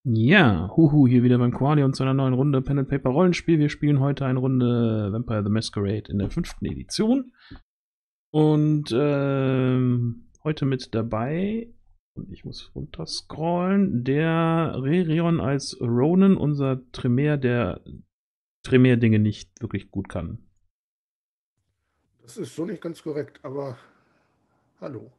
Ja, hier wieder beim Qualion zu einer neuen Runde Pen and Paper Rollenspiel. Wir spielen heute eine Runde Vampire the Masquerade in der 5. Edition. Und heute mit dabei, und ich muss runterscrollen, der Rerion als Ronan, unser Tremere, der Tremere-Dinge nicht wirklich gut kann. Das ist so nicht ganz korrekt, aber hallo.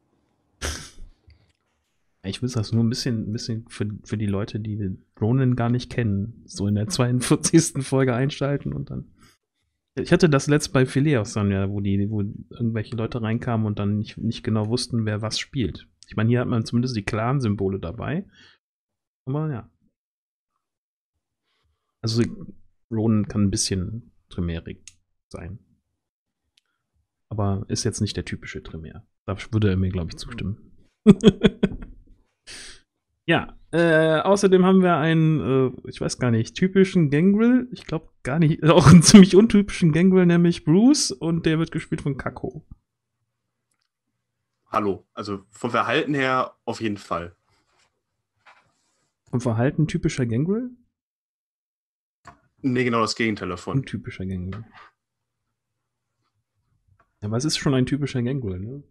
Ich will das nur ein bisschen für die Leute, die den Ronan gar nicht kennen, so in der 42. Folge einschalten und dann. Ich hatte das letzt bei Phileas dann ja, wo irgendwelche Leute reinkamen und dann nicht genau wussten, wer was spielt. Ich meine, hier hat man zumindest die Clan-Symbole dabei. Aber ja. Also Ronan kann ein bisschen Tremerik sein. Aber ist jetzt nicht der typische Tremere. Da würde er mir, glaube ich, zustimmen. Ja, außerdem haben wir einen, ich weiß gar nicht, typischen Gangrel. Ich glaube gar nicht, auch einen ziemlich untypischen Gangrel, nämlich Bruce. Und der wird gespielt von Kako. Hallo, also vom Verhalten her auf jeden Fall. Vom Verhalten typischer Gangrel? Nee, genau das Gegenteil davon. Untypischer Gangrel. Ja, aber es ist schon ein typischer Gangrel, ne?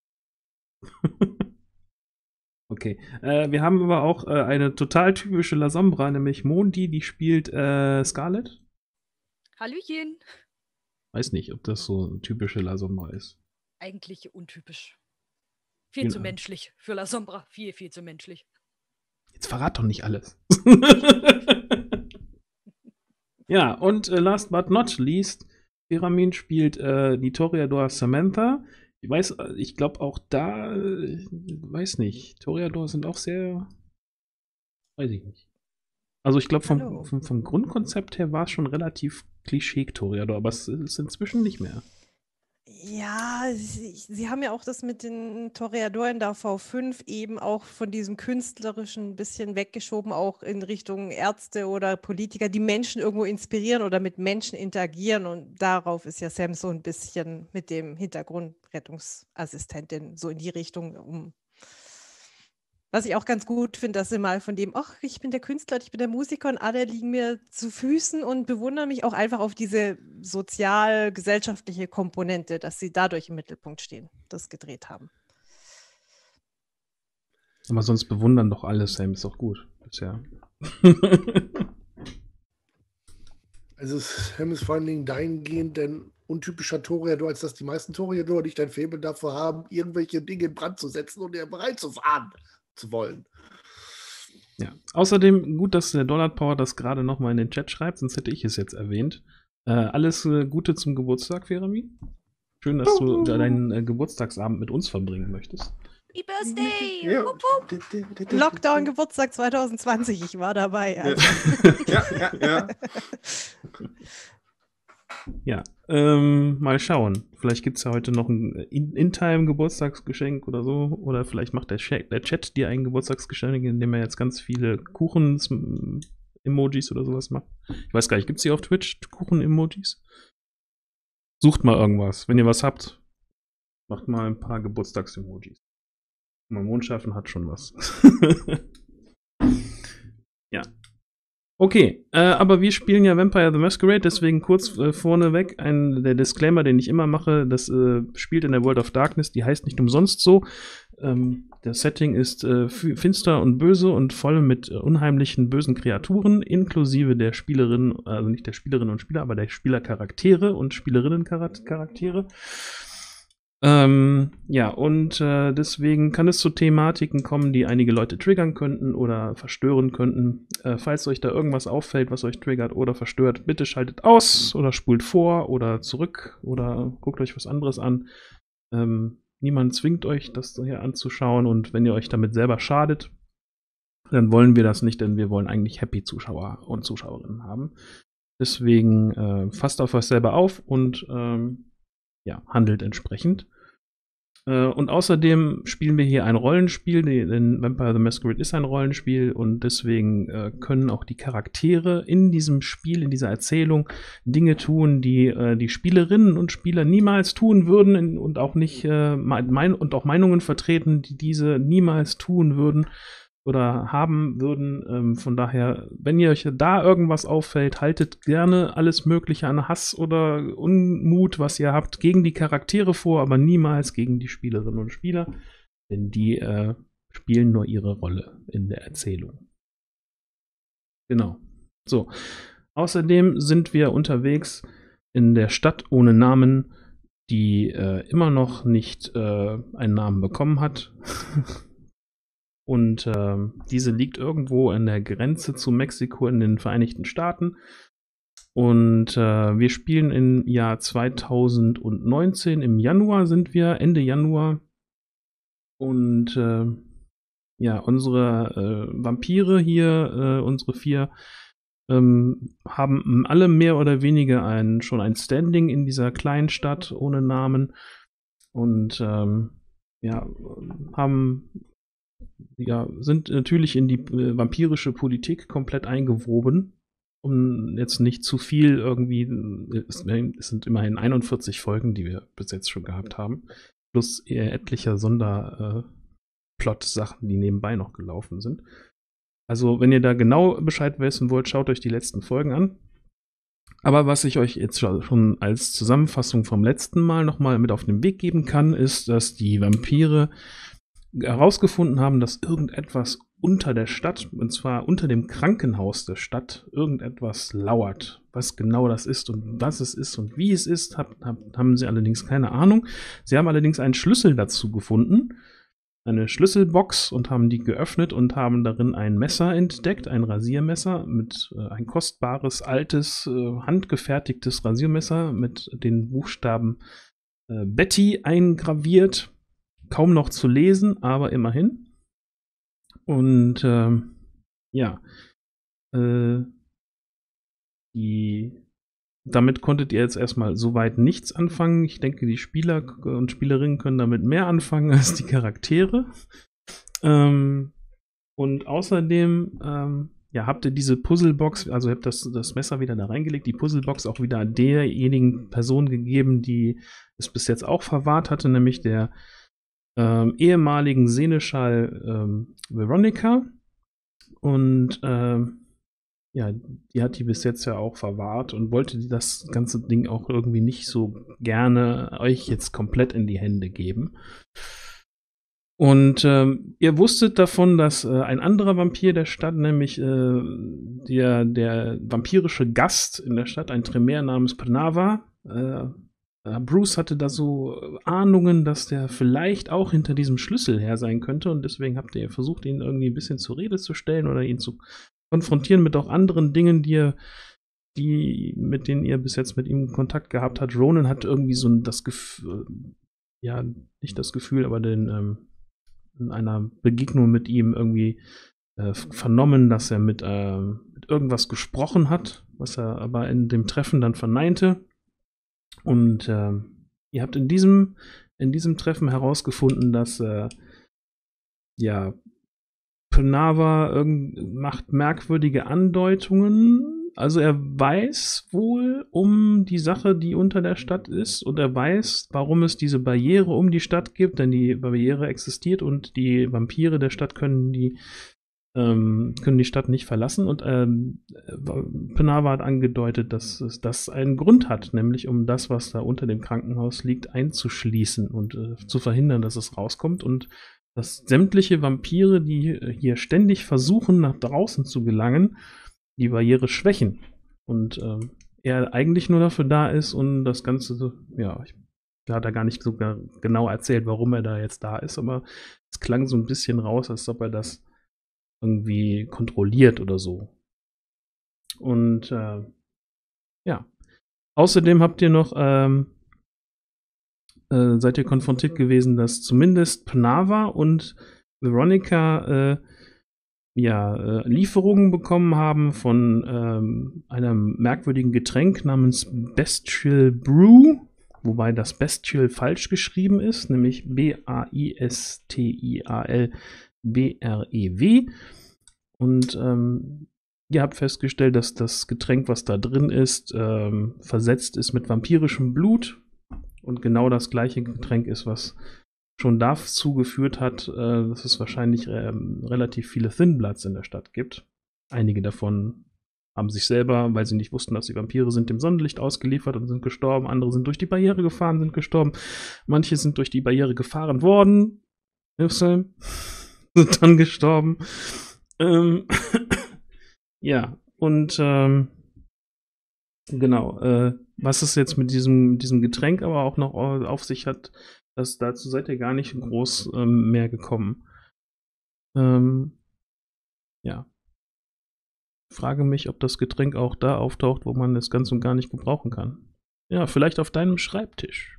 Okay. Wir haben aber auch eine total typische La Sombra, nämlich Mondi, die spielt Scarlett. Hallöchen. Weiß nicht, ob das so eine typische La Sombra ist. Eigentlich untypisch. Viel zu menschlich für La Sombra. Viel zu menschlich. Jetzt verrat doch nicht alles. Ja, und last but not least, Pyramin spielt die Toreador Samantha. Ich glaube auch da, weiß nicht, Toreador sind auch sehr, weiß ich nicht. Also ich glaube vom Grundkonzept her war es schon relativ klischee Toreador, aber es ist inzwischen nicht mehr. Ja, sie haben ja auch das mit den Toreadoren da V5 eben auch von diesem künstlerischen ein bisschen weggeschoben, auch in Richtung Ärzte oder Politiker, die Menschen irgendwo inspirieren oder mit Menschen interagieren. Und darauf ist ja Sam so ein bisschen mit dem Hintergrund Rettungsassistentin so in die Richtung. Was ich auch ganz gut finde, dass sie mal von dem, ach, ich bin der Künstler, ich bin der Musiker und alle liegen mir zu Füßen und bewundern mich auch einfach auf diese sozial-gesellschaftliche Komponente, dass sie dadurch im Mittelpunkt stehen, das gedreht haben. Aber sonst bewundern doch alle, Sam ist doch gut. Bisher. Also Sam ist vor allen Dingen dahingehend ein untypischer Toreador, als dass die meisten Toreador nicht ein Faible dafür haben, irgendwelche Dinge in Brand zu setzen und er bereit zu fahren zu wollen. Ja. Außerdem gut, dass der Dollard Power das gerade nochmal in den Chat schreibt, sonst hätte ich es jetzt erwähnt. Alles Gute zum Geburtstag, Pyramin. Schön, dass du deinen Geburtstagsabend mit uns verbringen möchtest. Happy Birthday! Ja. Lockdown Geburtstag 2020, ich war dabei. Also. Ja. Ja, mal schauen. Vielleicht gibt es ja heute noch ein In-Time-Geburtstagsgeschenk oder so. Oder vielleicht macht der Chat dir ein Geburtstagsgeschenk, indem er jetzt ganz viele Kuchen-Emojis oder sowas macht. Ich weiß gar nicht, gibt es die auf Twitch, Kuchen-Emojis? Sucht mal irgendwas. Wenn ihr was habt, macht mal ein paar Geburtstags-Emojis. Mal Mondschaffen hat schon was. Ja. Okay, aber wir spielen ja Vampire the Masquerade, deswegen kurz vorneweg der Disclaimer, den ich immer mache, das spielt in der World of Darkness, die heißt nicht umsonst so. Das Setting ist finster und böse und voll mit unheimlichen, bösen Kreaturen, inklusive der Spielerinnen, also nicht der Spielerinnen und Spieler, aber der Spielercharaktere und Spielerinnencharaktere. Ja, und deswegen kann es zu Thematiken kommen, die einige Leute triggern könnten oder verstören könnten. Falls euch da irgendwas auffällt, was euch triggert oder verstört, bitte schaltet aus oder spult vor oder zurück oder guckt euch was anderes an. Niemand zwingt euch, das hier anzuschauen, und wenn ihr euch damit selber schadet, dann wollen wir das nicht, denn wir wollen eigentlich happy Zuschauer und Zuschauerinnen haben. Deswegen fasst auf euch selber auf und handelt entsprechend. Und außerdem spielen wir hier ein Rollenspiel, denn Vampire the Masquerade ist ein Rollenspiel, und deswegen können auch die Charaktere in diesem Spiel, in dieser Erzählung Dinge tun, die die Spielerinnen und Spieler niemals tun würden und auch nicht und auch Meinungen vertreten, die diese niemals tun würden. oder haben würden. Von daher, wenn ihr euch da irgendwas auffällt, haltet gerne alles Mögliche an Hass oder Unmut, was ihr habt, gegen die Charaktere vor, aber niemals gegen die Spielerinnen und Spieler, denn die spielen nur ihre Rolle in der Erzählung. Genau. So. Außerdem sind wir unterwegs in der Stadt ohne Namen, die immer noch nicht einen Namen bekommen hat. Und diese liegt irgendwo an der Grenze zu Mexiko in den Vereinigten Staaten. Und wir spielen im Jahr 2019, im Januar sind wir, Ende Januar. Und ja, unsere Vampire hier, unsere 4, haben alle mehr oder weniger schon ein Standing in dieser kleinen Stadt ohne Namen. Und ja, sind natürlich in die vampirische Politik komplett eingewoben, um jetzt nicht zu viel irgendwie, es sind immerhin 41 Folgen, die wir bis jetzt schon gehabt haben, plus etlicher Sonderplot-Sachen, die nebenbei noch gelaufen sind. Also, wenn ihr da genau Bescheid wissen wollt, schaut euch die letzten Folgen an. Aber was ich euch jetzt schon als Zusammenfassung vom letzten Mal nochmal mit auf den Weg geben kann, ist, dass die Vampire herausgefunden haben, dass irgendetwas unter der Stadt, und zwar unter dem Krankenhaus der Stadt, irgendetwas lauert. Was genau das ist und was es ist und wie es ist, haben sie allerdings keine Ahnung. Sie haben allerdings einen Schlüssel dazu gefunden, eine Schlüsselbox, und haben die geöffnet und haben darin ein Messer entdeckt, ein Rasiermesser, ein kostbares, altes, handgefertigtes Rasiermesser mit den Buchstaben Betty eingraviert. Kaum noch zu lesen, aber immerhin. Und ja, damit konntet ihr jetzt erstmal soweit nichts anfangen. Ich denke, die Spieler und Spielerinnen können damit mehr anfangen als die Charaktere. Und außerdem ja, habt ihr diese Puzzlebox, also habt das Messer wieder da reingelegt, die Puzzlebox auch wieder derjenigen Person gegeben, die es bis jetzt auch verwahrt hatte, nämlich der ehemaligen Seneschall Veronica. Und ja, die hat die bis jetzt ja auch verwahrt und wollte das ganze Ding auch irgendwie nicht so gerne euch jetzt komplett in die Hände geben. Und ihr wusstet davon, dass ein anderer Vampir der Stadt, nämlich der vampirische Gast in der Stadt, ein Tremere namens Panava, Bruce hatte da so Ahnungen, dass der vielleicht auch hinter diesem Schlüssel her sein könnte, und deswegen habt ihr versucht, ihn irgendwie ein bisschen zur Rede zu stellen oder ihn zu konfrontieren mit auch anderen Dingen, mit denen ihr bis jetzt mit ihm Kontakt gehabt habt. Ronan hat irgendwie so das Gefühl, ja, nicht das Gefühl, aber in einer Begegnung mit ihm irgendwie vernommen, dass er mit irgendwas gesprochen hat, was er aber in dem Treffen dann verneinte. Und ihr habt in diesem Treffen herausgefunden, dass ja, Panava macht merkwürdige Andeutungen. Also er weiß wohl um die Sache, die unter der Stadt ist, und er weiß, warum es diese Barriere um die Stadt gibt, denn die Barriere existiert und die Vampire der Stadt können die Stadt nicht verlassen. Und Panava hat angedeutet, dass das einen Grund hat, nämlich um das, was da unter dem Krankenhaus liegt, einzuschließen und zu verhindern, dass es rauskommt, und dass sämtliche Vampire, die hier ständig versuchen, nach draußen zu gelangen, die Barriere schwächen. Und er eigentlich nur dafür da ist, und das Ganze, ja, da hat er gar nicht so genau erzählt, warum er da jetzt da ist, aber es klang so ein bisschen raus, als ob er das irgendwie kontrolliert oder so. Und ja. Außerdem habt ihr noch seid ihr konfrontiert gewesen, dass zumindest Panava und Veronica Lieferungen bekommen haben von einem merkwürdigen Getränk namens Bestial Brew, wobei das Bestial falsch geschrieben ist, nämlich Baistialbrew. Und ihr habt festgestellt, dass das Getränk, was da drin ist, versetzt ist mit vampirischem Blut und genau das gleiche Getränk ist, was schon dazu geführt hat, dass es wahrscheinlich relativ viele Thin Bloods in der Stadt gibt. Einige davon haben sich selber, weil sie nicht wussten, dass sie Vampire sind, dem Sonnenlicht ausgeliefert und sind gestorben. Andere sind durch die Barriere gefahren, sind gestorben. Manche sind durch die Barriere gefahren worden, sind dann gestorben. Ja, und genau, was es jetzt mit diesem Getränk aber auch noch auf sich hat, dazu seid ihr gar nicht groß mehr gekommen. Ja. Ich frage mich, ob das Getränk auch da auftaucht, wo man es ganz und gar nicht gebrauchen kann. Ja, vielleicht auf deinem Schreibtisch.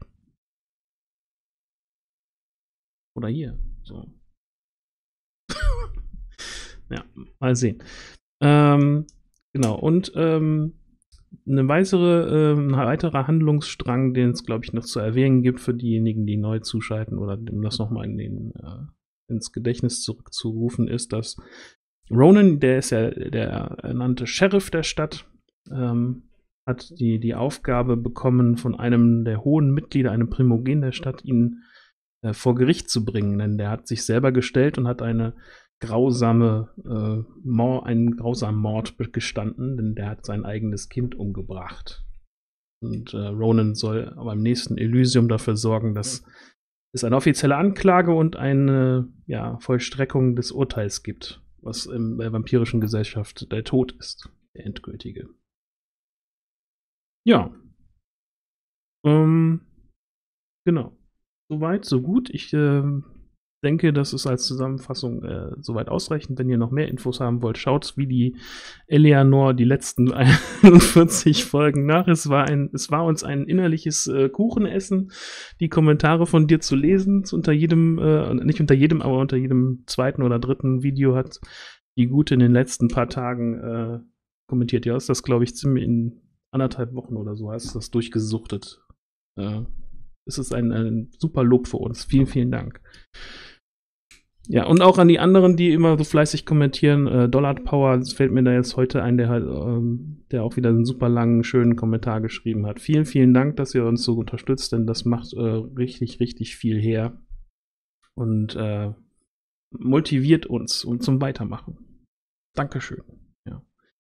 Oder hier. So. Ja, mal sehen. Genau, und ein weiterer Handlungsstrang, den es, glaube ich, noch zu erwähnen gibt für diejenigen, die neu zuschalten oder um das nochmal ins Gedächtnis zurückzurufen, ist, dass Ronan, der ist ja der ernannte Sheriff der Stadt, hat die Aufgabe bekommen, von einem der hohen Mitglieder, einem Primogen der Stadt, ihn vor Gericht zu bringen. Denn der hat sich selber gestellt und hat einen grausamen Mord gestanden, denn der hat sein eigenes Kind umgebracht. Und Ronan soll beim nächsten Elysium dafür sorgen, dass es eine offizielle Anklage und eine Vollstreckung des Urteils gibt, was in der vampirischen Gesellschaft der Tod ist, der endgültige. Ja. Genau. Soweit, so gut. Ich denke, das ist als Zusammenfassung soweit ausreichend. Wenn ihr noch mehr Infos haben wollt, schaut wie die Eleanor die letzten 41 Folgen nach. Es war uns ein innerliches Kuchenessen, die Kommentare von dir zu lesen. Unter jedem, nicht unter jedem, aber unter jedem zweiten oder dritten Video hat die Gute in den letzten paar Tagen kommentiert. Ja, ist das, glaube ich, ziemlich in 1,5 Wochen oder so hast du das durchgesuchtet. Es ist ein super Lob für uns. Vielen, vielen Dank. Ja, und auch an die anderen, die immer so fleißig kommentieren. Dollard Power, das fällt mir da jetzt heute ein, der auch wieder einen super langen, schönen Kommentar geschrieben hat. Vielen, vielen Dank, dass ihr uns so unterstützt, denn das macht richtig, richtig viel her und motiviert uns zum Weitermachen. Dankeschön. Ja.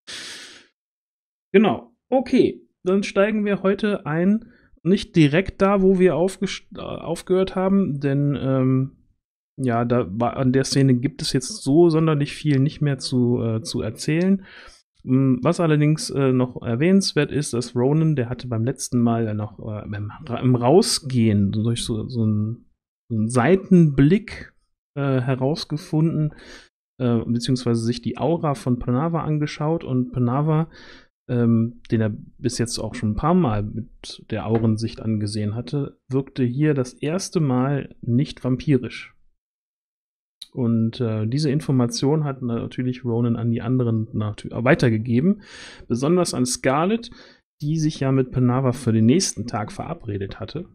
Genau. Okay, dann steigen wir heute ein. Nicht direkt da, wo wir aufgehört haben, denn an der Szene gibt es jetzt so sonderlich viel nicht mehr zu erzählen. Was allerdings noch erwähnenswert ist, dass Ronan, der hatte beim letzten Mal noch im Rausgehen durch so einen Seitenblick herausgefunden, beziehungsweise sich die Aura von Panava angeschaut, und Panava, den er bis jetzt auch schon ein paar Mal mit der Aurensicht angesehen hatte, wirkte hier das erste Mal nicht vampirisch. Und diese Information hat natürlich Ronan an die anderen weitergegeben, besonders an Scarlett, die sich ja mit Panava für den nächsten Tag verabredet hatte.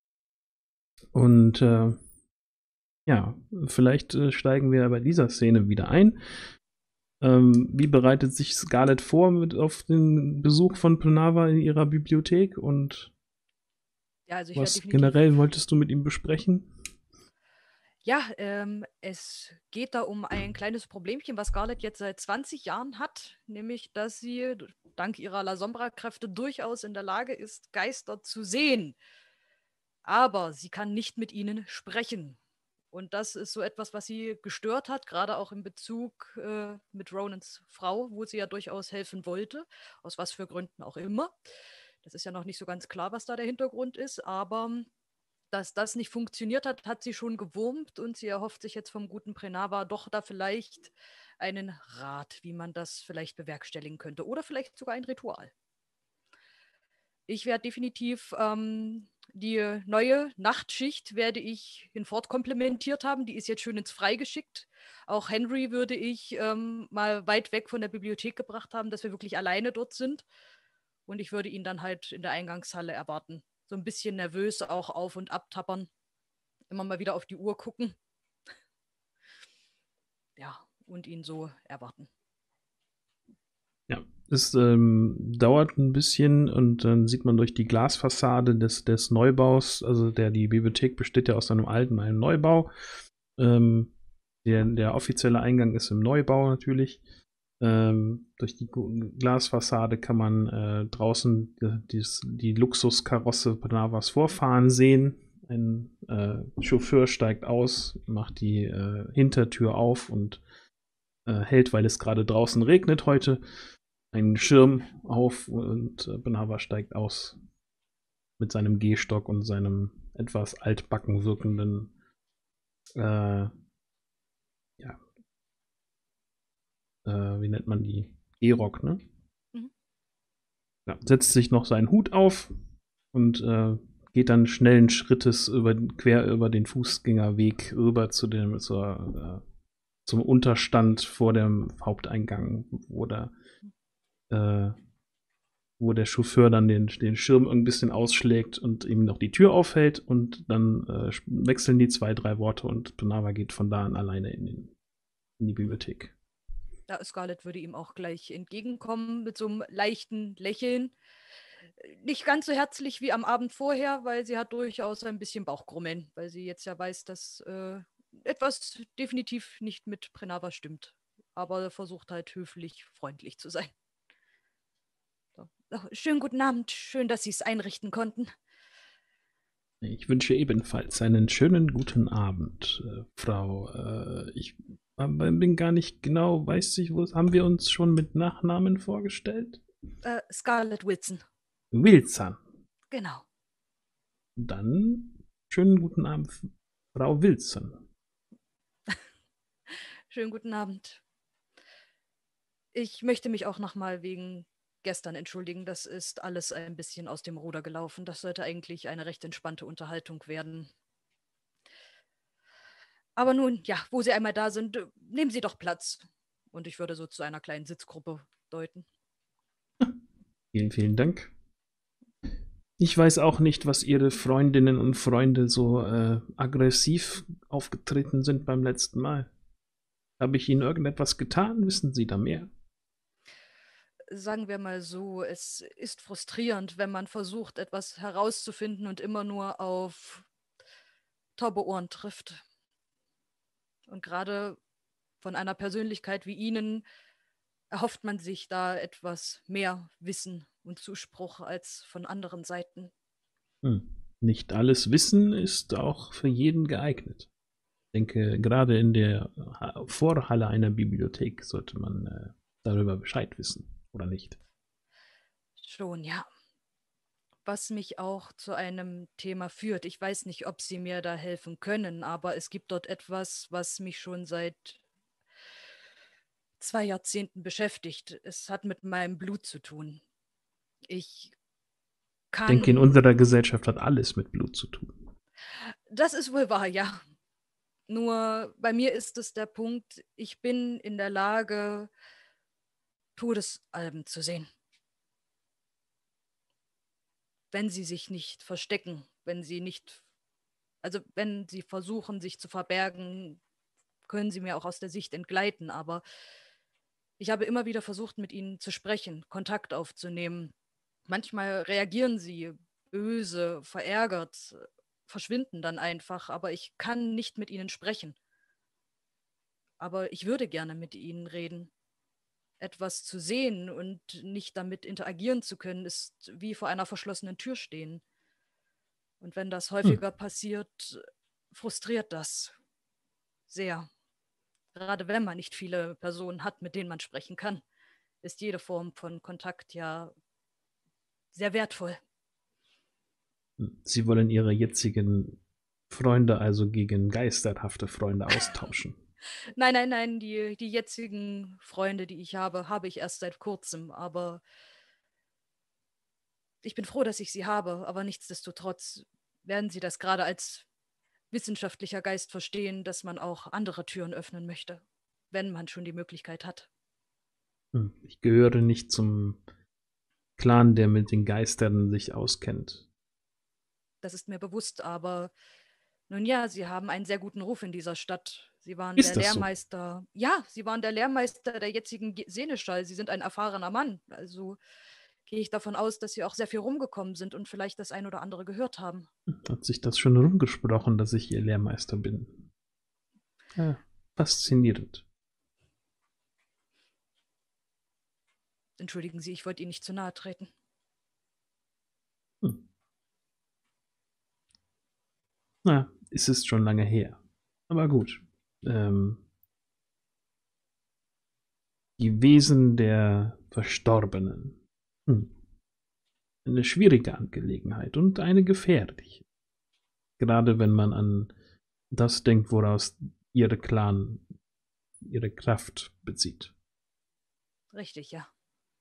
Und vielleicht steigen wir bei dieser Szene wieder ein. Wie bereitet sich Scarlett vor auf den Besuch von Panava in ihrer Bibliothek? Und was generell wolltest du mit ihm besprechen? Ja, es geht da um ein kleines Problemchen, was Scarlett jetzt seit 20 Jahren hat, nämlich, dass sie dank ihrer La Sombra-Kräfte durchaus in der Lage ist, Geister zu sehen. Aber sie kann nicht mit ihnen sprechen. Und das ist so etwas, was sie gestört hat, gerade auch in Bezug mit Ronans Frau, wo sie ja durchaus helfen wollte, aus was für Gründen auch immer. Das ist ja noch nicht so ganz klar, was da der Hintergrund ist, aber dass das nicht funktioniert hat, hat sie schon gewurmt, und sie erhofft sich jetzt vom guten Panava doch da vielleicht einen Rat, wie man das vielleicht bewerkstelligen könnte, oder vielleicht sogar ein Ritual. Ich werde definitiv die neue Nachtschicht werde ich hinfort komplementiert haben. Die ist jetzt schön ins Freie geschickt. Auch Henry würde ich mal weit weg von der Bibliothek gebracht haben, dass wir wirklich alleine dort sind. Und ich würde ihn dann halt in der Eingangshalle erwarten. So ein bisschen nervös auch auf- und abtappern. Immer mal wieder auf die Uhr gucken. Ja, und ihn so erwarten. Ja, es dauert ein bisschen und dann sieht man durch die Glasfassade des Neubaus, also die Bibliothek besteht ja aus einem alten und einem Neubau. Der offizielle Eingang ist im Neubau natürlich. Durch die Glasfassade kann man draußen die Luxuskarosse Panavas vorfahren sehen. Ein Chauffeur steigt aus, macht die Hintertür auf und hält, weil es gerade draußen regnet heute, einen Schirm auf und Panava steigt aus mit seinem Gehstock und seinem etwas altbacken wirkenden wie nennt man die? Gehrock, ne? Mhm. Ja, setzt sich noch seinen Hut auf und geht dann schnellen Schrittes quer über den Fußgängerweg rüber zum Unterstand vor dem Haupteingang, wo der Chauffeur dann den Schirm ein bisschen ausschlägt und ihm noch die Tür aufhält und dann wechseln die 2, 3 Worte und Panava geht von da an alleine in die Bibliothek. Ja, Scarlett würde ihm auch gleich entgegenkommen mit so einem leichten Lächeln. Nicht ganz so herzlich wie am Abend vorher, weil sie hat durchaus ein bisschen Bauchgrummeln, weil sie jetzt ja weiß, dass etwas definitiv nicht mit Prenava stimmt. Aber versucht halt höflich, freundlich zu sein. So. Schönen guten Abend, schön, dass Sie es einrichten konnten. Ich wünsche ebenfalls einen schönen guten Abend, Frau. Ich bin gar nicht genau, haben wir uns schon mit Nachnamen vorgestellt? Scarlett Wilson. Wilson. Genau. Dann schönen guten Abend, Frau Wilson. Schönen guten Abend. Ich möchte mich auch nochmal wegen gestern entschuldigen. Das ist alles ein bisschen aus dem Ruder gelaufen. Das sollte eigentlich eine recht entspannte Unterhaltung werden. Aber nun, ja, wo Sie einmal da sind, nehmen Sie doch Platz. Und ich würde so zu einer kleinen Sitzgruppe deuten. Vielen, vielen Dank. Ich weiß auch nicht, was Ihre Freundinnen und Freunde so aggressiv aufgetreten sind beim letzten Mal. Habe ich Ihnen irgendetwas getan? Wissen Sie da mehr? Sagen wir mal so, es ist frustrierend, wenn man versucht, etwas herauszufinden und immer nur auf taube Ohren trifft. Und gerade von einer Persönlichkeit wie Ihnen erhofft man sich da etwas mehr Wissen und Zuspruch als von anderen Seiten. Nicht alles Wissen ist auch für jeden geeignet. Ich denke, gerade in der Vorhalle einer Bibliothek sollte man darüber Bescheid wissen, oder nicht? Schon, ja. Was mich auch zu einem Thema führt. Ich weiß nicht, ob Sie mir da helfen können, aber es gibt dort etwas, was mich schon seit 2 Jahrzehnten beschäftigt. Es hat mit meinem Blut zu tun. Ich denke, in kann... unserer Gesellschaft hat alles mit Blut zu tun. Das ist wohl wahr, ja. Nur bei mir ist es der Punkt, ich bin in der Lage, Todesalben zu sehen. Wenn sie sich nicht verstecken, wenn sie versuchen, sich zu verbergen, können sie mir auch aus der Sicht entgleiten. Aber ich habe immer wieder versucht, mit ihnen zu sprechen, Kontakt aufzunehmen. Manchmal reagieren sie böse, verärgert, verschwinden dann einfach, aber ich kann nicht mit ihnen sprechen. Aber ich würde gerne mit ihnen reden. Etwas zu sehen und nicht damit interagieren zu können, ist wie vor einer verschlossenen Tür stehen. Und wenn das häufiger passiert, frustriert das sehr. Gerade wenn man nicht viele Personen hat, mit denen man sprechen kann, ist jede Form von Kontakt ja sehr wertvoll. Sie wollen Ihre jetzigen Freunde also gegen geisterhafte Freunde austauschen. Nein, die jetzigen Freunde, die ich habe ich erst seit kurzem, aber ich bin froh, dass ich sie habe, aber nichtsdestotrotz werden sie das gerade als wissenschaftlicher Geist verstehen, dass man auch andere Türen öffnen möchte, wenn man schon die Möglichkeit hat. Ich gehöre nicht zum Clan, der mit den Geistern sich auskennt. Das ist mir bewusst, aber nun ja, sie haben einen sehr guten Ruf in dieser Stadt. Sie waren Ist der das so? Lehrmeister. Ja, Sie waren der Lehrmeister der jetzigen Seneschall. Sie sind ein erfahrener Mann. Also gehe ich davon aus, dass Sie auch sehr viel rumgekommen sind und vielleicht das ein oder andere gehört haben. Hat sich das schon rumgesprochen, dass ich Ihr Lehrmeister bin? Ja, faszinierend. Entschuldigen Sie, ich wollte Ihnen nicht zu nahe treten. Hm. Na, es ist schon lange her. Aber gut. Die Wesen der Verstorbenen. Eine schwierige Angelegenheit und eine gefährliche. Gerade wenn man an das denkt, woraus Ihr Clan ihre Kraft bezieht. Richtig, ja.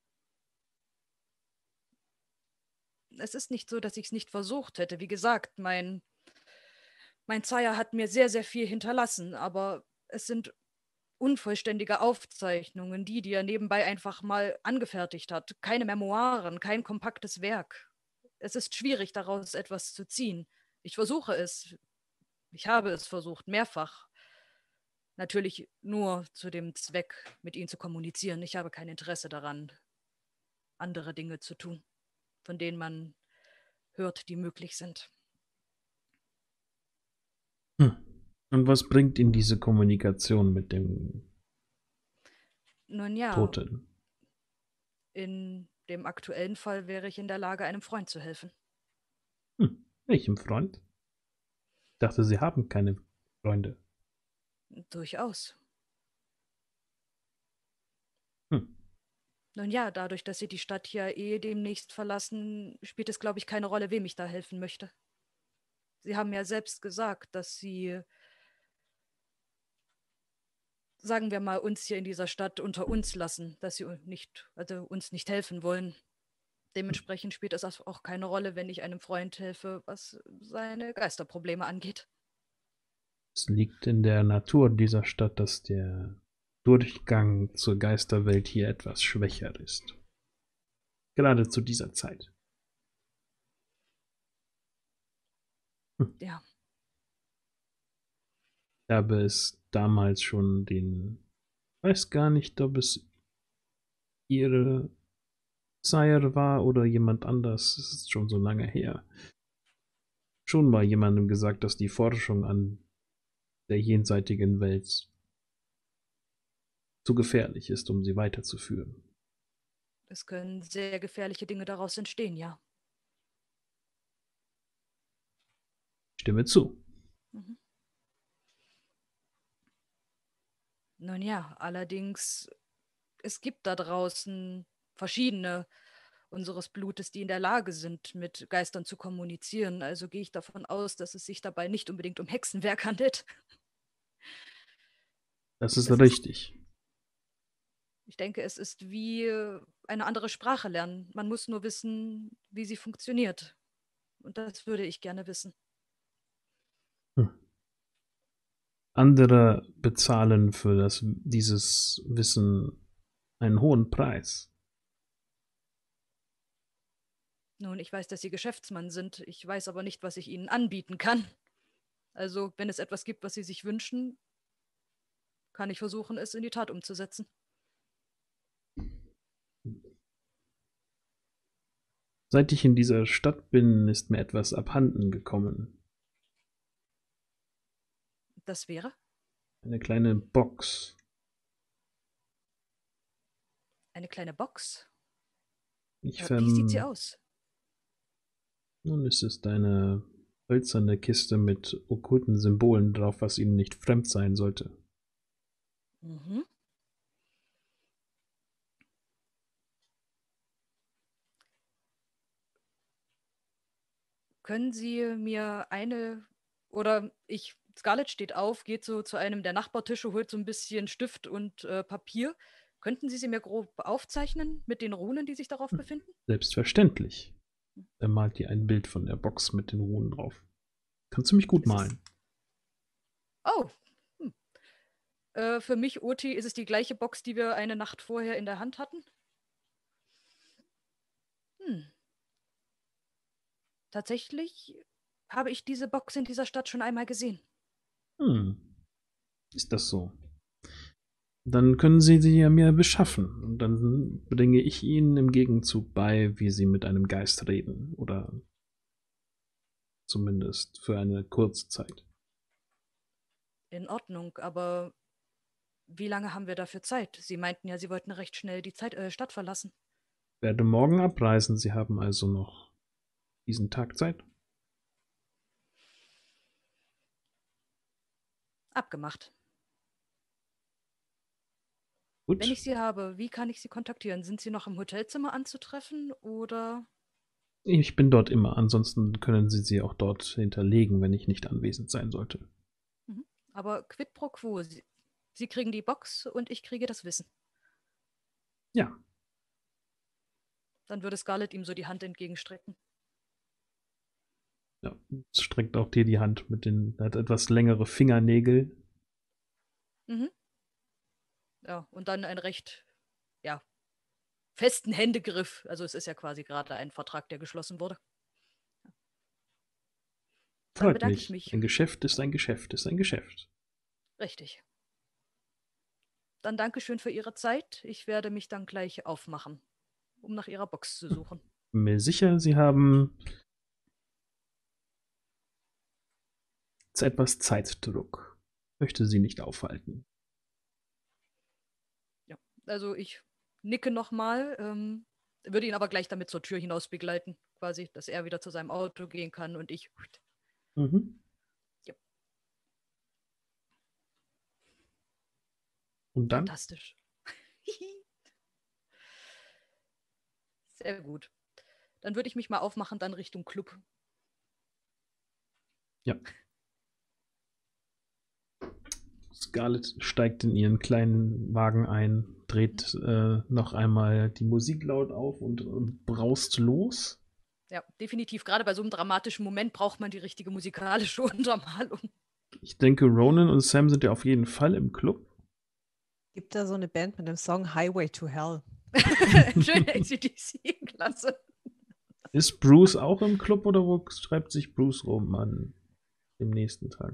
Es ist nicht so, dass ich es nicht versucht hätte. Wie gesagt, mein Sire hat mir sehr, sehr viel hinterlassen, aber es sind unvollständige Aufzeichnungen, die er nebenbei einfach mal angefertigt hat. Keine Memoiren, kein kompaktes Werk. Es ist schwierig, daraus etwas zu ziehen. Ich versuche es. Ich habe es versucht, mehrfach. Natürlich nur zu dem Zweck, mit ihnen zu kommunizieren. Ich habe kein Interesse daran, andere Dinge zu tun, von denen man hört, die möglich sind. Und was bringt Ihnen diese Kommunikation mit dem Nun ja, Toten? in dem aktuellen Fall wäre ich in der Lage, einem Freund zu helfen. Welchem Freund? Ich dachte, Sie haben keine Freunde. Durchaus. Hm. Nun ja, dadurch, dass Sie die Stadt hier demnächst verlassen, spielt es, glaube ich, keine Rolle, wem ich da helfen möchte. Sie haben ja selbst gesagt, dass Sie, sagen wir mal, uns hier in dieser Stadt unter uns lassen, dass Sie uns nicht helfen wollen. Dementsprechend spielt es auch keine Rolle, wenn ich einem Freund helfe, was seine Geisterprobleme angeht. Es liegt in der Natur dieser Stadt, dass der Durchgang zur Geisterwelt hier etwas schwächer ist. Gerade zu dieser Zeit. Ja. Ich habe es damals schon weiß gar nicht, ob es Ihre Sire war oder jemand anders. Es ist schon so lange her. Schon mal jemandem gesagt, dass die Forschung an der jenseitigen Welt zu gefährlich ist, um sie weiterzuführen. Es können sehr gefährliche Dinge daraus entstehen, ja. Stimme zu. Mhm. Nun ja, allerdings, es gibt da draußen verschiedene unseres Blutes, die in der Lage sind, mit Geistern zu kommunizieren. Also gehe ich davon aus, dass es sich dabei nicht unbedingt um Hexenwerk handelt. Das ist Das richtig. Ich denke, es ist wie eine andere Sprache lernen. Man muss nur wissen, wie sie funktioniert. Und das würde ich gerne wissen. Andere bezahlen für dieses Wissen einen hohen Preis. Nun, ich weiß, dass Sie Geschäftsmann sind. Ich weiß aber nicht, was ich Ihnen anbieten kann. Also, wenn es etwas gibt, was Sie sich wünschen, kann ich versuchen, es in die Tat umzusetzen. Seit ich in dieser Stadt bin, ist mir etwas abhanden gekommen. Das wäre? Eine kleine Box. Eine kleine Box? Wie sieht sie aus? Nun, es ist eine hölzerne Kiste mit okkulten Symbolen drauf, was Ihnen nicht fremd sein sollte. Mhm. Können Sie mir Scarlett steht auf, geht so zu einem der Nachbartische, holt so ein bisschen Stift und Papier. Könnten Sie mir grob aufzeichnen mit den Runen, die sich darauf befinden? Selbstverständlich. Er malt dir ein Bild von der Box mit den Runen drauf. Kannst du mich gut malen? Oh. Für mich, Oti, ist es die gleiche Box, die wir eine Nacht vorher in der Hand hatten? Tatsächlich habe ich diese Box in dieser Stadt schon einmal gesehen. Ist das so? Dann können Sie sie ja mir beschaffen. Und dann bringe ich Ihnen im Gegenzug bei, wie Sie mit einem Geist reden. Oder zumindest für eine kurze Zeit. In Ordnung, aber wie lange haben wir dafür Zeit? Sie meinten ja, Sie wollten recht schnell die Stadt verlassen. Werde morgen abreisen. Sie haben also noch diesen Tag Zeit. Abgemacht. Gut. Wenn ich Sie habe, wie kann ich Sie kontaktieren? Sind Sie noch im Hotelzimmer anzutreffen oder? Ich bin dort immer. Ansonsten können Sie sie auch dort hinterlegen, wenn ich nicht anwesend sein sollte. Aber quid pro quo. Sie kriegen die Box und ich kriege das Wissen. Ja. Dann würde Scarlett ihm so die Hand entgegenstrecken. Ja, streckt auch dir die Hand hat etwas längere Fingernägel. Mhm. Ja, und dann einen recht, festen Händegriff. Also es ist ja quasi gerade ein Vertrag, der geschlossen wurde. Dann Freut bedanke ich mich. mich. Ein Geschäft ist ein Geschäft ist ein Geschäft. Richtig. Dann Dankeschön für Ihre Zeit. Ich werde mich dann gleich aufmachen, um nach Ihrer Box zu suchen. Bin mir sicher, Sie haben etwas Zeitdruck. Möchte Sie nicht aufhalten. Ja, also ich nicke nochmal, würde ihn aber gleich damit zur Tür hinaus begleiten, quasi, dass er wieder zu seinem Auto gehen kann und ich. Mhm. Ja. Und dann? Fantastisch. Sehr gut. Dann würde ich mich mal aufmachen, dann Richtung Club. Ja. Scarlett steigt in ihren kleinen Wagen ein, dreht noch einmal die Musik laut auf und braust los. Ja, definitiv. Gerade bei so einem dramatischen Moment braucht man die richtige musikalische Untermalung. Ich denke, Ronan und Sam sind ja auf jeden Fall im Club. Gibt da so eine Band mit dem Song Highway to Hell? Schön ACDC, klasse. Ist Bruce auch im Club oder wo schreibt sich Bruce rum an dem nächsten Tag?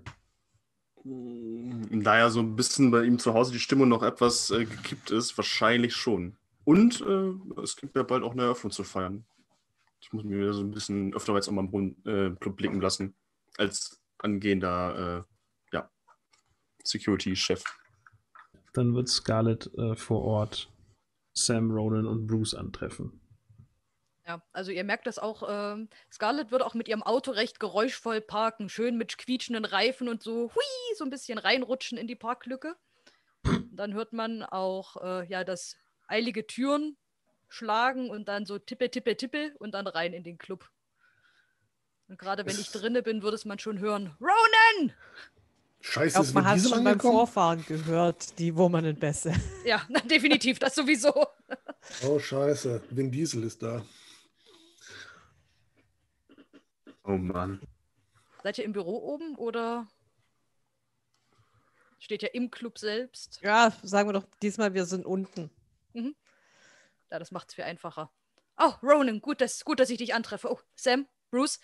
Da ja so ein bisschen bei ihm zu Hause die Stimmung noch etwas gekippt ist, wahrscheinlich schon. Und es gibt ja bald auch eine Eröffnung zu feiern. Ich muss mir wieder so ein bisschen öfter jetzt auch mal im Club blicken lassen, als angehender Security-Chef. Dann wird Scarlett vor Ort Sam, Ronan und Bruce antreffen. Ja, also ihr merkt das auch, Scarlett wird auch mit ihrem Auto recht geräuschvoll parken, schön mit quietschenden Reifen und so, hui, so ein bisschen reinrutschen in die Parklücke. Und dann hört man auch, das eilige Türen schlagen und dann so tippe, tippe, tippe und dann rein in den Club. Und gerade wenn ich drinne bin, würde es man schon hören, Ronan! Ich Scheiße, glaube, ist man Vin hat es Diesel schon beim angekommen? Vorfahren gehört, die Wurmanen-Bässe. Ja, definitiv, das sowieso. Oh, scheiße, Vin Diesel ist da. Oh Mann. Seid ihr im Büro oben oder steht ja im Club selbst? Ja, sagen wir doch diesmal, wir sind unten. Mhm. Ja, das macht es viel einfacher. Oh, Ronan, gut, dass ich dich antreffe. Oh, Sam, Bruce,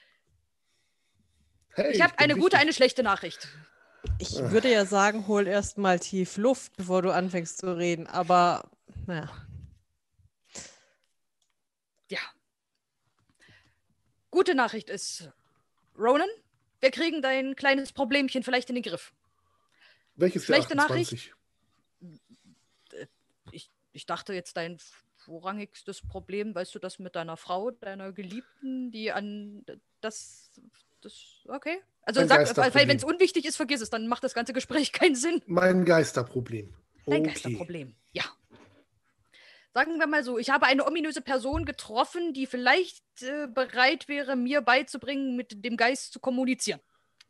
Hey, ich habe bin eine gute, wichtig. eine schlechte Nachricht. Ich würde ja sagen, hol erst mal tief Luft, bevor du anfängst zu reden, aber naja. Ja. Gute Nachricht ist, Ronan, wir kriegen dein kleines Problemchen vielleicht in den Griff. Welches der Schlechte 28? Ich dachte jetzt dein vorrangigstes Problem, weißt du, das mit deiner Frau, deiner Geliebten, die an das okay. Also Ein sag, Geisterproblem. wenn es unwichtig ist, vergiss es, dann macht das ganze Gespräch keinen Sinn. Mein Geisterproblem. Dein Okay. Geisterproblem, ja. Sagen wir mal so, ich habe eine ominöse Person getroffen, die vielleicht bereit wäre, mir beizubringen, mit dem Geist zu kommunizieren.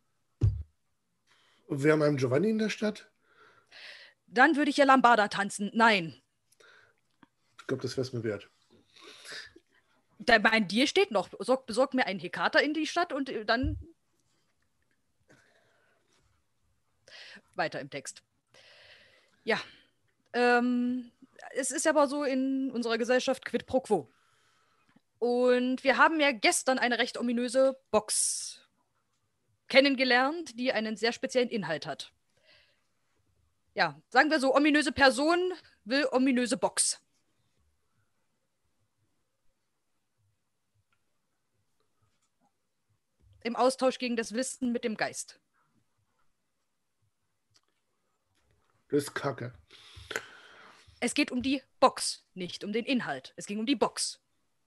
Wir haben einen Giovanni in der Stadt. Dann würde ich ja Lambada tanzen. Nein. Ich glaube, das wäre es mir wert. Bei dir steht noch, besorg mir einen Hekata in die Stadt und dann weiter im Text. Ja. Es ist aber so in unserer Gesellschaft quid pro quo. Und wir haben ja gestern eine recht ominöse Box kennengelernt, die einen sehr speziellen Inhalt hat. Ja, sagen wir so, ominöse Person will ominöse Box. Im Austausch gegen das Wissen mit dem Geist. Das ist Kacke. Es geht um die Box, nicht um den Inhalt. Es ging um die Box.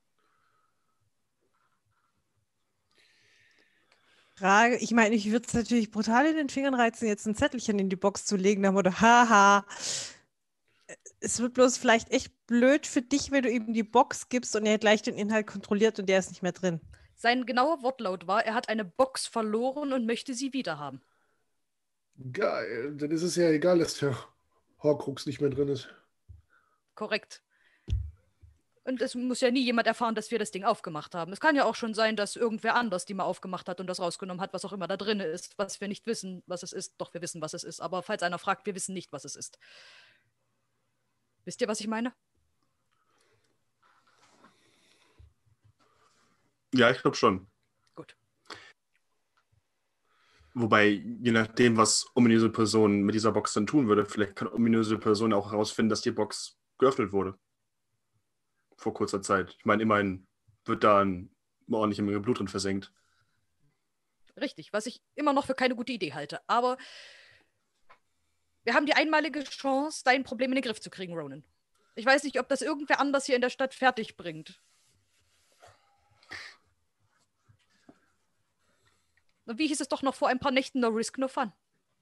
Frage, ich meine, ich würde es natürlich brutal in den Fingern reizen, jetzt ein Zettelchen in die Box zu legen, dann oder haha. Es wird bloß vielleicht echt blöd für dich, wenn du ihm die Box gibst und er gleich den Inhalt kontrolliert und der ist nicht mehr drin. Sein genauer Wortlaut war, er hat eine Box verloren und möchte sie wiederhaben. Geil. Dann ist es ja egal, dass der Horcrux nicht mehr drin ist. Korrekt. Und es muss ja nie jemand erfahren, dass wir das Ding aufgemacht haben. Es kann ja auch schon sein, dass irgendwer anders die mal aufgemacht hat und das rausgenommen hat, was auch immer da drin ist, was wir nicht wissen, was es ist. Doch, wir wissen, was es ist. Aber falls einer fragt, wir wissen nicht, was es ist. Wisst ihr, was ich meine? Ja, ich glaube schon. Gut. Wobei, je nachdem, was ominöse Person mit dieser Box dann tun würde, vielleicht kann ominöse Person auch herausfinden, dass die Box geöffnet wurde. Vor kurzer Zeit. Ich meine, immerhin wird da eine ordentliche Menge Blut drin versenkt. Richtig, was ich immer noch für keine gute Idee halte. Aber wir haben die einmalige Chance, dein Problem in den Griff zu kriegen, Ronan. Ich weiß nicht, ob das irgendwer anders hier in der Stadt fertig bringt. Und wie hieß es doch noch vor ein paar Nächten, no risk, no fun.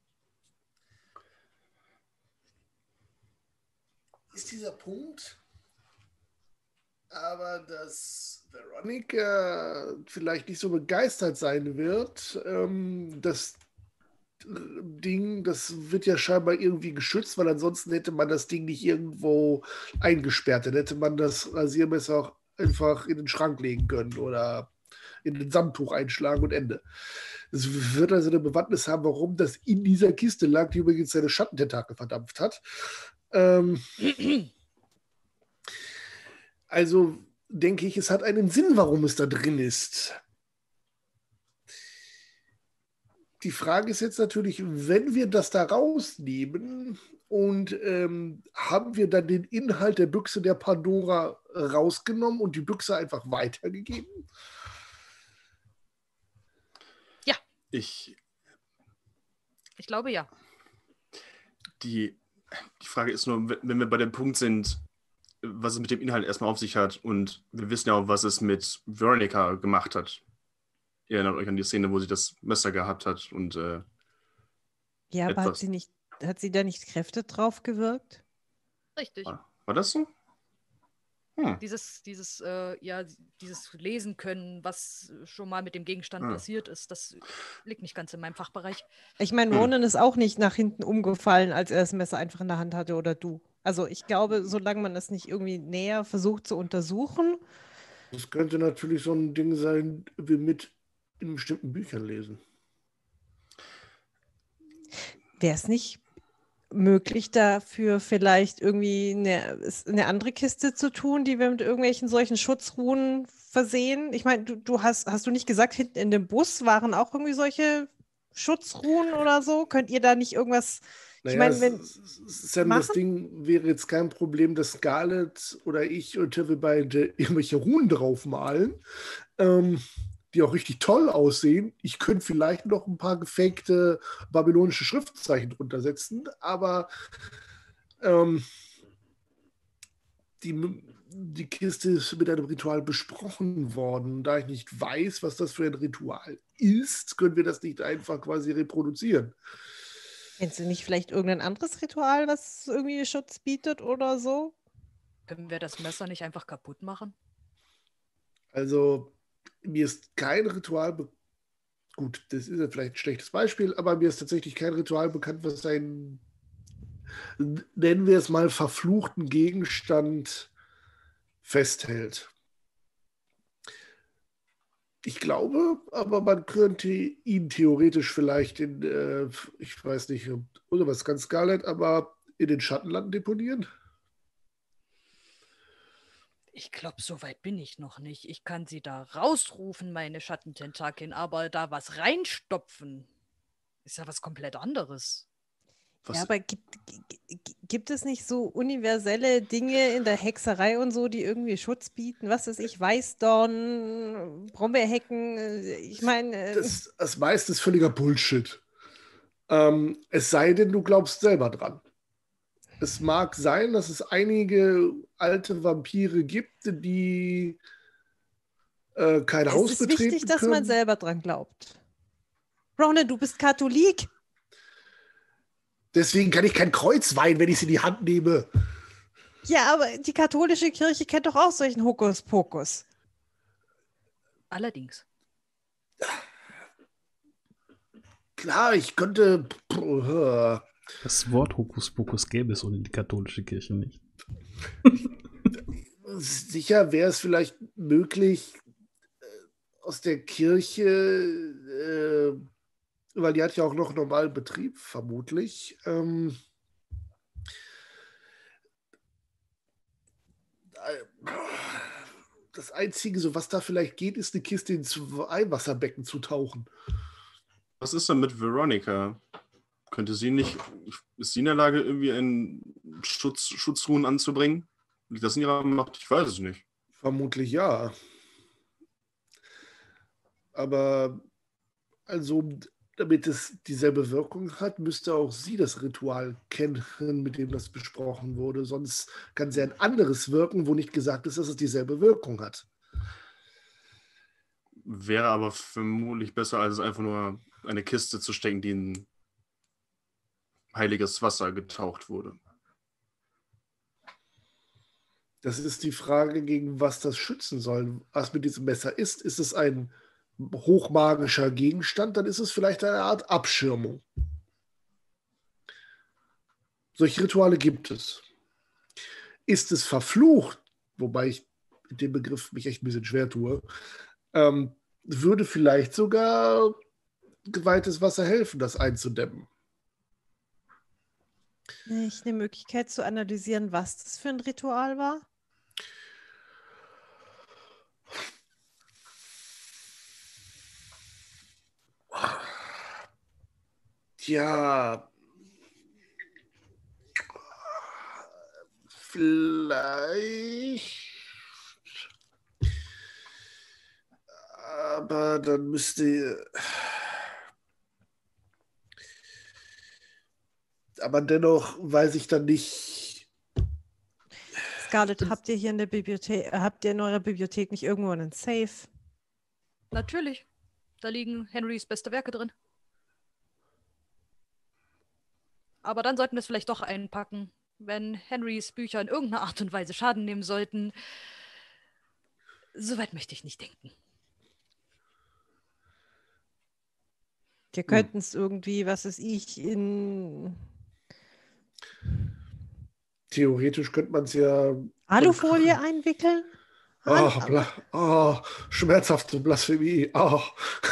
Ist dieser Punkt, aber dass Veronica vielleicht nicht so begeistert sein wird, das Ding, das wird ja scheinbar irgendwie geschützt, weil ansonsten hätte man das Ding nicht irgendwo eingesperrt. Dann hätte man das Rasiermesser auch einfach in den Schrank legen können oder in ein Samttuch einschlagen und Ende. Es wird also eine Bewandtnis haben, warum das in dieser Kiste lag, die übrigens seine Schattententakel verdampft hat. Also denke ich, es hat einen Sinn, warum es da drin ist. Die Frage ist jetzt natürlich, wenn wir das da rausnehmen und haben wir dann den Inhalt der Büchse der Pandora rausgenommen und die Büchse einfach weitergegeben? Ja. Ich glaube ja. Die Frage ist nur, wenn wir bei dem Punkt sind, was es mit dem Inhalt erstmal auf sich hat und wir wissen ja auch, was es mit Veronica gemacht hat. Ihr erinnert euch an die Szene, wo sie das Messer gehabt hat und Ja, aber etwas. hat sie da nicht Kräfte drauf gewirkt? Richtig. War das so? Dieses Lesen können, was schon mal mit dem Gegenstand passiert ist, das liegt nicht ganz in meinem Fachbereich. Ich meine, Ronan ist auch nicht nach hinten umgefallen, als er das Messer einfach in der Hand hatte oder du. Also ich glaube, solange man das nicht irgendwie näher versucht zu untersuchen. Das könnte natürlich so ein Ding sein, wie mit in bestimmten Büchern lesen. Wäre es nicht möglich, dafür vielleicht irgendwie eine andere Kiste zu tun, die wir mit irgendwelchen solchen Schutzruhen versehen? Ich meine, hast du nicht gesagt, hinten in dem Bus waren auch irgendwie solche Schutzruhen oder so? Könnt ihr da nicht irgendwas... Ich Naja, meine, Sam, das Ding wäre jetzt kein Problem, dass Scarlett oder ich und wir beide irgendwelche Runen draufmalen, die auch richtig toll aussehen. Ich könnte vielleicht noch ein paar gefakte babylonische Schriftzeichen drunter setzen, aber die Kiste ist mit einem Ritual besprochen worden. Da ich nicht weiß, was das für ein Ritual ist, können wir das nicht einfach quasi reproduzieren. kennst du nicht vielleicht irgendein anderes Ritual, was irgendwie Schutz bietet oder so? Können wir das Messer nicht einfach kaputt machen? Also, mir ist kein Ritual gut, das ist ja vielleicht ein schlechtes Beispiel, aber mir ist tatsächlich kein Ritual bekannt, was einen, nennen wir es mal, verfluchten Gegenstand festhält. Ich glaube, aber man könnte ihn theoretisch vielleicht in, ich weiß nicht, oder was ganz Scarlett, aber in den Schattenlanden deponieren. Ich glaube, so weit bin ich noch nicht. Ich kann sie da rausrufen, meine Schattententakeln, aber da was reinstopfen, ist ja was komplett anderes. Was, Ja, aber gibt es nicht so universelle Dinge in der Hexerei und so, die irgendwie Schutz bieten? Was weiß ich, Weißdorn, Brombeerhecken, ich meine, Das meiste ist völliger Bullshit. Es sei denn, du glaubst selber dran. Es mag sein, dass es einige alte Vampire gibt, die kein Haus es ist wichtig, betreten dass man können. selber dran glaubt. Ronan, du bist Katholik. Deswegen kann ich kein Kreuzwein, wenn ich es in die Hand nehme. Ja, aber die katholische Kirche kennt doch auch solchen Hokuspokus. Allerdings. Klar, ich könnte. Das Wort Hokuspokus gäbe es ohne die katholische Kirche nicht. Sicher wäre es vielleicht möglich, aus der Kirche, weil die hat ja auch noch normalen Betrieb, vermutlich. Das Einzige, so was da vielleicht geht, ist eine Kiste ins Eiwasserbecken zu tauchen. was ist denn mit Veronica? Könnte sie nicht, ist sie in der Lage, irgendwie einen Schutzruhen anzubringen? Liegt das in ihrer Macht? Ich weiß es nicht. Vermutlich ja. Aber also, damit es dieselbe Wirkung hat, müsste auch sie das Ritual kennen, mit dem das besprochen wurde. Sonst kann sie ein anderes wirken, wo nicht gesagt ist, dass es dieselbe Wirkung hat. Wäre aber vermutlich besser, als einfach nur eine Kiste zu stecken, die in heiliges Wasser getaucht wurde. Das ist die Frage, gegen was das schützen soll. Was mit diesem Messer ist. Ist es ein hochmagischer Gegenstand, dann ist es vielleicht eine Art Abschirmung. Solche Rituale gibt es. Ist es verflucht, wobei ich mit dem Begriff mich echt ein bisschen schwer tue, würde vielleicht sogar geweihtes Wasser helfen, das einzudämmen. Nicht eine Möglichkeit zu analysieren, was das für ein Ritual war? Tja, vielleicht. Aber dann müsste. Aber dennoch weiß ich dann nicht. Scarlett, habt ihr hier in der Bibliothek, habt ihr in eurer Bibliothek nicht irgendwo einen Safe? Natürlich. Da liegen Henrys beste Werke drin. Aber dann sollten wir es vielleicht doch einpacken, wenn Henrys Bücher in irgendeiner Art und Weise Schaden nehmen sollten. Soweit möchte ich nicht denken. Wir könnten es irgendwie, was weiß ich, in Theoretisch könnte man es ja. Alufolie einwickeln? Schmerzhafte Blasphemie. Oh.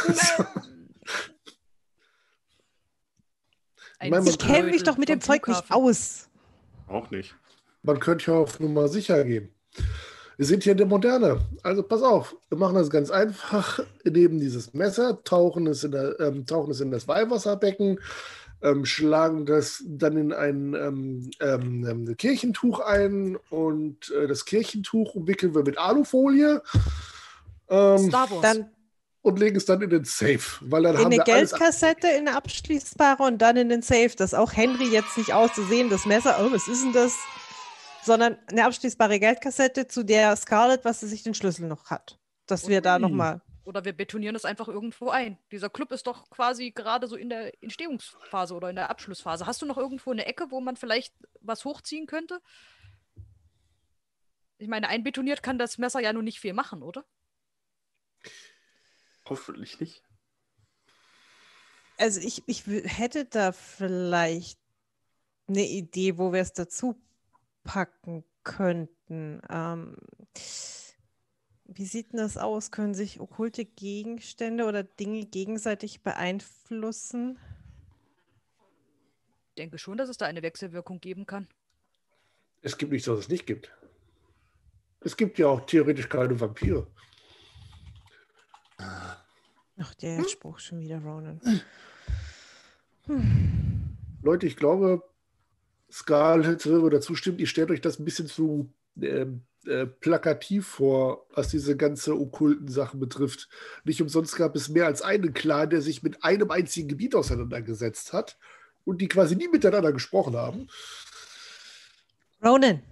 Ich kenne mich doch mit dem Zeug nicht aus. Auch nicht. Man könnte ja auf Nummer sicher gehen. Wir sind hier in der Moderne. Also pass auf, wir machen das ganz einfach. Wir nehmen dieses Messer, tauchen es in das Weihwasserbecken, schlagen das dann in ein Kirchentuch ein und das Kirchentuch umwickeln wir mit Alufolie Star Wars. und legen es dann in den Safe. Weil dann In haben eine wir alles Geldkassette, in eine abschließbare und dann in den Safe, dass auch Henry jetzt nicht auszusehen, das Messer, oh, was ist denn das? Sondern eine abschließbare Geldkassette, zu der Scarlett, was sie sich den Schlüssel noch hat. Dass wir da nochmal. Oder wir betonieren es einfach irgendwo ein. Dieser Club ist doch quasi gerade so in der Entstehungsphase oder in der Abschlussphase. Hast du noch irgendwo eine Ecke, wo man vielleicht was hochziehen könnte? Ich meine, einbetoniert kann das Messer ja nun nicht viel machen, oder? Hoffentlich nicht. Also ich hätte da vielleicht eine Idee, wo wir es dazu packen könnten. Wie sieht denn das aus? Können sich okkulte Gegenstände oder Dinge gegenseitig beeinflussen? Ich denke schon, dass es da eine Wechselwirkung geben kann. Es gibt nichts, was es nicht gibt. Es gibt ja auch theoretisch keine Vampire. Ach, der Spruch schon wieder, Ronan. Leute, ich glaube, Scarlett würde zustimmen, ihr stellt euch das ein bisschen zu plakativ vor, was diese ganze okkulten Sachen betrifft. Nicht umsonst gab es mehr als einen Clan, der sich mit einem einzigen Gebiet auseinandergesetzt hat und die quasi nie miteinander gesprochen haben. Ronan,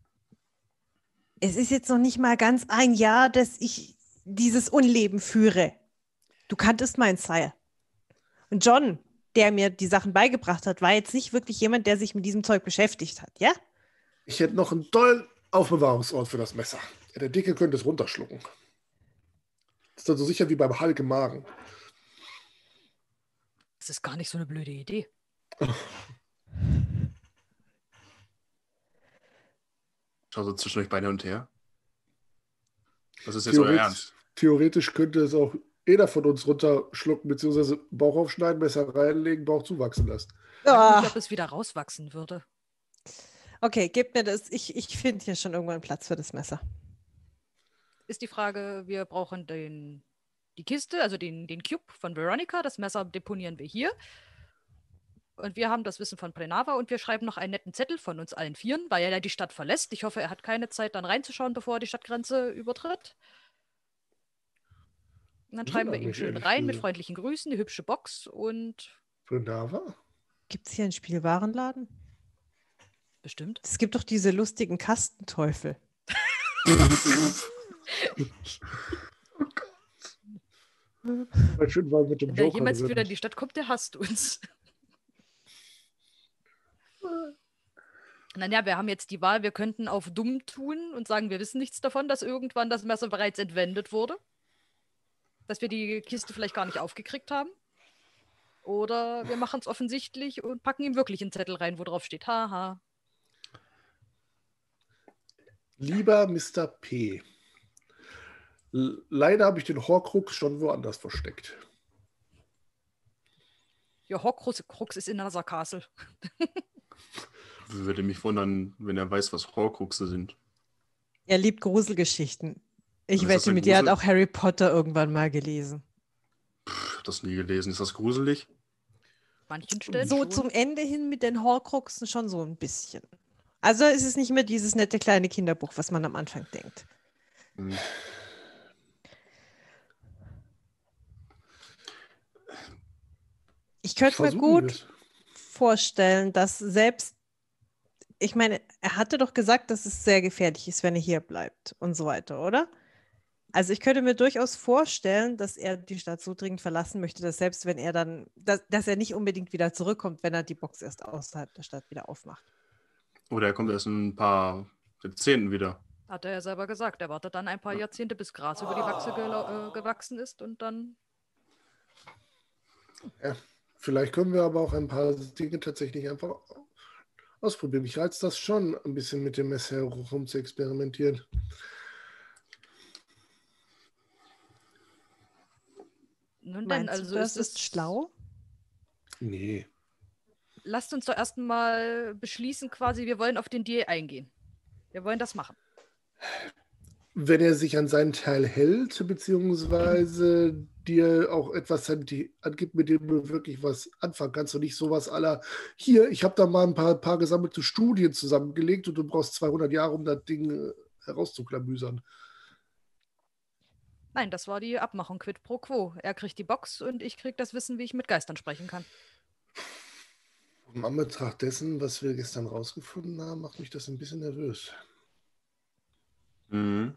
es ist jetzt noch nicht mal ganz ein Jahr, dass ich dieses Unleben führe. Du kanntest meinen Sire. Und John, der mir die Sachen beigebracht hat, war jetzt nicht wirklich jemand, der sich mit diesem Zeug beschäftigt hat, ja? Ich hätte noch einen tollen Aufbewahrungsort für das Messer. Ja, der Dicke könnte es runterschlucken. Das ist dann so sicher wie beim Hulk im Magen. Das ist gar nicht so eine blöde Idee. Schau so zwischen euch beide und her. Was ist jetzt euer Ernst? Theoretisch könnte es auch jeder von uns runterschlucken, beziehungsweise Bauch aufschneiden, Messer reinlegen, Bauch zuwachsen lassen. Ich weiß nicht, ob es wieder rauswachsen würde. Okay, gib mir das. Ich finde hier schon irgendwann Platz für das Messer. Ist die Frage, wir brauchen die Kiste, also den Cube von Veronica. Das Messer deponieren wir hier. Und wir haben das Wissen von Plenava und wir schreiben noch einen netten Zettel von uns allen vieren, weil er ja die Stadt verlässt. Ich hoffe, er hat keine Zeit, dann reinzuschauen, bevor er die Stadtgrenze übertritt. Und dann schreiben wir ihm schön rein mit freundlichen Grüßen, die hübsche Box und... Plenava? Gibt es hier einen Spielwarenladen? Bestimmt. Es gibt doch diese lustigen Kastenteufel. Oh Gott. Schön war mit dem Wenn der Joker jemals drin. wieder in die Stadt kommt, der hasst uns. Naja, wir haben jetzt die Wahl, wir könnten auf dumm tun und sagen, wir wissen nichts davon, dass irgendwann das Messer bereits entwendet wurde. Dass wir die Kiste vielleicht gar nicht aufgekriegt haben. Oder wir machen es offensichtlich und packen ihm wirklich einen Zettel rein, wo drauf steht, haha. Lieber Mr. P. Leider habe ich den Horcrux schon woanders versteckt. Ja, Horcrux ist in Nazar Castle. Würde mich wundern, wenn er weiß, was Horcruxe sind. Er liebt Gruselgeschichten. Ich ist das wette, ein mit dir hat Grusel? auch Harry Potter irgendwann mal gelesen. Ich habe das nie gelesen. Ist das gruselig? Manchen Stellen So schon. zum Ende hin mit den Horcruxen schon so ein bisschen. Also es ist nicht mehr dieses nette kleine Kinderbuch, was man am Anfang denkt. Hm. Ich könnte mir Versuchen wir gut es. vorstellen, dass selbst, ich meine, er hatte doch gesagt, dass es sehr gefährlich ist, wenn er hier bleibt und so weiter, oder? Also ich könnte mir durchaus vorstellen, dass er die Stadt so dringend verlassen möchte, dass selbst wenn er dann, dass er nicht unbedingt wieder zurückkommt, wenn er die Box erst außerhalb der Stadt wieder aufmacht. Oder er kommt erst in ein paar Jahrzehnten wieder. Hat er ja selber gesagt. Er wartet dann ein paar Jahrzehnte, bis Gras über die Wachse gewachsen ist und dann... Ja, vielleicht können wir aber auch ein paar Dinge tatsächlich einfach ausprobieren. Ich reizt das schon, ein bisschen mit dem Messer herum zu experimentieren. Nun denn, Meinst also du, das ist ist schlau? Nee. Lasst uns doch erstmal beschließen, quasi, wir wollen auf den Deal eingehen. Wir wollen das machen. Wenn er sich an seinen Teil hält, beziehungsweise dir auch etwas angibt, mit dem du wirklich was anfangen kannst und nicht sowas aller, hier, ich habe da mal ein paar gesammelte Studien zusammengelegt und du brauchst 200 Jahre, um das Ding herauszuklamüsern. Nein, das war die Abmachung quid pro quo. Er kriegt die Box und ich krieg das Wissen, wie ich mit Geistern sprechen kann. Im Anbetracht dessen, was wir gestern rausgefunden haben, macht mich das ein bisschen nervös. Mhm.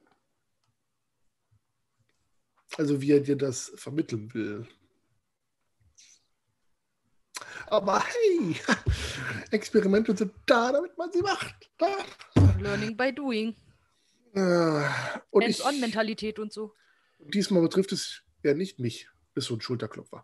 Also wie er dir das vermitteln will. Aber hey, Experimente sind da, damit man sie macht. Da. Learning by doing. Und Hands-on-Mentalität und so. diesmal betrifft es ja nicht mich. Ist so ein Schulterklopfer.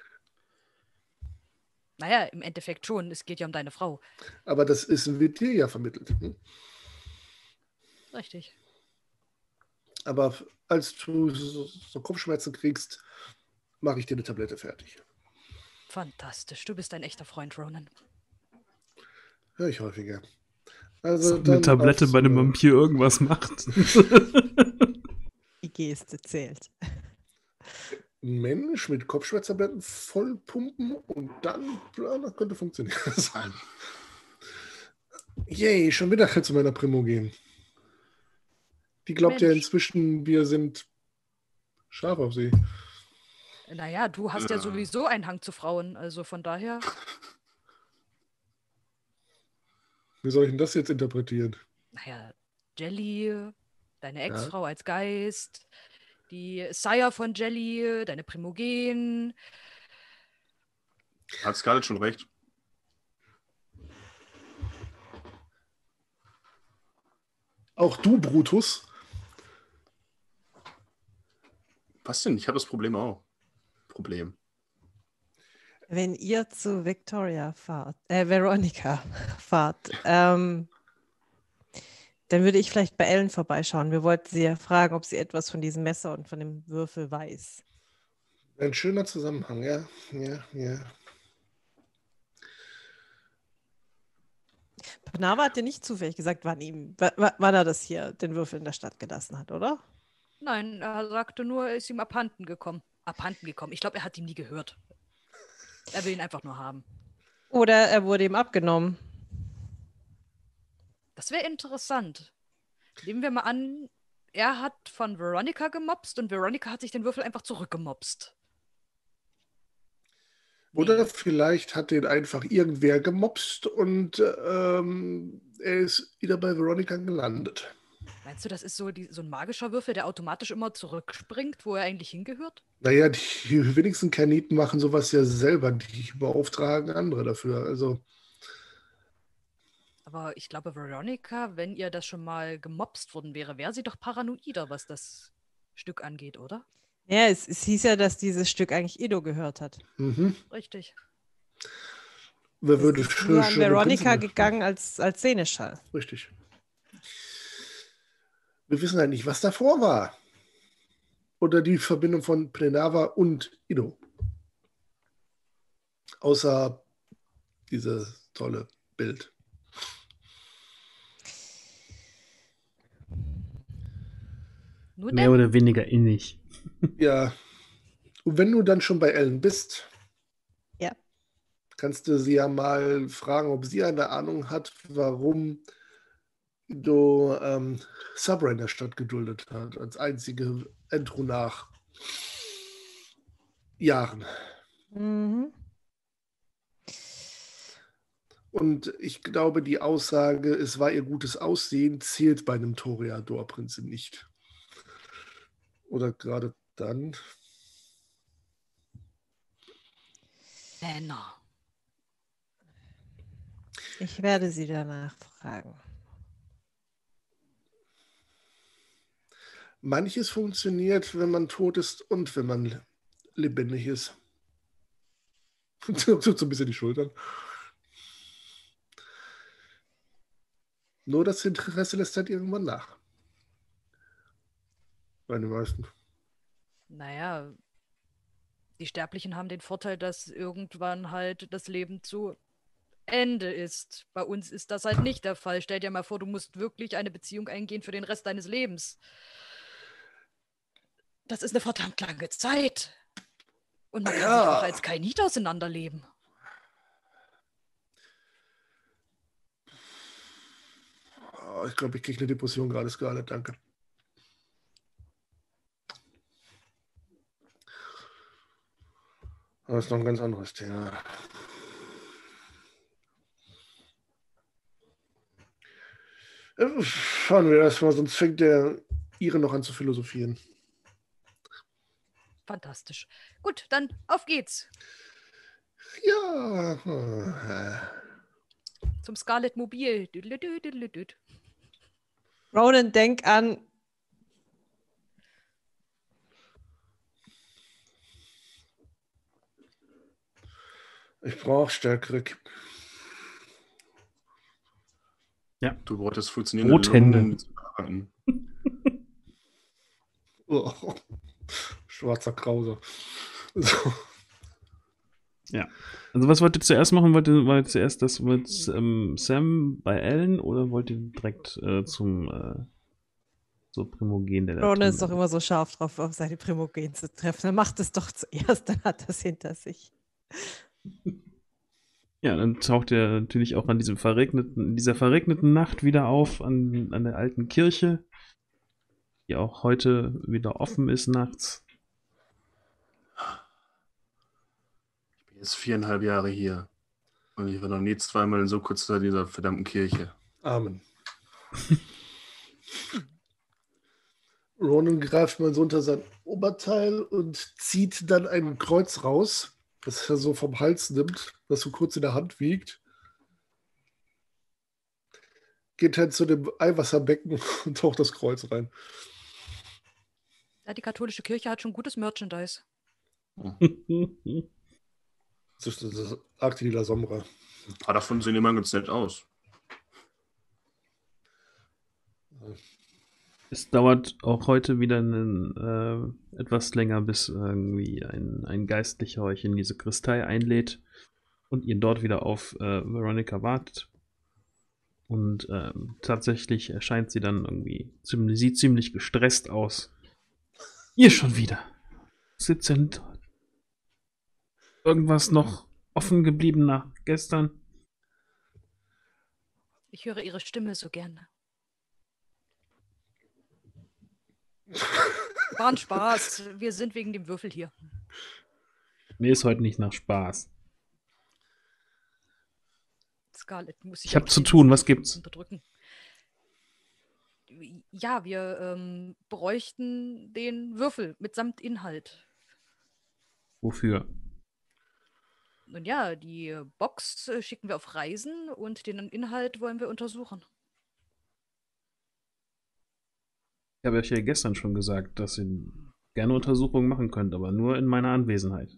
Naja, im Endeffekt schon. Es geht ja um deine Frau. Aber das wird dir ja vermittelt. Hm? Richtig. Aber als du so Kopfschmerzen kriegst, mache ich dir eine Tablette fertig. Fantastisch. Du bist ein echter Freund, Ronan. Höre ich häufiger. Dass Also eine dann Tablette aufs- bei einem Vampir irgendwas macht. Die Geste zählt. Ein Mensch mit Kopfschmerztabletten vollpumpen und dann, ja, das könnte funktionieren. Yay, schon wieder kann zu meiner Primo gehen. Die glaubt ja Mensch. inzwischen, wir sind scharf auf sie. Naja, du hast ja sowieso einen Hang zu Frauen, also von daher. Wie soll ich denn das jetzt interpretieren? Naja, Jelly, deine Ja. Ex-Frau als Geist, die Sire von Jelly, deine Primogen. Hat Scarlett schon recht. Auch du, Brutus. Was denn? Ich habe das Problem auch. Wenn ihr zu Veronica fahrt, dann würde ich vielleicht bei Ellen vorbeischauen. Wir wollten sie ja fragen, ob sie etwas von diesem Messer und von dem Würfel weiß. Ein schöner Zusammenhang, ja. Panava hat dir nicht zufällig gesagt, wann er das hier, den Würfel in der Stadt gelassen hat, oder? Nein, er sagte nur, er ist ihm abhanden gekommen. Ich glaube, er hat ihn nie gehört. Er will ihn einfach nur haben. Oder er wurde ihm abgenommen. Das wäre interessant. Nehmen wir mal an, er hat von Veronica gemobst und Veronica hat sich den Würfel einfach zurückgemobst. Oder vielleicht hat den einfach irgendwer gemobst und er ist wieder bei Veronica gelandet. Meinst du, das ist so ein magischer Würfel, der automatisch immer zurückspringt, wo er eigentlich hingehört? Naja, die wenigsten Kaniten machen sowas ja selber. Die beauftragen andere dafür. Also, Aber ich glaube, Veronica, wenn ihr das schon mal gemobst worden wäre sie doch paranoider, was das Stück angeht, oder? Ja, es hieß ja, dass dieses Stück eigentlich Edo gehört hat. Richtig. wer würde Es ist nur an schöne Veronica Prinzen- gegangen als Seneschall. Richtig. Wir wissen ja nicht, was davor war. Oder die Verbindung von Plenava und Ido. Außer dieses tolle Bild. Nur Mehr denn, oder weniger innig. Ja. Und wenn du dann schon bei Ellen bist, Ja. kannst du sie ja mal fragen, ob sie eine Ahnung hat, warum du Sabra in der Stadt geduldet hat, als einzige Endru nach Jahren. Mhm. Und ich glaube, die Aussage, es war ihr gutes Aussehen, zählt bei einem Toreador-Prinzen nicht. Oder gerade dann. Männer. Ich werde sie danach fragen. Manches funktioniert, wenn man tot ist und wenn man lebendig ist. So ein bisschen die Schultern. Nur das Interesse lässt halt irgendwann nach. Bei den meisten. Naja, die Sterblichen haben den Vorteil, dass irgendwann halt das Leben zu Ende ist. Bei uns ist das halt nicht der Fall. Stell dir mal vor, du musst wirklich eine Beziehung eingehen für den Rest deines Lebens. Das ist eine verdammt lange Zeit. Und man kann sich Ja. auch als Kainit auseinanderleben. Oh, ich glaube, ich kriege eine Depression gerade, Scarlett, danke. Das ist noch ein ganz anderes Thema. Schauen wir erstmal, sonst fängt der Ire noch an zu philosophieren. Fantastisch. Gut, dann auf geht's. Ja. Zum Scarlet Mobil. Düdelüdüdelüdüd. Ronan, denk an. Ich brauche stärkere Kippen. Du wolltest funktionierende Rothände. Lungen zu arbeiten. Oh. Schwarzer Krause. So. Ja. Also was wollt ihr zuerst machen? Wollt ihr zuerst das mit Sam bei Ellen oder wollt ihr direkt zum So Primogen, der da Ron drin ist doch immer so scharf drauf, auf seine Primogen zu treffen. Er macht es doch zuerst, dann hat er es hinter sich. Ja, dann taucht er natürlich auch an dieser verregneten Nacht wieder auf an der alten Kirche, die auch heute wieder offen ist nachts. Ich bin jetzt 4,5 Jahre hier. Und ich war noch nie zweimal in so kurzer Zeit in dieser verdammten Kirche. Amen. Ronan greift mal so unter sein Oberteil und zieht dann ein Kreuz raus, das er so vom Hals nimmt, das so kurz in der Hand wiegt. Geht halt zu dem Eiwasserbecken und taucht das Kreuz rein. Ja, die katholische Kirche hat schon gutes Merchandise. Das ist das Akte de la Sombra. Ein paar davon sehen immer ganz nett aus. Es dauert auch heute wieder etwas länger, bis irgendwie ein Geistlicher euch in diese Sakristei einlädt und ihr dort wieder auf Veronica wartet. Und tatsächlich erscheint sie dann irgendwie, sieht ziemlich gestresst aus. Ihr schon wieder. Sitzend. Irgendwas noch offen geblieben nach gestern? Ich höre Ihre Stimme so gerne. War ein Spaß. Wir sind wegen dem Würfel hier. Mir ist heute nicht nach Spaß. Scarlett muss Ich habe zu tun, was gibt's? Unterdrücken. Ja, wir bräuchten den Würfel mitsamt Inhalt. Wofür? Nun ja, die Box schicken wir auf Reisen und den Inhalt wollen wir untersuchen. Ich habe euch ja gestern schon gesagt, dass ihr gerne Untersuchungen machen könnt, aber nur in meiner Anwesenheit.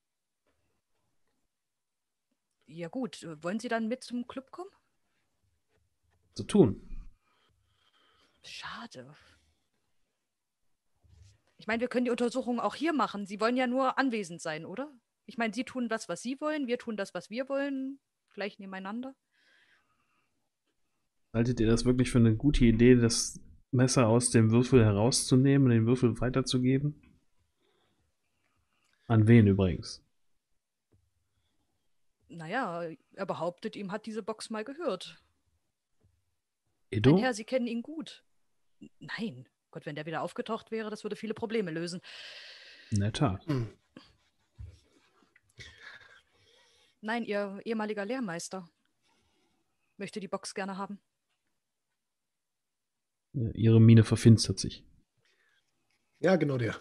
Ja gut, wollen Sie dann mit zum Club kommen? Zu tun. Schade. Ich meine, wir können die Untersuchung auch hier machen. Sie wollen ja nur anwesend sein, oder? Ich meine, Sie tun das, was Sie wollen, wir tun das, was wir wollen. Gleich nebeneinander. Haltet ihr das wirklich für eine gute Idee, das Messer aus dem Würfel herauszunehmen und den Würfel weiterzugeben? An wen übrigens? Naja, er behauptet, ihm hat diese Box mal gehört. Edo? Mein Herr, Sie kennen ihn gut. Nein. Gott, wenn der wieder aufgetaucht wäre, das würde viele Probleme lösen. In der Tat. Nein, Ihr ehemaliger Lehrmeister möchte die Box gerne haben. Ja, ihre Miene verfinstert sich. Ja, genau der.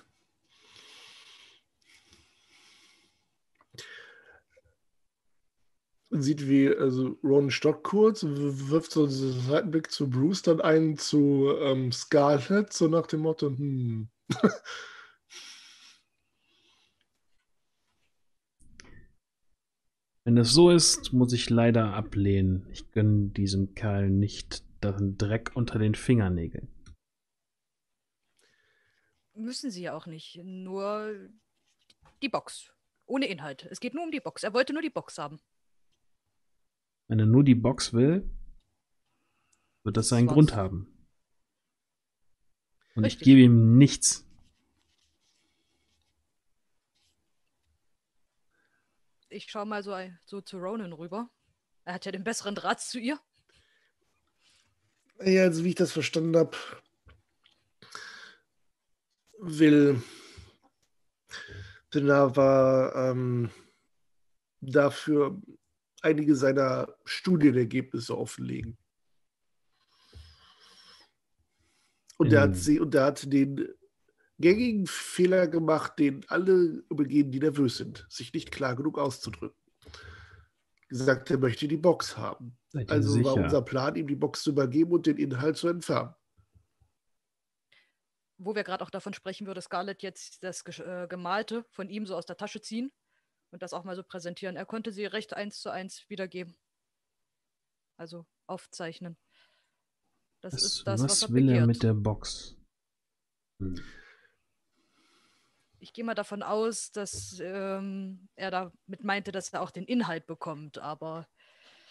Man sieht, wie Ron stockt kurz, wirft so einen Seitenblick zu Bruce, dann einen zu Scarlett, so nach dem Motto, Wenn es so ist, muss ich leider ablehnen. Ich gönne diesem Kerl nicht den Dreck unter den Fingernägeln. Müssen Sie ja auch nicht. Nur die Box. Ohne Inhalt. Es geht nur um die Box. Er wollte nur die Box haben. Wenn er nur die Box will, wird das seinen Grund haben. Und Richtig. ich gebe ihm nichts. Ich schaue mal so zu Ronan rüber. Er hat ja den besseren Draht zu ihr. Ja, also wie ich das verstanden habe, will Denava dafür einige seiner Studienergebnisse offenlegen. Und er hat den gängigen Fehler gemacht, den alle übergehen, die nervös sind, sich nicht klar genug auszudrücken. Gesagt, er möchte die Box haben. Seid ihr Also war sicher? unser Plan, ihm die Box zu übergeben und den Inhalt zu entfernen. Wo wir gerade auch davon sprechen, würde Scarlett jetzt das Gemalte von ihm so aus der Tasche ziehen und das auch mal so präsentieren. Er konnte sie recht 1:1 wiedergeben. Also aufzeichnen. Das ist das, was er will begehrt. er mit der Box? Ich gehe mal davon aus, dass er damit meinte, dass er auch den Inhalt bekommt, aber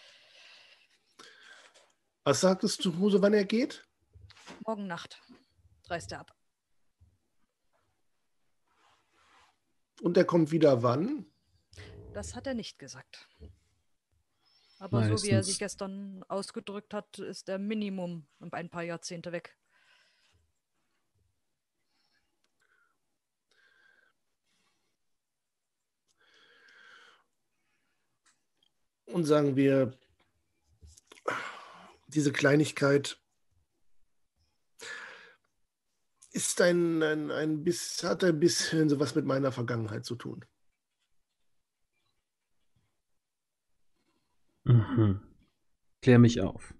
Was sagtest du, Hose, wann er geht? morgen Nacht. reist er ab. Und der kommt wieder wann? Das hat er nicht gesagt. Aber so wie er sich Meistens. gestern ausgedrückt hat, ist er Minimum um ein paar Jahrzehnte weg. Und sagen wir, diese Kleinigkeit ist hat ein bisschen sowas mit meiner Vergangenheit zu tun. Mhm. Klär mich auf.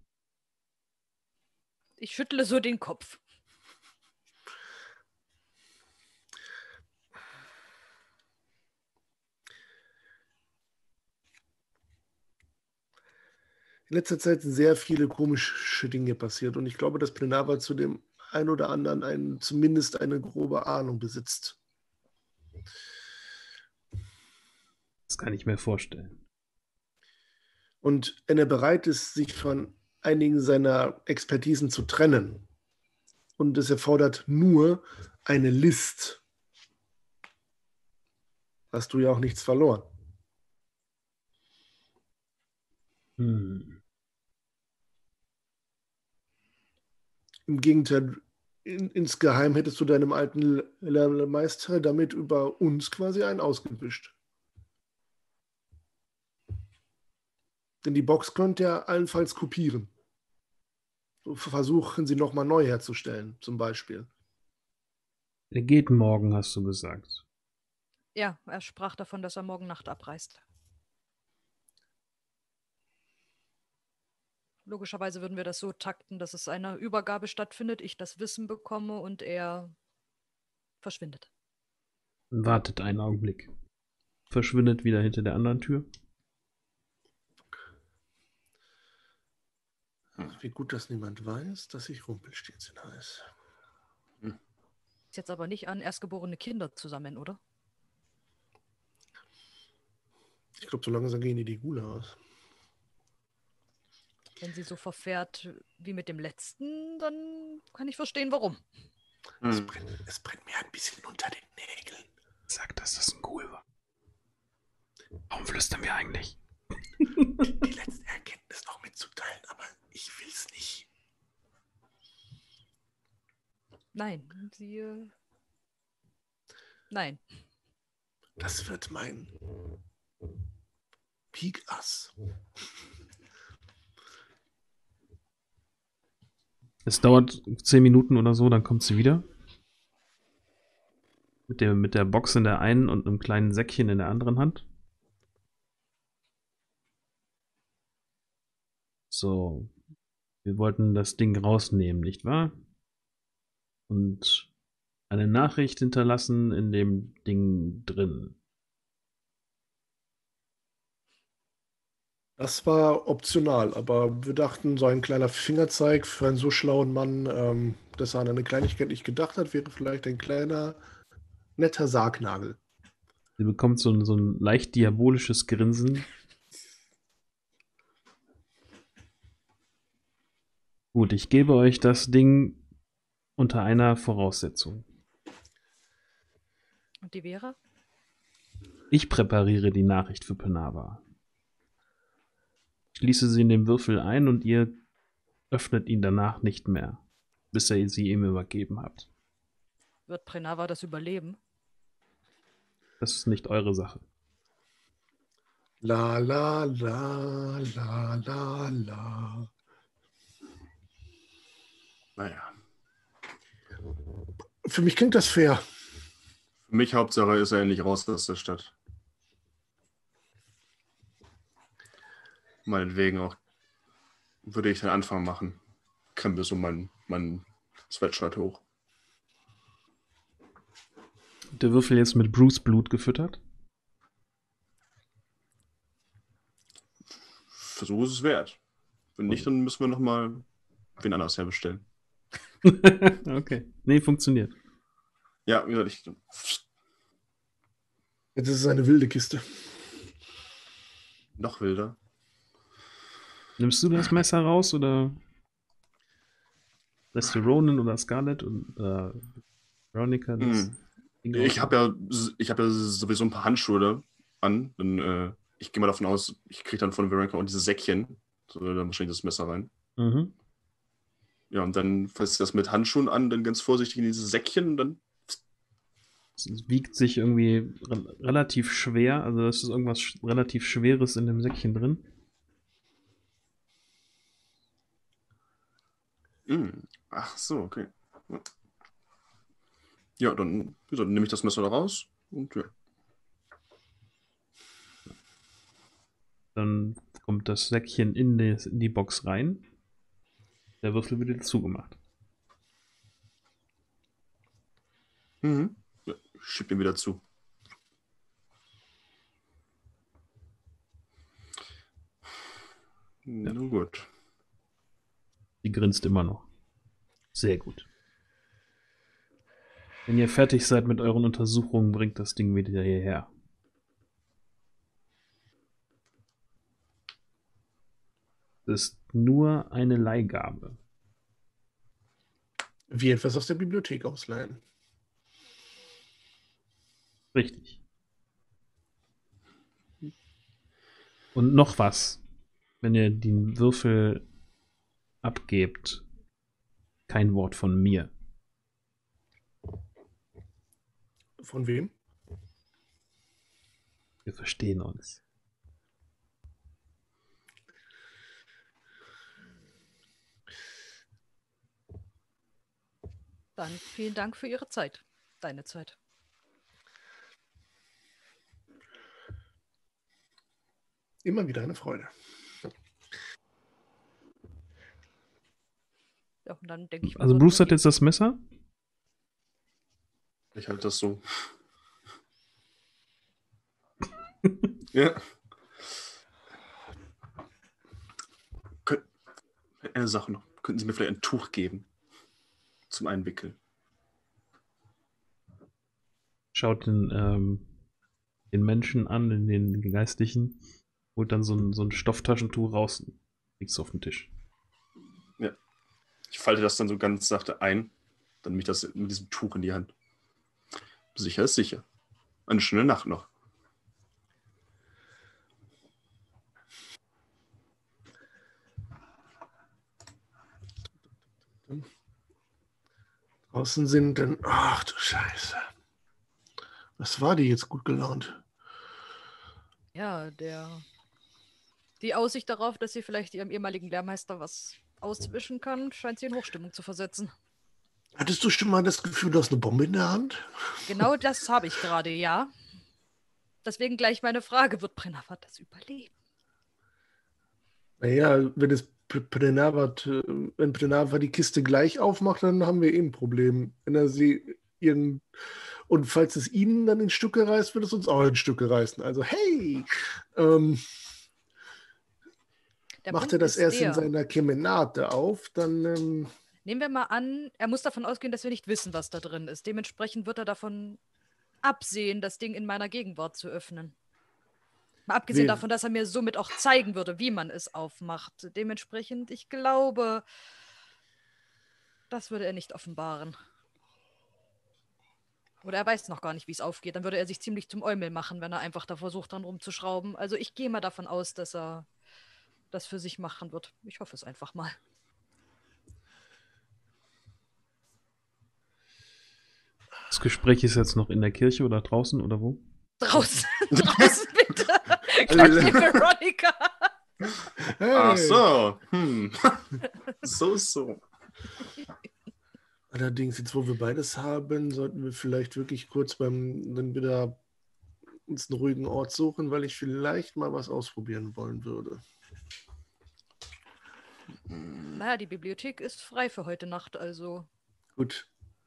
Ich schüttle so den Kopf. In letzter Zeit sind sehr viele komische Dinge passiert und ich glaube, dass Plenava zu dem ein oder anderen zumindest eine grobe Ahnung besitzt. Das kann ich mir vorstellen. Und wenn er bereit ist, sich von einigen seiner Expertisen zu trennen und es erfordert nur eine List, hast du ja auch nichts verloren. Hm. Im Gegenteil, insgeheim hättest du deinem alten Meister damit über uns quasi einen ausgewischt. Denn die Box könnt ihr allenfalls kopieren. So versuchen sie nochmal neu herzustellen, zum Beispiel. Er geht morgen, hast du gesagt. Ja, er sprach davon, dass er morgen Nacht abreist. Logischerweise würden wir das so takten, dass es eine Übergabe stattfindet, ich das Wissen bekomme und er verschwindet. Wartet einen Augenblick. Verschwindet wieder hinter der anderen Tür. Wie gut, dass niemand weiß, dass ich Rumpelstilzchen heiße. Ist jetzt aber nicht an, erstgeborene Kinder zu sammeln, oder? Ich glaube, so langsam gehen die Gule aus. Wenn sie so verfährt wie mit dem letzten, dann kann ich verstehen, warum. Es brennt mir ein bisschen unter den Nägeln. Sag, dass das ein Ghoul war. Warum flüstern wir eigentlich? Die letzte Erkenntnis noch mitzuteilen, aber ich will es nicht. Nein, Nein. Das wird mein Pik-Ass. Es dauert 10 Minuten oder so, dann kommt sie wieder. Mit der Box in der einen und einem kleinen Säckchen in der anderen Hand. So. Wir wollten das Ding rausnehmen, nicht wahr? Und eine Nachricht hinterlassen in dem Ding drin. Das war optional, aber wir dachten, so ein kleiner Fingerzeig für einen so schlauen Mann, dass er an eine Kleinigkeit nicht gedacht hat, wäre vielleicht ein kleiner, netter Sargnagel. Sie bekommt so ein leicht diabolisches Grinsen. Gut, ich gebe euch das Ding unter einer Voraussetzung. Und die wäre? Ich präpariere die Nachricht für Plenava. Schließe sie in den Würfel ein und ihr öffnet ihn danach nicht mehr, bis ihr sie ihm übergeben habt. Wird Plenava das überleben? Das ist nicht eure Sache. La la la la la la. Naja. Für mich klingt das fair. Für mich Hauptsache ist er endlich raus aus der Stadt. Meinetwegen auch würde ich den Anfang machen. Krempel so mein Sweatshirt hoch. Der Würfel jetzt mit Bruce Blut gefüttert? Versuch ist es wert. Wenn nicht, dann müssen wir nochmal wen anders herbestellen. Okay. Nee, funktioniert. Ja, wie gesagt, Jetzt ist es eine wilde Kiste. noch wilder. Nimmst du das Messer raus oder? Lässt du Ronan oder Scarlett und Veronica das Ding Ich raus? habe ja sowieso ein paar Handschuhe an. Dann, ich gehe mal davon aus, ich kriege dann von Veronica auch diese Säckchen. So, dann wahrscheinlich das Messer rein. Mhm. Ja, und dann fasst ich das mit Handschuhen an, dann ganz vorsichtig in dieses Säckchen und dann. Es wiegt sich irgendwie relativ schwer, also das ist irgendwas relativ Schweres in dem Säckchen drin. Ach so, okay. Ja, dann, wie gesagt, nehme ich das Messer da raus und ja. Dann kommt das Säckchen in die Box rein. Der Würfel wird jetzt zugemacht. Ja, ich schieb den wieder zu. Ja. Na gut. Die grinst immer noch. Sehr gut. Wenn ihr fertig seid mit euren Untersuchungen, bringt das Ding wieder hierher. Es ist nur eine Leihgabe. Wie etwas aus der Bibliothek ausleihen. Richtig. Und noch was. Wenn ihr den Würfel abgebt, kein Wort von mir. Von wem? Wir verstehen uns. Dann vielen Dank für Ihre Zeit. Deine Zeit. Immer wieder eine Freude. Ja, und dann denke ich mal. Also wird Bruce man hat jetzt das Messer. Ich halte das so. Ja. Eine Sache noch. Könnten Sie mir vielleicht ein Tuch geben? Zum Einwickeln. Schaut den Menschen an, den Geistlichen, holt dann so ein Stofftaschentuch raus und legt es auf den Tisch. Ja. Ich falte das dann so ganz sachte ein. Dann nehme ich das mit diesem Tuch in die Hand. Sicher ist sicher. Eine schöne Nacht noch. Draußen sind dann. Ach du Scheiße. Was war die jetzt gut gelaunt? Ja, die Aussicht darauf, dass sie vielleicht ihrem ehemaligen Lehrmeister was auswischen kann, scheint sie in Hochstimmung zu versetzen. Hattest du schon mal das Gefühl, du hast eine Bombe in der Hand? Genau das habe ich gerade, ja. Deswegen gleich meine Frage, wird Brennerwart das überleben? Naja, wenn Prenava die Kiste gleich aufmacht, dann haben wir eh ein Problem. Wenn er sie und falls es ihnen dann in Stücke reißt, wird es uns auch in Stücke reißen. Also hey, Der macht Punkt er das ist erst in der, seiner Kemenate auf, dann nehmen wir mal an, er muss davon ausgehen, dass wir nicht wissen, was da drin ist. Dementsprechend wird er davon absehen, das Ding in meiner Gegenwart zu öffnen. Mal abgesehen Wer- davon, dass er mir somit auch zeigen würde, wie man es aufmacht. Dementsprechend, ich glaube, das würde er nicht offenbaren. Oder er weiß noch gar nicht, wie es aufgeht. Dann würde er sich ziemlich zum Eumel machen, wenn er einfach da versucht, dran rumzuschrauben. Also ich gehe mal davon aus, dass er das für sich machen wird. Ich hoffe es einfach mal. Das Gespräch ist jetzt noch in der Kirche oder draußen oder wo? Draußen, draußen bitte. Gleich die Veronica. hey, Ach so. So. allerdings, jetzt wo wir beides haben, sollten wir vielleicht wirklich kurz dann wieder uns einen ruhigen Ort suchen, weil ich vielleicht mal was ausprobieren wollen würde. Naja, die Bibliothek ist frei für heute Nacht, also. Gut.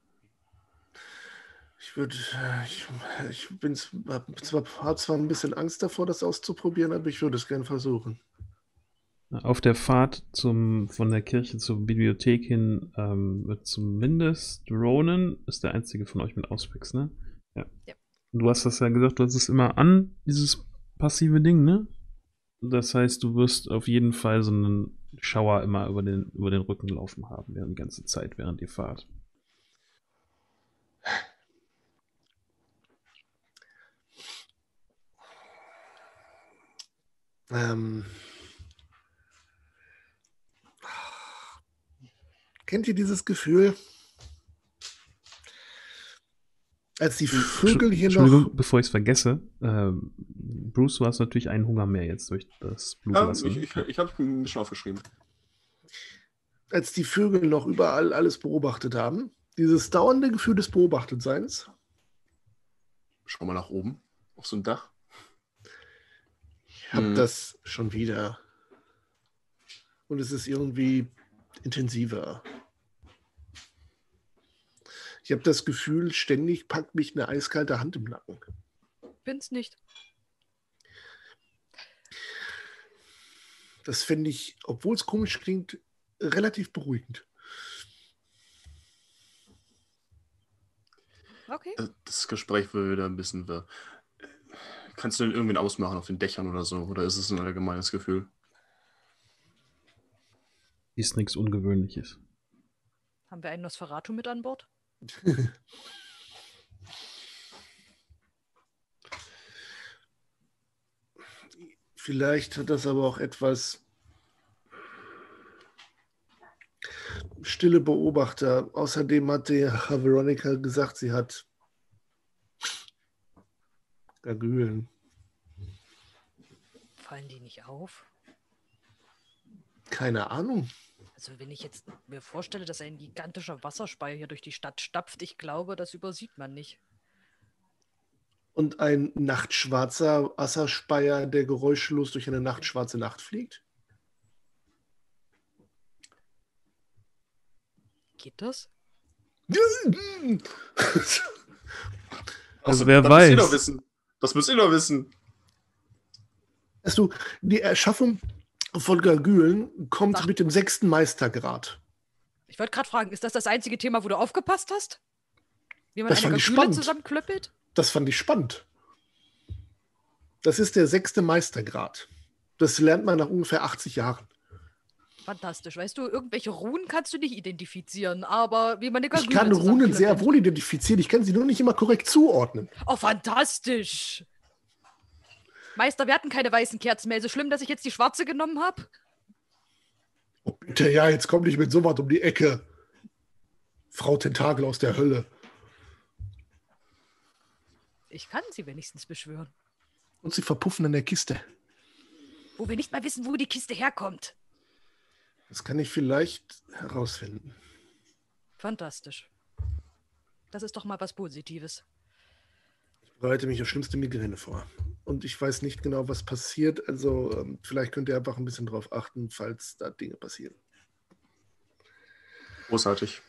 Ich habe zwar ein bisschen Angst davor, das auszuprobieren, aber ich würde es gerne versuchen. Auf der Fahrt von der Kirche zur Bibliothek hin wird zumindest Ronan ist der einzige von euch mit Auspex, ne? Ja. Und du hast das ja gesagt, du hast es immer an, dieses passive Ding, ne? Das heißt, du wirst auf jeden Fall so einen Schauer immer über den Rücken laufen haben, die ganze Zeit, während ihr fahrt. Kennt ihr dieses Gefühl, als die Vögel hier Entschuldigung, noch... bevor ich es vergesse, Bruce, du hast natürlich einen Hunger mehr jetzt durch das Blutlassen. Ich habe mir schon aufgeschrieben. Als die Vögel noch überall alles beobachtet haben, dieses dauernde Gefühl des Beobachtetseins. Schau mal nach oben, auf so ein Dach. Ich habe das schon wieder. Und es ist irgendwie intensiver. Ich habe das Gefühl, ständig packt mich eine eiskalte Hand im Nacken. Bin's nicht. Das finde ich, obwohl es komisch klingt, relativ beruhigend. Okay. Das Gespräch wird wieder ein bisschen... Kannst du denn irgendwen ausmachen auf den Dächern oder so? Oder ist es ein allgemeines Gefühl? Ist nichts Ungewöhnliches. Haben wir einen Nosferatu mit an Bord? Vielleicht hat das aber auch etwas stille Beobachter. Außerdem hat die Veronica gesagt, sie hat Gargülen. Fallen die nicht auf? Keine Ahnung. Also wenn ich jetzt mir vorstelle, dass ein gigantischer Wasserspeier hier durch die Stadt stapft, ich glaube, das übersieht man nicht. Und ein nachtschwarzer Wasserspeier, der geräuschlos durch eine nachtschwarze Nacht fliegt? Geht das? Also wer das weiß. Müsst ihr doch wissen. Das müsst ihr doch wissen. Weißt du, die Erschaffung von Gargülen kommt Ach. mit dem 6. Meistergrad. Ich wollte gerade fragen, ist das das einzige Thema, wo du aufgepasst hast? Wie man Das eine fand ich Gargüle spannend. zusammenklöppelt? Das fand ich spannend. Das ist der 6. Meistergrad. Das lernt man nach ungefähr 80 Jahren. Fantastisch. Weißt du, irgendwelche Runen kannst du nicht identifizieren, aber wie man eine Ich Gargüle kann Runen sehr zusammenklöppelt. wohl identifizieren, ich kann sie nur nicht immer korrekt zuordnen. Oh, fantastisch. Meister, wir hatten keine weißen Kerzen mehr. Ist es schlimm, dass ich jetzt die schwarze genommen habe? Oh, bitte, ja, jetzt komm nicht mit sowas um die Ecke. Frau Tentakel aus der Hölle. Ich kann sie wenigstens beschwören. Und sie verpuffen in der Kiste. Wo wir nicht mal wissen, wo die Kiste herkommt. Das kann ich vielleicht herausfinden. Fantastisch. Das ist doch mal was Positives. Ich bereite mich auf schlimmste Migräne vor. Und ich weiß nicht genau, was passiert. Also vielleicht könnt ihr einfach ein bisschen drauf achten, falls da Dinge passieren. Großartig.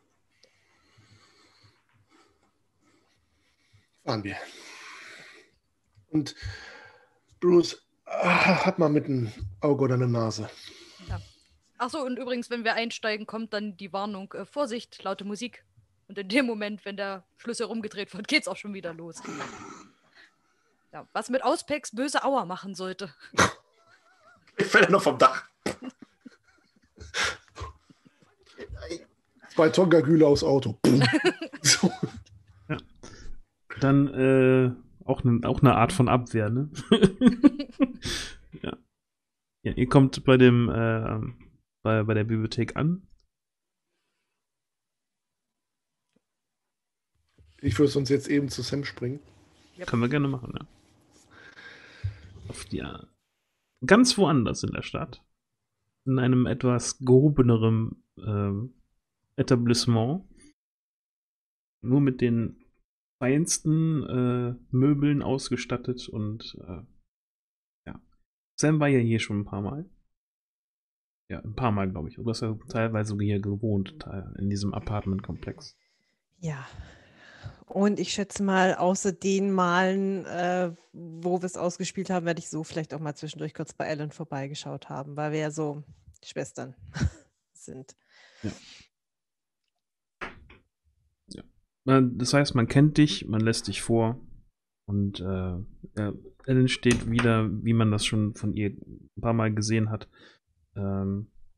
Fahren wir. Und Bruce, hat mal mit einem Auge oder einer Nase. Ja. Achso, und übrigens, wenn wir einsteigen, kommt dann die Warnung, Vorsicht, laute Musik. Und in dem Moment, wenn der Schlüssel rumgedreht wird, geht's auch schon wieder los. Ja, was mit Auspex böse Aua machen sollte. Ich fälle noch vom Dach. 2 Tonnen Gargüle aufs Auto. So. Ja. Dann auch eine Art von Abwehr, ne? Ja. Ja, ihr kommt bei dem bei der Bibliothek an. Ich würde sonst jetzt eben zu Sam springen. Yep. Können wir gerne machen, ja. Ganz woanders in der Stadt. In einem etwas gehobeneren Etablissement. Nur mit den feinsten Möbeln ausgestattet und ja. Sam war ja hier schon ein paar Mal. Ja, ein paar Mal, glaube ich. Du hast ja teilweise hier gewohnt, in diesem Apartmentkomplex. Ja. Und ich schätze mal, außer den Malen, wo wir es ausgespielt haben, werde ich so vielleicht auch mal zwischendurch kurz bei Ellen vorbeigeschaut haben, weil wir ja so Schwestern sind. Ja. Ja. Das heißt, man kennt dich, man lässt dich vor und Ellen steht wieder, wie man das schon von ihr ein paar Mal gesehen hat,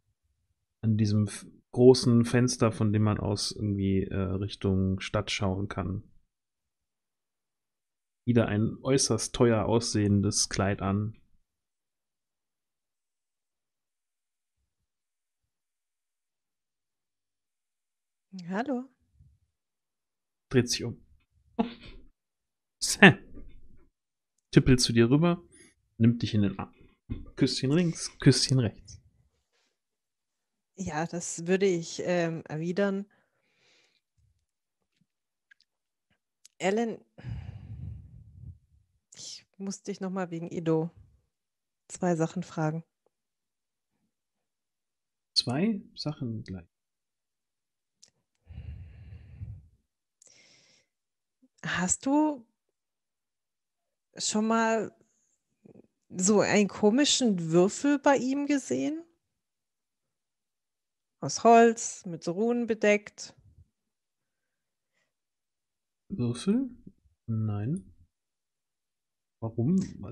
an diesem großen Fenster, von dem man aus irgendwie Richtung Stadt schauen kann. Wieder ein äußerst teuer aussehendes Kleid an. Hallo. Dreht sich um. Sam. Tippelt zu dir rüber, nimmt dich in den Arm. Küsschen links, Küsschen rechts. Ja, das würde ich erwidern. Ellen, ich muss dich nochmal wegen Edo 2 Sachen fragen. 2 Sachen gleich. Hast du schon mal so einen komischen Würfel bei ihm gesehen? Aus Holz, mit so Runen bedeckt. Würfel? Nein. Warum? Was?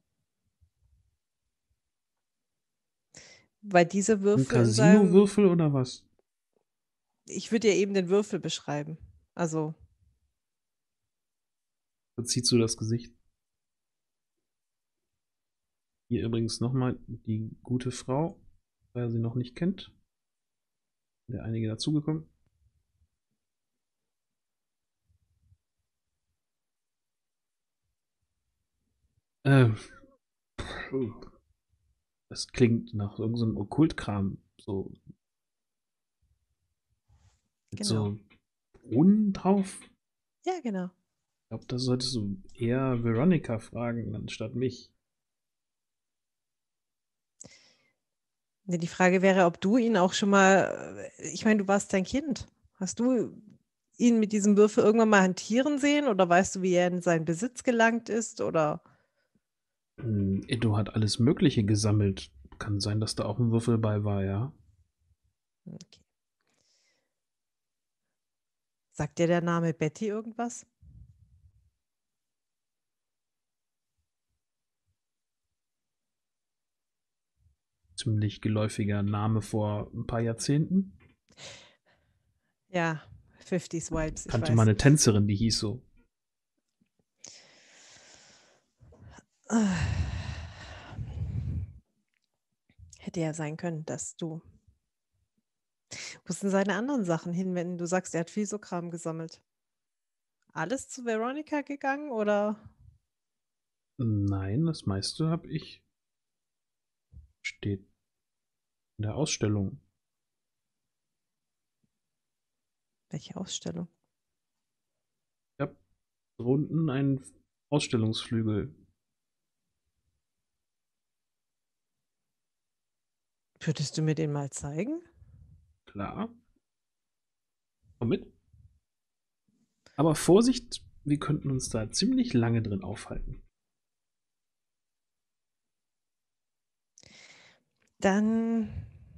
Weil diese Ein Würfel in seinem. Casino-Würfel oder was? Ich würde ja eben den Würfel beschreiben. Also, Verzieht so das Gesicht. Hier übrigens nochmal die gute Frau, wer sie noch nicht kennt. Der einige dazugekommen. Das klingt nach irgendeinem Okkultkram. So. Mit genau. so Runen drauf. Ja, genau. Ich glaube, das solltest du eher Veronica fragen, anstatt mich. Nee, die Frage wäre, ob du ihn auch schon mal, ich meine, du warst sein Kind. Hast du ihn mit diesem Würfel irgendwann mal hantieren sehen oder weißt du, wie er in seinen Besitz gelangt ist? Oder Edo hat alles Mögliche gesammelt. Kann sein, dass da auch ein Würfel bei war, ja. okay. Sagt dir der Name Betty irgendwas? Ziemlich geläufiger Name vor ein paar Jahrzehnten. Ja, 50s Vibes, ich Kannte weiß. mal eine Tänzerin, die hieß so. Hätte ja sein können, dass du. Wo sind seine anderen Sachen hin, wenn du sagst, er hat viel so Kram gesammelt? Alles zu Veronica gegangen oder? Nein, das meiste habe ich. Steht in der Ausstellung. Welche Ausstellung? Ich habe unten einen Ausstellungsflügel. Würdest du mir den mal zeigen? Klar. Komm mit. Aber Vorsicht, wir könnten uns da ziemlich lange drin aufhalten. Dann.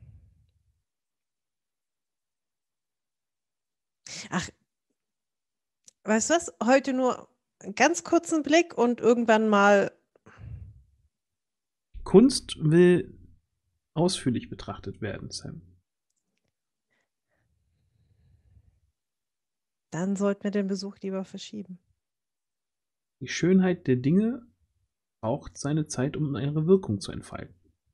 Ach, weißt du was? Heute nur einen ganz kurzen Blick und irgendwann mal. Kunst will ausführlich betrachtet werden, Sam. Dann sollten wir den Besuch lieber verschieben. Die Schönheit der Dinge braucht seine Zeit, um ihre Wirkung zu entfalten.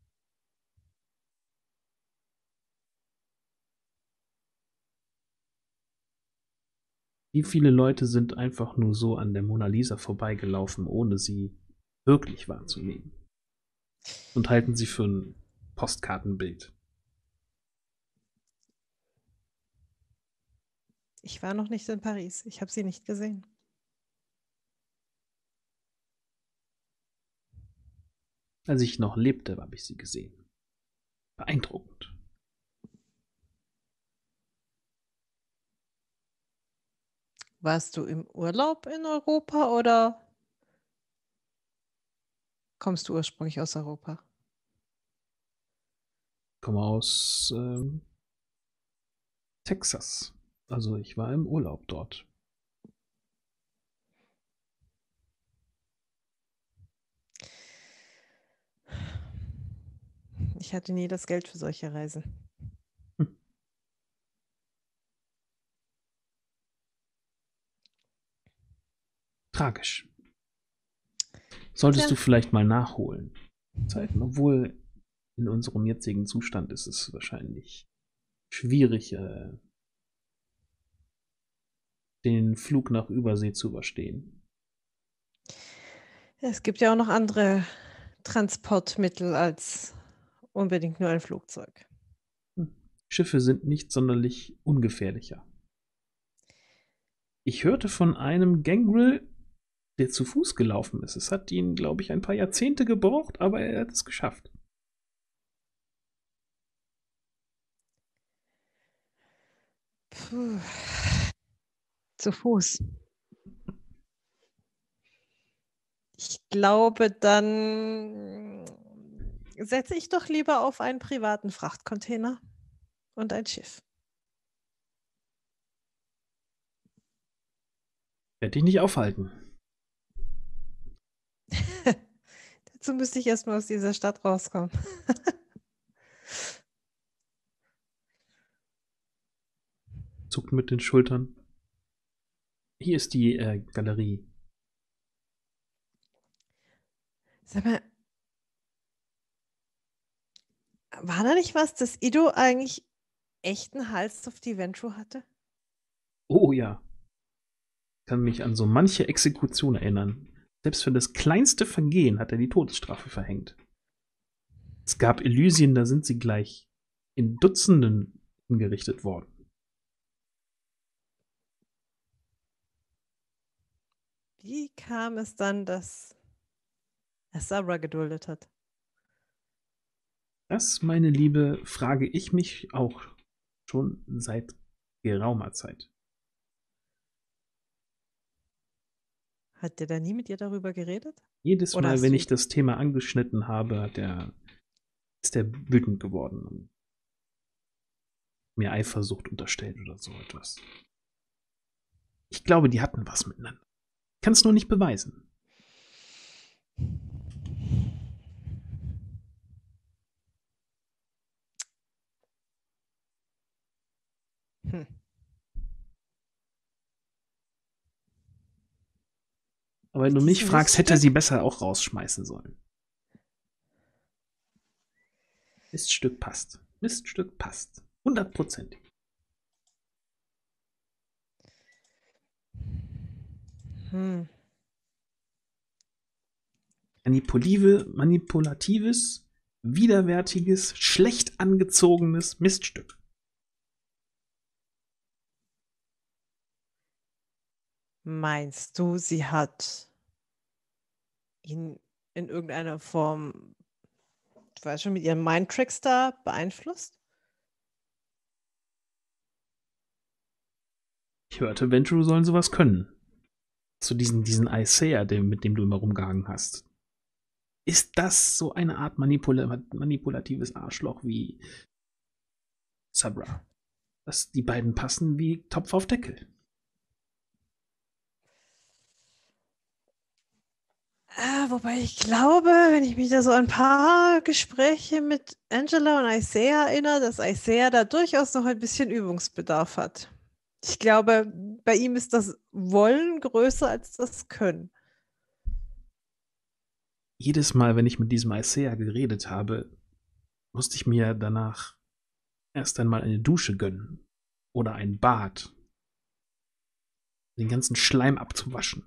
Wie viele Leute sind einfach nur so an der Mona Lisa vorbeigelaufen, ohne sie wirklich wahrzunehmen? Und halten sie für ein Postkartenbild. Ich war noch nicht in Paris. Ich habe sie nicht gesehen. Als ich noch lebte, habe ich sie gesehen. Beeindruckend. Warst du im Urlaub in Europa oder kommst du ursprünglich aus Europa? Ich komme aus Texas. Also ich war im Urlaub dort. Ich hatte nie das Geld für solche Reisen. Tragisch. Solltest Tja. du vielleicht mal nachholen. Zeiten, obwohl in unserem jetzigen Zustand ist es wahrscheinlich schwierig, den Flug nach Übersee zu überstehen. Es gibt ja auch noch andere Transportmittel als unbedingt nur ein Flugzeug. Schiffe sind nicht sonderlich ungefährlicher. Ich hörte von einem Gangrel, der zu Fuß gelaufen ist. Es hat ihn, glaube ich, ein paar Jahrzehnte gebraucht, aber er hat es geschafft. Puh. Zu Fuß. Ich glaube, dann setze ich doch lieber auf einen privaten Frachtcontainer und ein Schiff. Werde dich nicht aufhalten. Dazu müsste ich erstmal aus dieser Stadt rauskommen. Zuckt mit den Schultern. Hier ist die Galerie. Sag mal, war da nicht was, dass Ido eigentlich echten Hals auf die Ventru hatte? Oh ja. Kann mich an so manche Exekution erinnern. Selbst für das kleinste Vergehen hat er die Todesstrafe verhängt. Es gab Elysien, da sind sie gleich in Dutzenden hingerichtet worden. Wie kam es dann, dass er Sabra geduldet hat? Das, meine Liebe, frage ich mich auch schon seit geraumer Zeit. Hat der da nie mit ihr darüber geredet? Jedes Oder Mal, hast wenn du ich das Thema angeschnitten habe, ist der wütend geworden und mir Eifersucht unterstellt oder so etwas. Ich glaube, die hatten was miteinander. Ich kann es nur nicht beweisen. Hm. Aber wenn Mit du mich diesem fragst, hätte er Miststück? sie besser auch rausschmeißen sollen. Miststück passt. Miststück passt. 100%. Hm. Manipulatives, widerwärtiges, schlecht angezogenes Miststück. Meinst du, sie hat ihn in irgendeiner Form, du weißt schon, mit ihren Mindtricks da beeinflusst? Ich hörte, Ventru sollen sowas können. So diesen Aesir, mit dem du immer rumgehangen hast. Ist das so eine Art manipulatives Arschloch wie Sabra? Die beiden passen wie Topf auf Deckel. Wobei ich glaube, wenn ich mich da so an ein paar Gespräche mit Angela und Isaiah erinnere, dass Isaiah da durchaus noch ein bisschen Übungsbedarf hat. Ich glaube, bei ihm ist das Wollen größer als das Können. Jedes Mal, wenn ich mit diesem Aesir geredet habe, musste ich mir danach erst einmal eine Dusche gönnen. Oder ein Bad. Den ganzen Schleim abzuwaschen.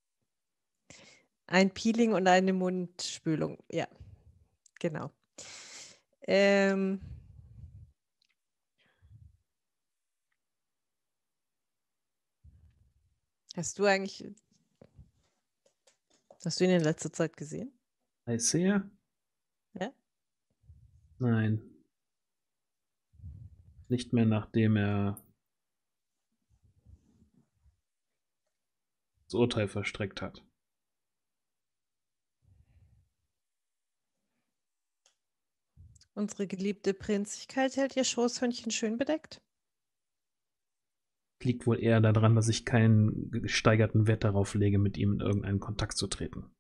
Ein Peeling und eine Mundspülung, ja, genau. Hast du ihn in letzter Zeit gesehen? Aesir? Ja? Nein. Nicht mehr, nachdem er das Urteil verstreckt hat. Unsere geliebte Prinzigkeit hält ihr Schoßhörnchen schön bedeckt? Liegt wohl eher daran, dass ich keinen gesteigerten Wert darauf lege, mit ihm in irgendeinen Kontakt zu treten.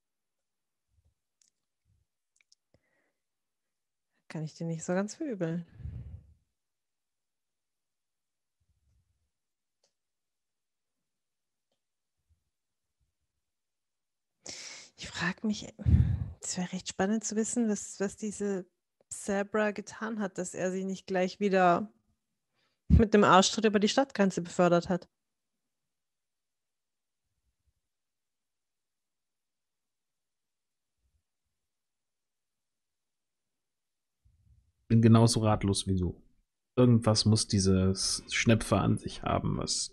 Kann ich dir nicht so ganz verübeln. es wäre recht spannend zu wissen, was diese Sabra getan hat, dass er sie nicht gleich wieder mit dem Arschtritt über die Stadtgrenze befördert hat. Bin genauso ratlos wie du. Irgendwas muss dieses Schnepfe an sich haben, was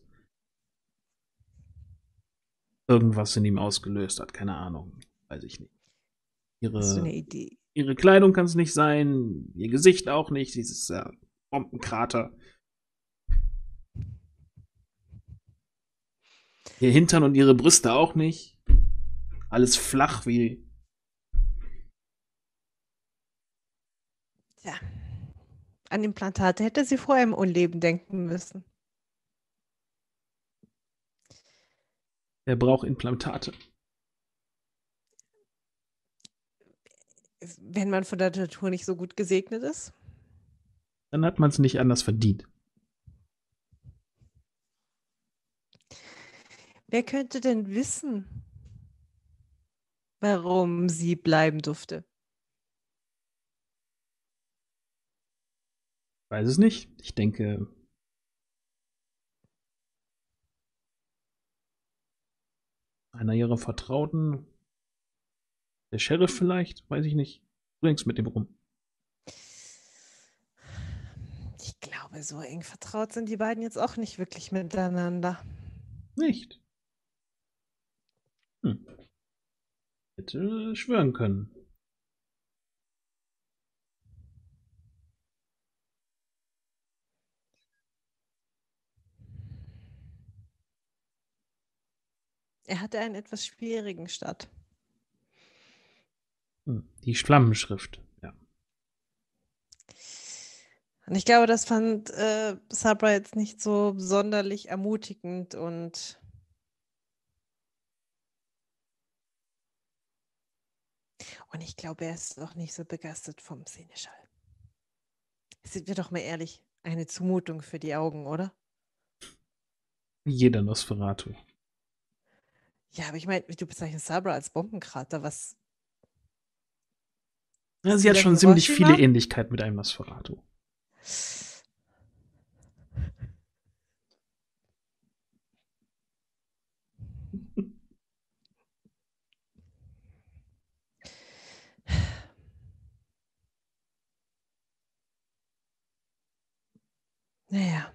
irgendwas in ihm ausgelöst hat. Keine Ahnung. Weiß ich nicht. Hast du eine Idee? Ihre Kleidung kann es nicht sein, ihr Gesicht auch nicht, dieses Bombenkrater. Ihr Hintern und ihre Brüste auch nicht. Alles flach wie. Tja, an Implantate hätte sie vor ihrem Unleben denken müssen. Wer braucht Implantate? Wenn man von der Natur nicht so gut gesegnet ist. Dann hat man es nicht anders verdient. Wer könnte denn wissen, warum sie bleiben durfte? Weiß es nicht. Ich denke, einer ihrer Vertrauten, der Sheriff vielleicht, weiß ich nicht. Du hängst mit dem rum. Ich glaube, so eng vertraut sind die beiden jetzt auch nicht wirklich miteinander. Nicht. Hätte schwören können. Er hatte einen etwas schwierigen Start. Die Flammenschrift, ja. Und ich glaube, das fand Sabra jetzt nicht so sonderlich ermutigend und ich glaube, er ist auch nicht so begeistert vom Seneschall. Sind wir doch mal ehrlich, eine Zumutung für die Augen, oder? Jeder Nosferatu. Ja, aber ich meine, du bezeichnest Sabra als Bombenkrater, was... Ja, sie hat wieder schon ziemlich Hiroshima? viele Ähnlichkeiten mit einem Nosferatu. Naja,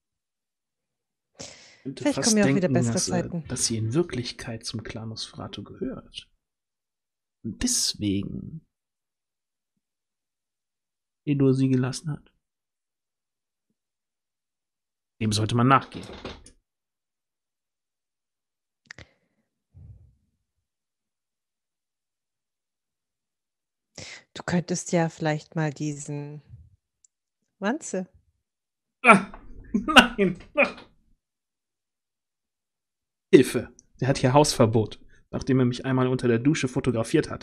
Könnte vielleicht fast kommen ja auch wieder denken, bessere dass, Zeiten. dass sie in Wirklichkeit zum Clan Nosferatu gehört. Und deswegen Edur sie gelassen hat. Dem sollte man nachgehen. Du könntest ja vielleicht mal diesen Wanze. Ah, nein! Hilfe! Der hat hier Hausverbot, nachdem er mich einmal unter der Dusche fotografiert hat.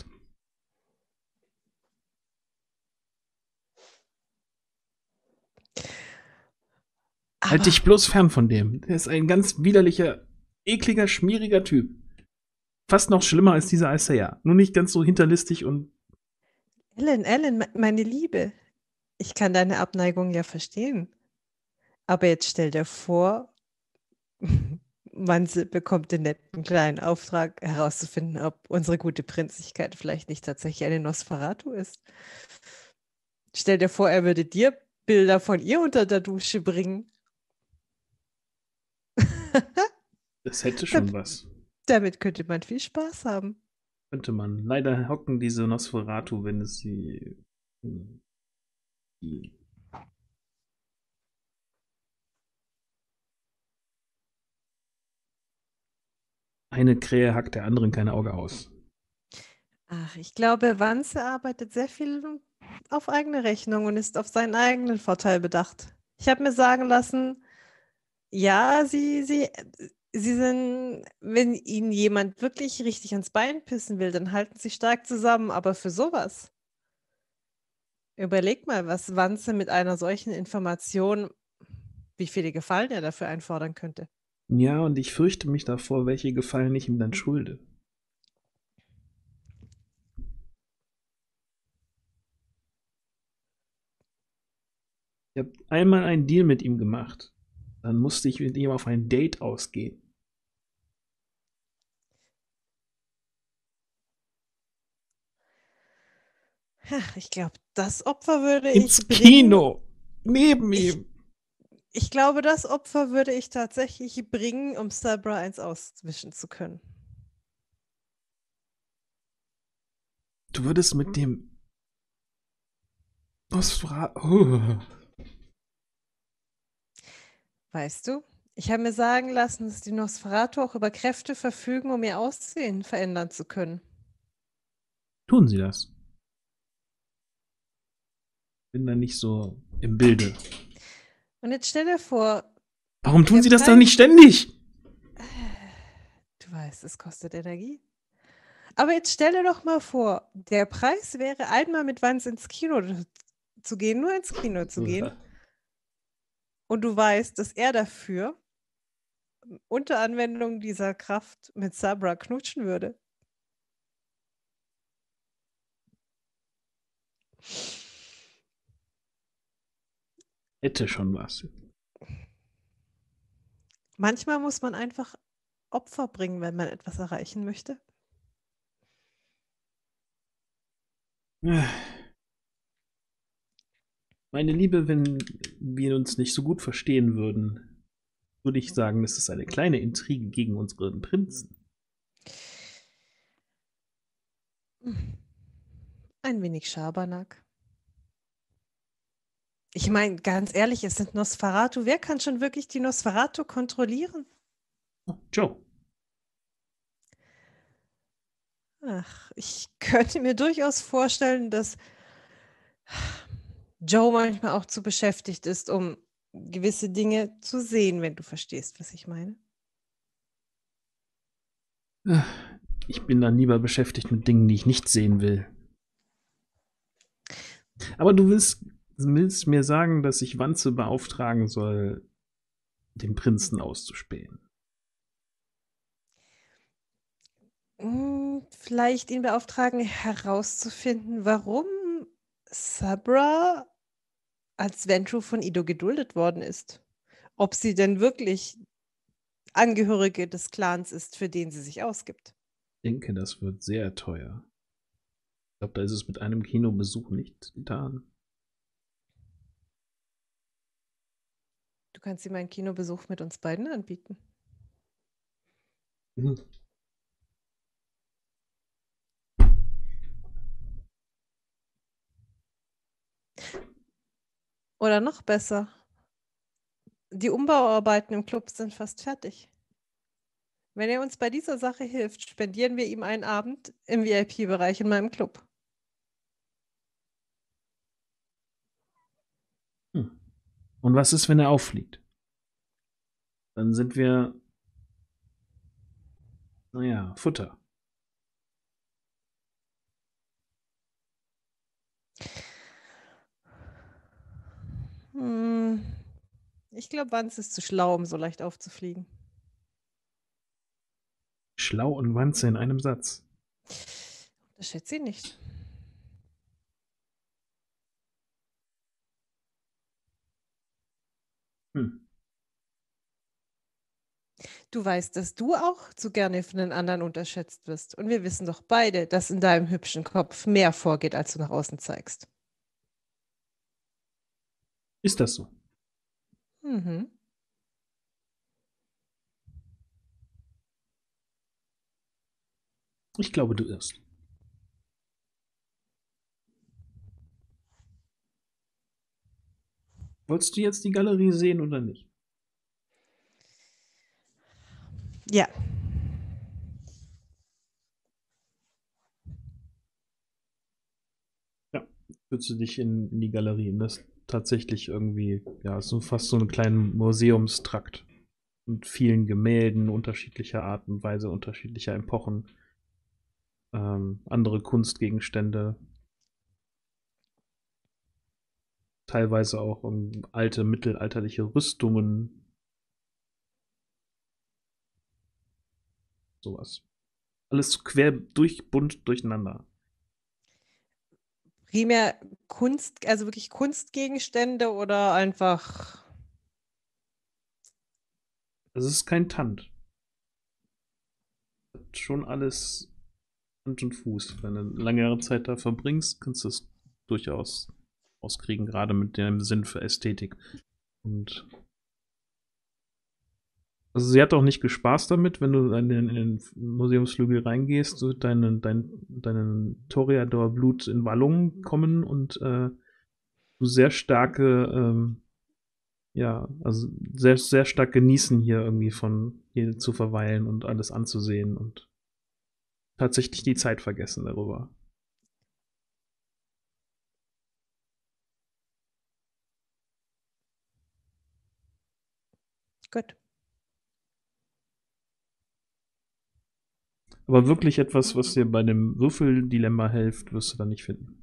Halt dich bloß fern von dem. Der ist ein ganz widerlicher, ekliger, schmieriger Typ. Fast noch schlimmer als dieser Isaiah. Nur nicht ganz so hinterlistig und... Ellen, meine Liebe, ich kann deine Abneigung ja verstehen. Aber jetzt stell dir vor, Wanze bekommt den netten kleinen Auftrag, herauszufinden, ob unsere gute Prinzlichkeit vielleicht nicht tatsächlich eine Nosferatu ist. Stell dir vor, er würde dir Bilder von ihr unter der Dusche bringen. Das hätte schon was. Damit könnte man viel Spaß haben. Könnte man. Leider hocken diese Nosferatu, wenn es sie... Eine Krähe hackt der anderen kein Auge aus. Ach, ich glaube, Wanze arbeitet sehr viel auf eigene Rechnung und ist auf seinen eigenen Vorteil bedacht. Ich habe mir sagen lassen, ja, sie sind, wenn ihnen jemand wirklich richtig ans Bein pissen will, dann halten sie stark zusammen, aber für sowas. Überleg mal, was Wanze mit einer solchen Information, wie viele Gefallen er dafür einfordern könnte. Ja, und ich fürchte mich davor, welche Gefallen ich ihm dann schulde. Ich habe einmal einen Deal mit ihm gemacht. Dann musste ich mit ihm auf ein Date ausgehen. Ach, ich glaube, das Opfer würde ich Ins bringen. Kino! Neben Ich- ihm! Ich glaube, das Opfer würde ich tatsächlich bringen, um Sabra eins auswischen zu können. Du würdest mit dem Nosferatu. Weißt du? Ich habe mir sagen lassen, dass die Nosferatu auch über Kräfte verfügen, um ihr Aussehen verändern zu können. Tun sie das? Bin da nicht so im Bilde. Und jetzt stell dir vor, Warum tun Der sie das dann Preis- nicht ständig? du weißt, es kostet Energie. Aber jetzt stell dir doch mal vor, der Preis wäre, einmal mit Wanz ins Kino zu gehen, nur ins Kino zu gehen. Und du weißt, dass er dafür unter Anwendung dieser Kraft mit Sabra knutschen würde. Hätte schon was. Manchmal muss man einfach Opfer bringen, wenn man etwas erreichen möchte. Meine Liebe, wenn wir uns nicht so gut verstehen würden, würde ich sagen, das ist eine kleine Intrige gegen unseren Prinzen. Ein wenig Schabernack. Ich meine, ganz ehrlich, es sind Nosferatu. Wer kann schon wirklich die Nosferatu kontrollieren? Oh, Joe. Ach, ich könnte mir durchaus vorstellen, dass Joe manchmal auch zu beschäftigt ist, um gewisse Dinge zu sehen, wenn du verstehst, was ich meine. Ich bin dann lieber beschäftigt mit Dingen, die ich nicht sehen will. Aber du willst mir sagen, dass ich Wanze beauftragen soll, den Prinzen auszuspähen. Vielleicht ihn beauftragen, herauszufinden, warum Sabra als Ventrue von Ido geduldet worden ist. Ob sie denn wirklich Angehörige des Clans ist, für den sie sich ausgibt. Ich denke, das wird sehr teuer. Ich glaube, da ist es mit einem Kinobesuch nicht getan. Du kannst ihm einen Kinobesuch mit uns beiden anbieten. Mhm. Oder noch besser, die Umbauarbeiten im Club sind fast fertig. Wenn er uns bei dieser Sache hilft, spendieren wir ihm einen Abend im VIP-Bereich in meinem Club. Und was ist, wenn er auffliegt? Dann sind wir, naja, Futter. Ich glaube, Wanz ist zu schlau, um so leicht aufzufliegen. Schlau und Wanze in einem Satz. Das schätze ich nicht. Du weißt, dass du auch zu gerne von den anderen unterschätzt wirst. Und wir wissen doch beide, dass in deinem hübschen Kopf mehr vorgeht, als du nach außen zeigst. Ist das so? Mhm. Ich glaube, du irrst. Wolltest du jetzt die Galerie sehen oder nicht? Ja. Würdest du dich in die Galerie? Das ist tatsächlich irgendwie, ja, so fast so einen kleinen Museumstrakt. Mit vielen Gemälden unterschiedlicher Art und Weise, unterschiedlicher Epochen. Andere Kunstgegenstände. Teilweise auch alte mittelalterliche Rüstungen. Sowas. Alles quer bunt durcheinander. primär Kunst, also wirklich Kunstgegenstände oder einfach. Es ist kein Tand. Hat schon alles Hand und Fuß. Wenn du längere Zeit da verbringst, kannst du es durchaus rauskriegen, gerade mit dem Sinn für Ästhetik. Und also sie hat auch nicht gespaßt damit, wenn du in den Museumsflügel reingehst, wird dein Toreador-Blut in Wallungen kommen und du sehr starke, also sehr, sehr stark genießen, hier irgendwie von hier zu verweilen und alles anzusehen und tatsächlich die Zeit vergessen darüber. Gut. Aber wirklich etwas, was dir bei dem Würfeldilemma hilft, wirst du da nicht finden.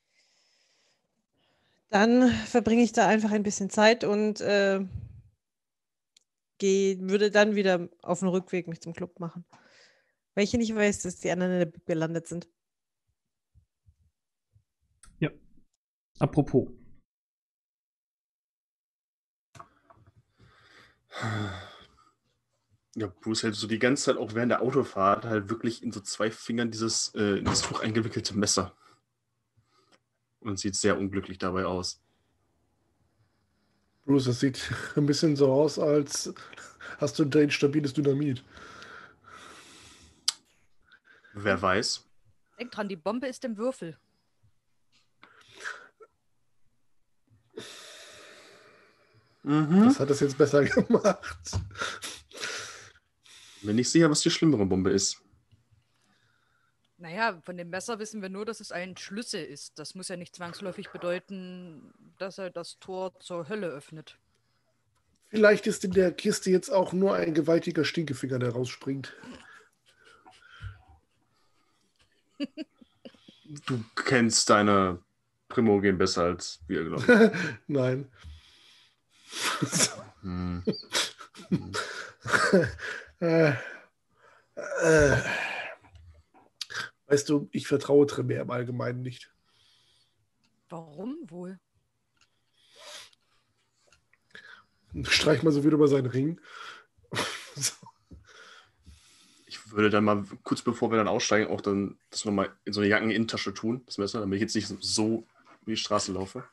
Dann verbringe ich da einfach ein bisschen Zeit und würde dann wieder auf den Rückweg mich zum Club machen. Weil ich nicht weiß, dass die anderen in der Bib gelandet sind. Ja. Apropos. Ja, Bruce hält so die ganze Zeit, auch während der Autofahrt, halt wirklich in so 2 Fingern in das Tuch eingewickelte Messer. Und sieht sehr unglücklich dabei aus. Bruce, das sieht ein bisschen so aus, als hast du ein stabiles Dynamit. Wer weiß. Denk dran, die Bombe ist im Würfel. Das hat es jetzt besser gemacht. Bin nicht sicher, was die schlimmere Bombe ist. Naja, von dem Messer wissen wir nur, dass es ein Schlüssel ist. Das muss ja nicht zwangsläufig bedeuten, dass er das Tor zur Hölle öffnet. Vielleicht ist in der Kiste jetzt auch nur ein gewaltiger Stinkefinger, der rausspringt. Du kennst deine Primogen besser als wir, glaube ich. Nein. Hm. Weißt du, ich vertraue Tremere im Allgemeinen nicht. Warum wohl? Streich mal so wieder über seinen Ring. Ich würde dann mal kurz bevor wir dann aussteigen, auch dann das nochmal in so eine Jackeninnentasche tun, das Messer, damit ich jetzt nicht so über die Straße laufe.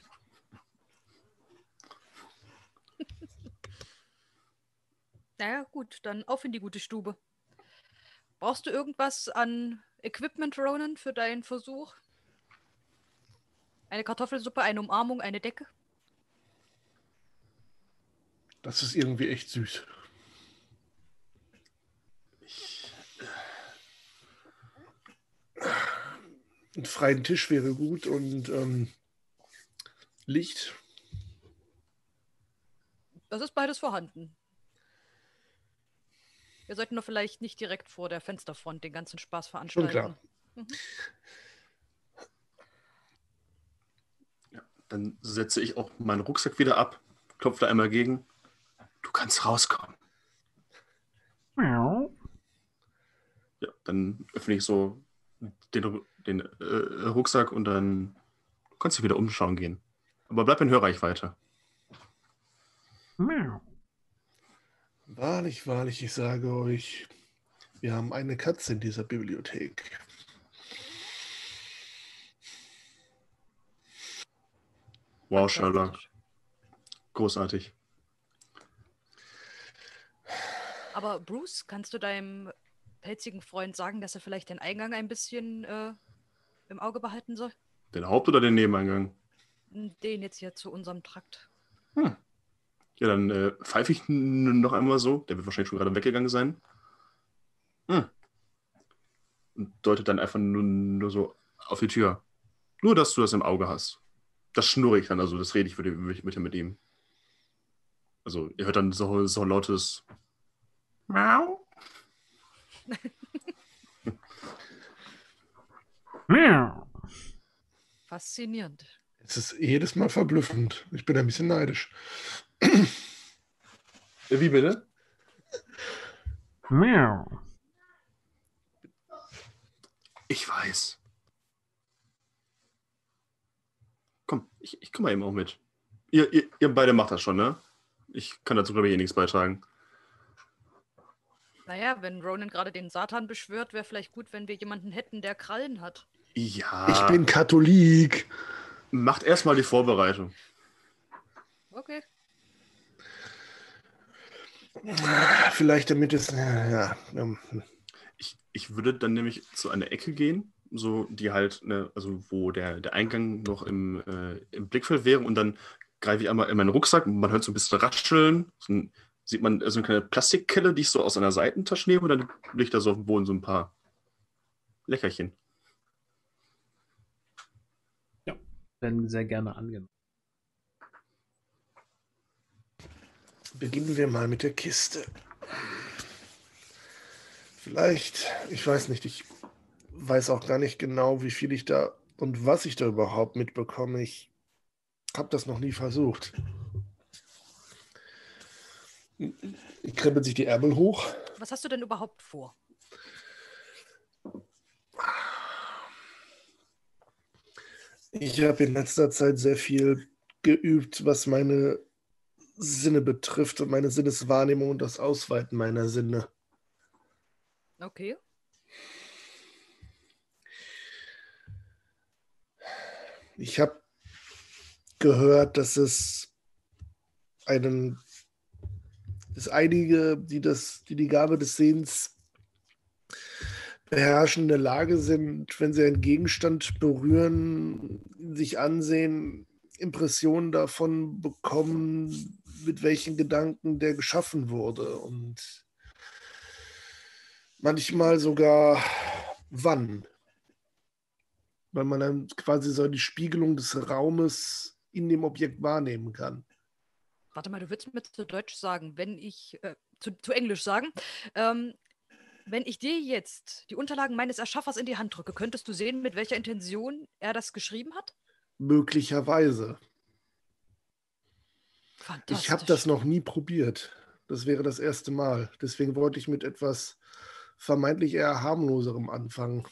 Naja, gut, dann auf in die gute Stube. Brauchst du irgendwas an Equipment, Ronan, für deinen Versuch? Eine Kartoffelsuppe, eine Umarmung, eine Decke? Das ist irgendwie echt süß. Ein freien Tisch wäre gut und Licht. Das ist beides vorhanden. Wir sollten nur vielleicht nicht direkt vor der Fensterfront den ganzen Spaß veranstalten. Schon klar. Ja, dann setze ich auch meinen Rucksack wieder ab, klopfe da einmal gegen. Du kannst rauskommen. Ja, dann öffne ich so den Rucksack und dann kannst du wieder umschauen gehen. Aber bleib in Hörreichweite. Wahrlich, wahrlich, ich sage euch, wir haben eine Katze in dieser Bibliothek. Wow, Sherlock. Großartig. Aber Bruce, kannst du deinem pelzigen Freund sagen, dass er vielleicht den Eingang ein bisschen im Auge behalten soll? Den Haupt- oder den Nebeneingang? Den jetzt hier zu unserem Trakt. Ja, dann pfeife ich noch einmal so. Der wird wahrscheinlich schon gerade weggegangen sein. Und deutet dann einfach nur so auf die Tür. Nur, dass du das im Auge hast. Das schnurre ich dann, also das rede ich mit ihm. Also ihr hört dann so lautes Miau. Faszinierend. Es ist jedes Mal verblüffend. Ich bin ein bisschen neidisch. Wie bitte? Miau. Ich weiß. Komm, ich komme mal eben auch mit. Ihr beide macht das schon, ne? Ich kann dazu, glaube ich, eh nichts beitragen. Naja, wenn Ronan gerade den Satan beschwört, wäre vielleicht gut, wenn wir jemanden hätten, der Krallen hat. Ja. Ich bin Katholik. Macht erstmal die Vorbereitung. Okay. Vielleicht damit es. Ja. Ich würde dann nämlich zu einer Ecke gehen, so die halt, ne, also wo der Eingang noch im Blickfeld wäre und dann greife ich einmal in meinen Rucksack und man hört so ein bisschen rascheln. Sieht man so eine kleine Plastikkelle, die ich so aus einer Seitentasche nehme und dann liegt da so auf dem Boden so ein paar Leckerchen. Werden sehr gerne angenommen. Beginnen wir mal mit der Kiste. Vielleicht, ich weiß nicht, ich weiß auch gar nicht genau, wie viel ich da und was ich da überhaupt mitbekomme. Ich habe das noch nie versucht. Krempelt sich die Ärmel hoch. Was hast du denn überhaupt vor? Ich habe in letzter Zeit sehr viel geübt, was meine Sinne betrifft und meine Sinneswahrnehmung und das Ausweiten meiner Sinne. Okay. Ich habe gehört, dass einige, die Gabe des Sehens beherrschen, in der Lage sind, wenn sie einen Gegenstand berühren, sich ansehen, Impressionen davon bekommen, mit welchen Gedanken der geschaffen wurde und manchmal sogar wann. Weil man dann quasi so die Spiegelung des Raumes in dem Objekt wahrnehmen kann. Warte mal, du willst mir zu Deutsch sagen, wenn ich, zu Englisch sagen, wenn ich dir jetzt die Unterlagen meines Erschaffers in die Hand drücke, könntest du sehen, mit welcher Intention er das geschrieben hat? Möglicherweise. Fantastisch. Ich habe das noch nie probiert. Das wäre das erste Mal. Deswegen wollte ich mit etwas vermeintlich eher harmloserem anfangen.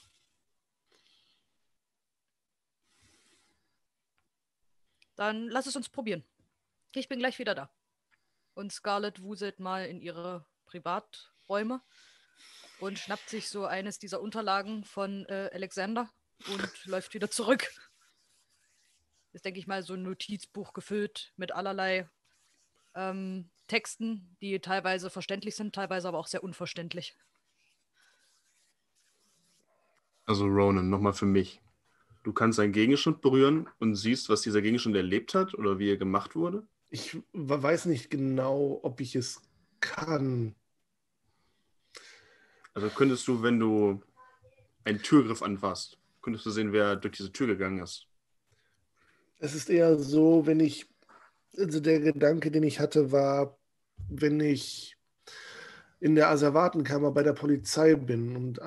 Dann lass es uns probieren. Ich bin gleich wieder da. Und Scarlett wuselt mal in ihre Privaträume und schnappt sich so eines dieser Unterlagen von Alexander und läuft wieder zurück. Ist, denke ich mal, so ein Notizbuch gefüllt mit allerlei Texten, die teilweise verständlich sind, teilweise aber auch sehr unverständlich. Also Ronan, nochmal für mich. Du kannst einen Gegenstand berühren und siehst, was dieser Gegenstand erlebt hat oder wie er gemacht wurde? Ich weiß nicht genau, ob ich es kann. Also könntest du, wenn du einen Türgriff anfasst, könntest du sehen, wer durch diese Tür gegangen ist? Es ist eher so, also der Gedanke, den ich hatte, war, wenn ich in der Asservatenkammer bei der Polizei bin und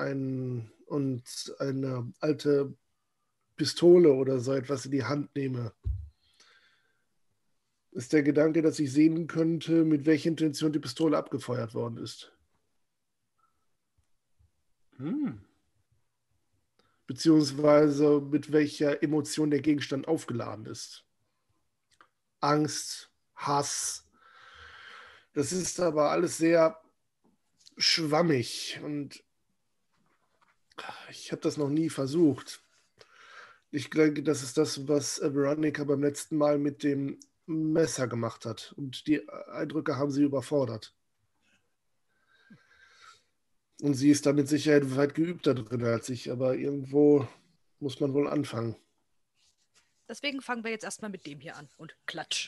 eine alte Pistole oder so etwas in die Hand nehme, ist der Gedanke, dass ich sehen könnte, mit welcher Intention die Pistole abgefeuert worden ist. Beziehungsweise mit welcher Emotion der Gegenstand aufgeladen ist. Angst, Hass. Das ist aber alles sehr schwammig und ich habe das noch nie versucht. Ich denke, das ist das, was Veronica beim letzten Mal mit dem Messer gemacht hat. Und die Eindrücke haben sie überfordert. Und sie ist da mit Sicherheit weit geübter drin als ich, aber irgendwo muss man wohl anfangen. Deswegen fangen wir jetzt erstmal mit dem hier an und klatsch.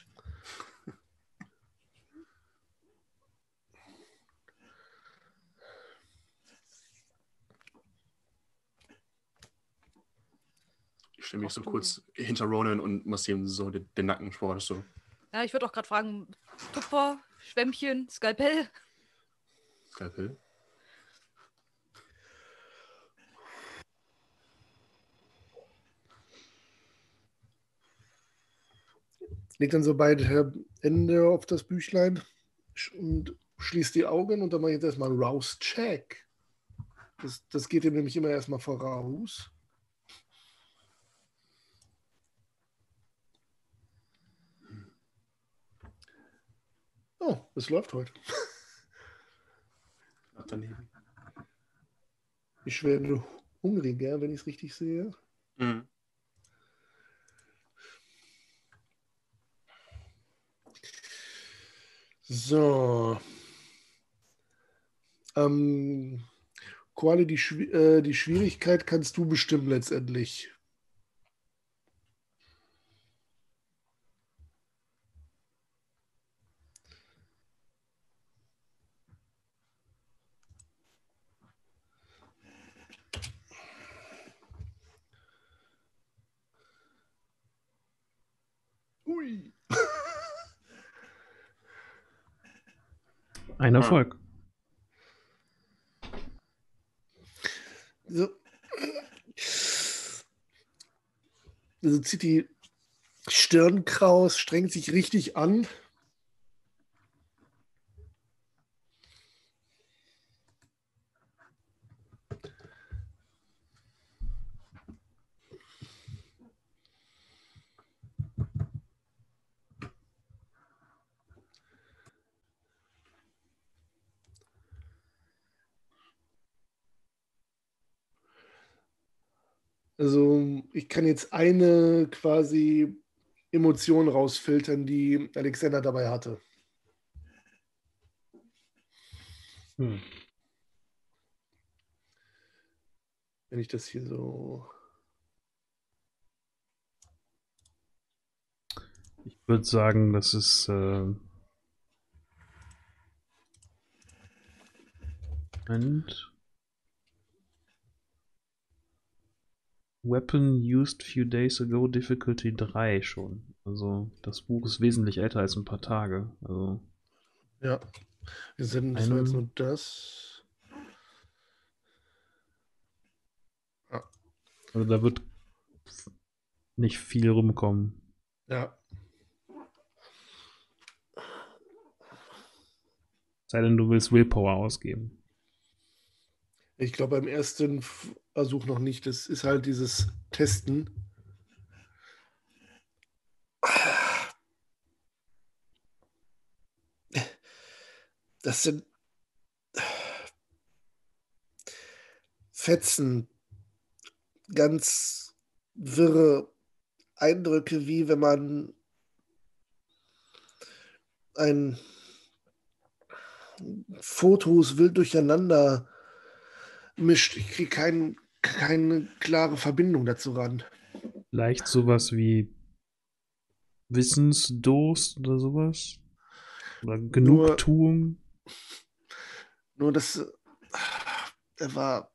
Ich stelle mich so kurz hinter Ronan und massiere ihm so den Nacken vor. So. Ja, ich würde auch gerade fragen, Tupfer, Schwämmchen, Skalpell? Skalpell? Legt dann so beide Hände auf das Büchlein und schließt die Augen und dann mache ich jetzt erstmal Rouse Check. Das geht ihm nämlich immer erstmal voraus. Oh, es läuft heute. Knapp daneben. Ich werde hungriger, wenn ich es richtig sehe. Mhm. So. Koale, die Schwierigkeit kannst du bestimmen letztendlich. Ui. Ein Erfolg. So. Also zieht die Stirn kraus, strengt sich richtig an. Also ich kann jetzt eine quasi Emotion rausfiltern, die Alexander dabei hatte. Hm. Wenn ich das hier so... Ich würde sagen, das ist Moment. Weapon used few days ago, Difficulty 3 schon. Also das Buch ist wesentlich älter als ein paar Tage. Also Ja, das war jetzt nur das. Ja. Also da wird nicht viel rumkommen. Ja. Sei denn, du willst Willpower ausgeben. Ich glaube beim ersten Versuch noch nicht. Das ist halt dieses Testen. Das sind Fetzen, ganz wirre Eindrücke, wie wenn man ein Fotos wild durcheinander mischt. Ich kriege keine klare Verbindung dazu ran. Vielleicht sowas wie Wissensdurst oder sowas? Oder Genugtuung? Nur das, er war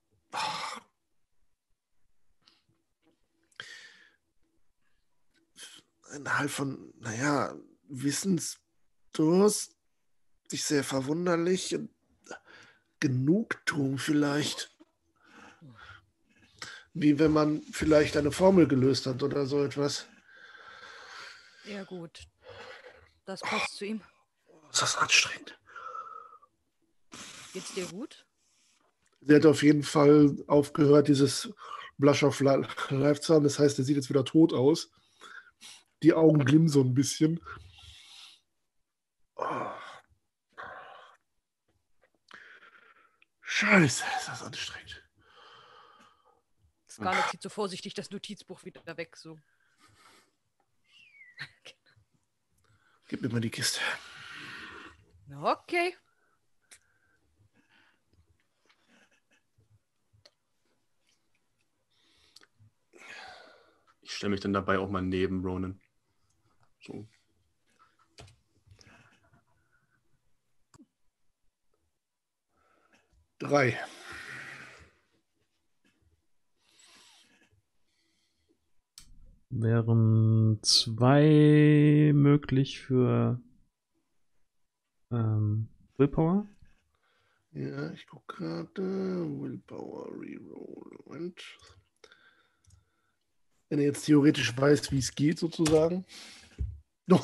innerhalb von, naja, Wissensdurst, nicht sehr verwunderlich. Genugtuung vielleicht. Wie wenn man vielleicht eine Formel gelöst hat oder so etwas. Ja, gut. Das passt zu ihm. Ist das anstrengend? Geht's dir gut? Sie hat auf jeden Fall aufgehört, dieses Blush of Life zu haben. Das heißt, er sieht jetzt wieder tot aus. Die Augen glimmen so ein bisschen. Oh. Scheiße, ist das anstrengend. Scarlett zieht so vorsichtig das Notizbuch wieder weg. So. Gib mir mal die Kiste. Okay. Ich stelle mich dann dabei auch mal neben Ronan. So. Drei. Wären 2 möglich für Willpower? Ja, ich gucke gerade. Willpower Reroll. Moment. Wenn er jetzt theoretisch weiß, wie es geht, sozusagen. Doch.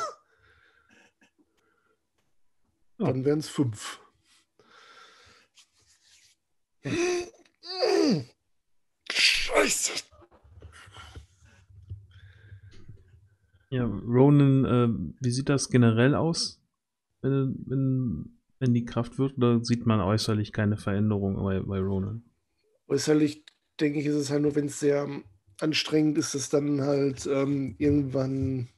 Dann wären es 5. Scheiße. Ja, Ronan, wie sieht das generell aus? wenn die Kraft wirkt, oder sieht man äußerlich keine Veränderung bei Ronan? Äußerlich denke ich, ist es halt nur, wenn es sehr anstrengend ist, dass dann halt irgendwann,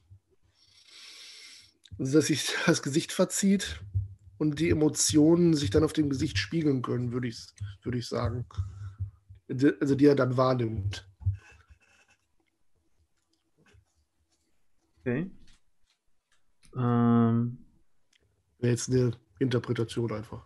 also dass sich das Gesicht verzieht und die Emotionen sich dann auf dem Gesicht spiegeln können, würde ich sagen. Also die er dann wahrnimmt. Okay. Wäre jetzt eine Interpretation einfach.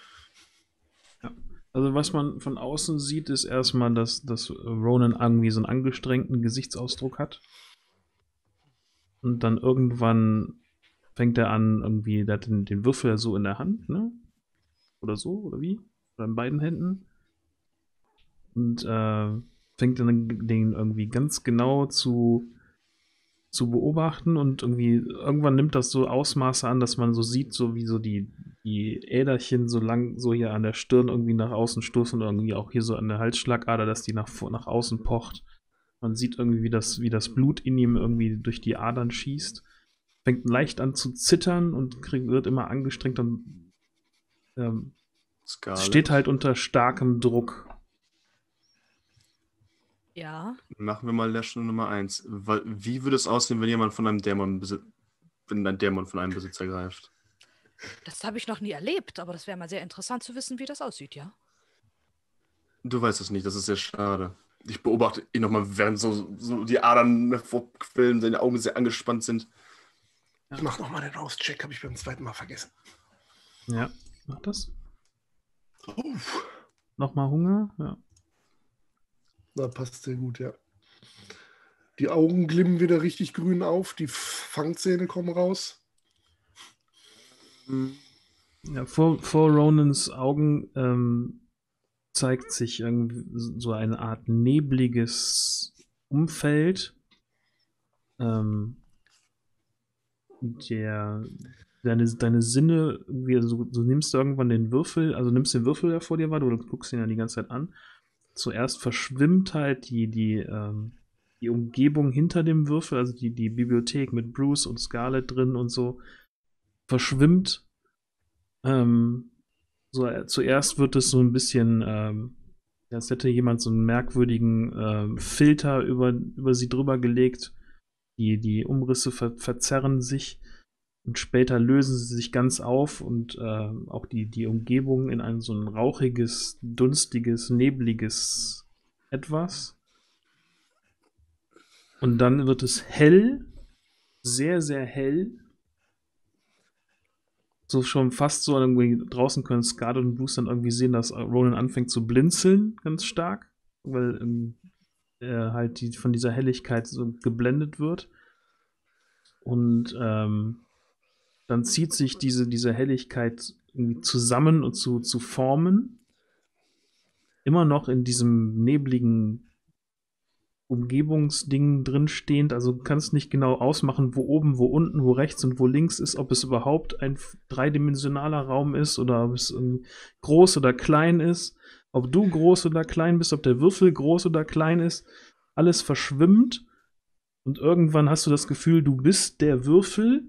Also was man von außen sieht, ist erstmal, dass Ronan irgendwie so einen angestrengten Gesichtsausdruck hat. Und dann irgendwann fängt er an, irgendwie, der hat den Würfel so in der Hand, ne? Oder so, oder wie? Oder in beiden Händen. Und fängt dann den irgendwie ganz genau zu beobachten und irgendwann nimmt das so Ausmaße an, dass man so sieht, so wie so die Äderchen so lang so hier an der Stirn irgendwie nach außen stoßen und irgendwie auch hier so an der Halsschlagader, dass die nach außen pocht. Man sieht irgendwie, wie das Blut in ihm irgendwie durch die Adern schießt. Fängt leicht an zu zittern und wird immer angestrengt und steht halt unter starkem Druck. Ja. Machen wir mal Lehrstelle Nummer 1. Wie würde es aussehen, wenn jemand von einem Dämon wenn ein Dämon von einem Besitzer greift? Das habe ich noch nie erlebt, aber das wäre mal sehr interessant zu wissen, wie das aussieht, ja? Du weißt es nicht, das ist sehr schade. Ich beobachte ihn nochmal, während so die Adern hervorquillen, seine Augen sehr angespannt sind. Ich mache nochmal den Auscheck, habe ich beim zweiten Mal vergessen. Ja, mach das. Uff. Nochmal Hunger? Ja. Na, passt sehr gut, ja. Die Augen glimmen wieder richtig grün auf, die Fangzähne kommen raus. Ja, vor Ronans Augen zeigt sich irgendwie so eine Art nebliges Umfeld. Deine Sinne, du nimmst irgendwann den Würfel, also nimmst den Würfel, der vor dir war, du guckst ihn ja die ganze Zeit an. Zuerst verschwimmt halt die Umgebung hinter dem Würfel, also die Bibliothek mit Bruce und Scarlett drin und so, verschwimmt. Zuerst wird es so ein bisschen, als hätte jemand so einen merkwürdigen Filter über sie drüber gelegt. Die Umrisse verzerren sich und später lösen sie sich ganz auf und auch die Umgebung in so ein rauchiges, dunstiges, nebliges Etwas. Und dann wird es hell, sehr, sehr hell. So schon fast so irgendwie draußen können Scarlett und Bruce dann irgendwie sehen, dass Ronan anfängt zu blinzeln, ganz stark, weil er halt von dieser Helligkeit so geblendet wird. Und dann zieht sich diese Helligkeit irgendwie zusammen und zu Formen. Immer noch in diesem nebligen Umgebungsding drin stehend, also du kannst nicht genau ausmachen, wo oben, wo unten, wo rechts und wo links ist, ob es überhaupt ein dreidimensionaler Raum ist oder ob es groß oder klein ist, ob du groß oder klein bist, ob der Würfel groß oder klein ist, alles verschwimmt und irgendwann hast du das Gefühl, du bist der Würfel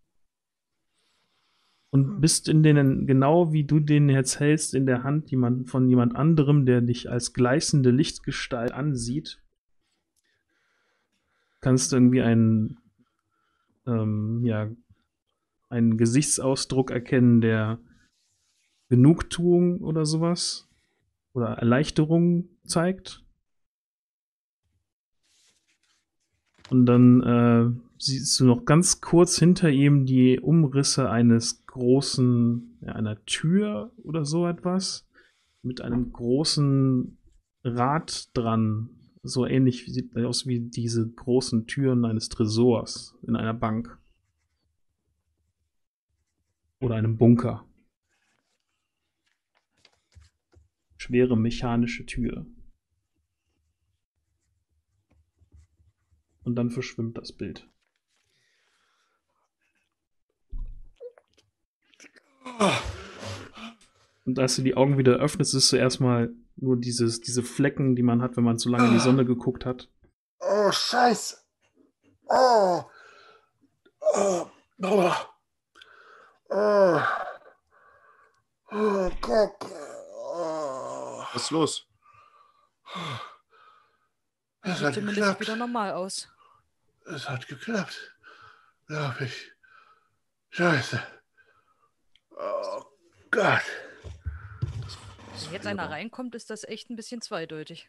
und bist genau wie du den jetzt hältst, in der Hand von jemand anderem, der dich als gleißende Lichtgestalt ansieht. Kannst du irgendwie einen Gesichtsausdruck erkennen, der Genugtuung oder sowas oder Erleichterung zeigt. Und dann siehst du noch ganz kurz hinter ihm die Umrisse eines großen, einer Tür oder so etwas, mit einem großen Rad dran. So ähnlich sieht aus wie diese großen Türen eines Tresors in einer Bank. Oder einem Bunker. Schwere mechanische Tür. Und dann verschwimmt das Bild. Und als du die Augen wieder öffnest, ist es zuerst mal nur diese Flecken, die man hat, wenn man zu lange in die Sonne geguckt hat. Oh, Scheiße. Oh. Oh. Oh. Oh. Was ist los? Es Sieht hat zumindest geklappt. wieder normal aus. Es hat geklappt. Glaub ich. Scheiße. Oh Gott. Wenn jetzt einer reinkommt, ist das echt ein bisschen zweideutig.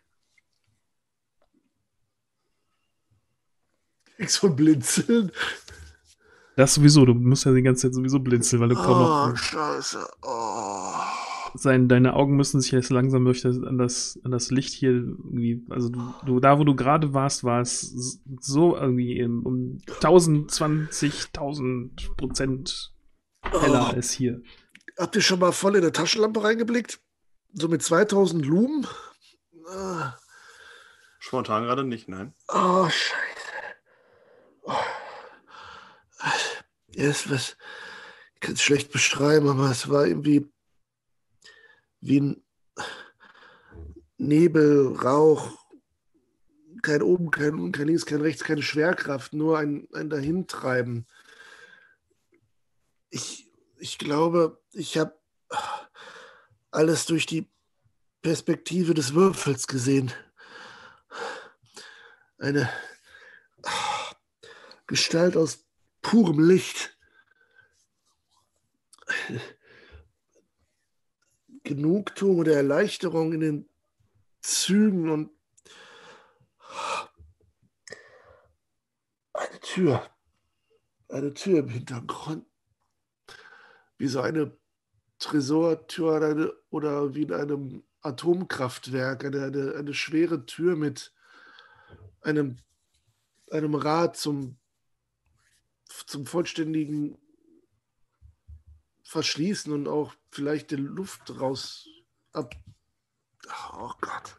Nix von Blinzeln. Das sowieso, du musst ja die ganze Zeit sowieso blinzeln, weil du kaum Oh, noch. Scheiße. Oh. Deine Augen müssen sich jetzt langsam durch an das Licht hier irgendwie. Also da wo du gerade warst, war es so irgendwie um 1020.000% heller als hier. Habt ihr schon mal voll in eine Taschenlampe reingeblickt? So mit 2000 Lumen? Spontan gerade nicht, nein. Oh, Scheiße. Oh. Ich kann es schlecht beschreiben, aber es war irgendwie wie ein Nebel, Rauch, kein oben, kein unten, kein links, kein rechts, keine Schwerkraft, nur ein Dahintreiben. Ich glaube, ich habe alles durch die Perspektive des Würfels gesehen. Eine Gestalt aus purem Licht. Genugtuung oder Erleichterung in den Zügen und eine Tür im Hintergrund. Wie so eine Tresortür oder wie in einem Atomkraftwerk, eine schwere Tür mit einem Rad zum vollständigen Verschließen und auch vielleicht die Luft raus ab. Oh Gott.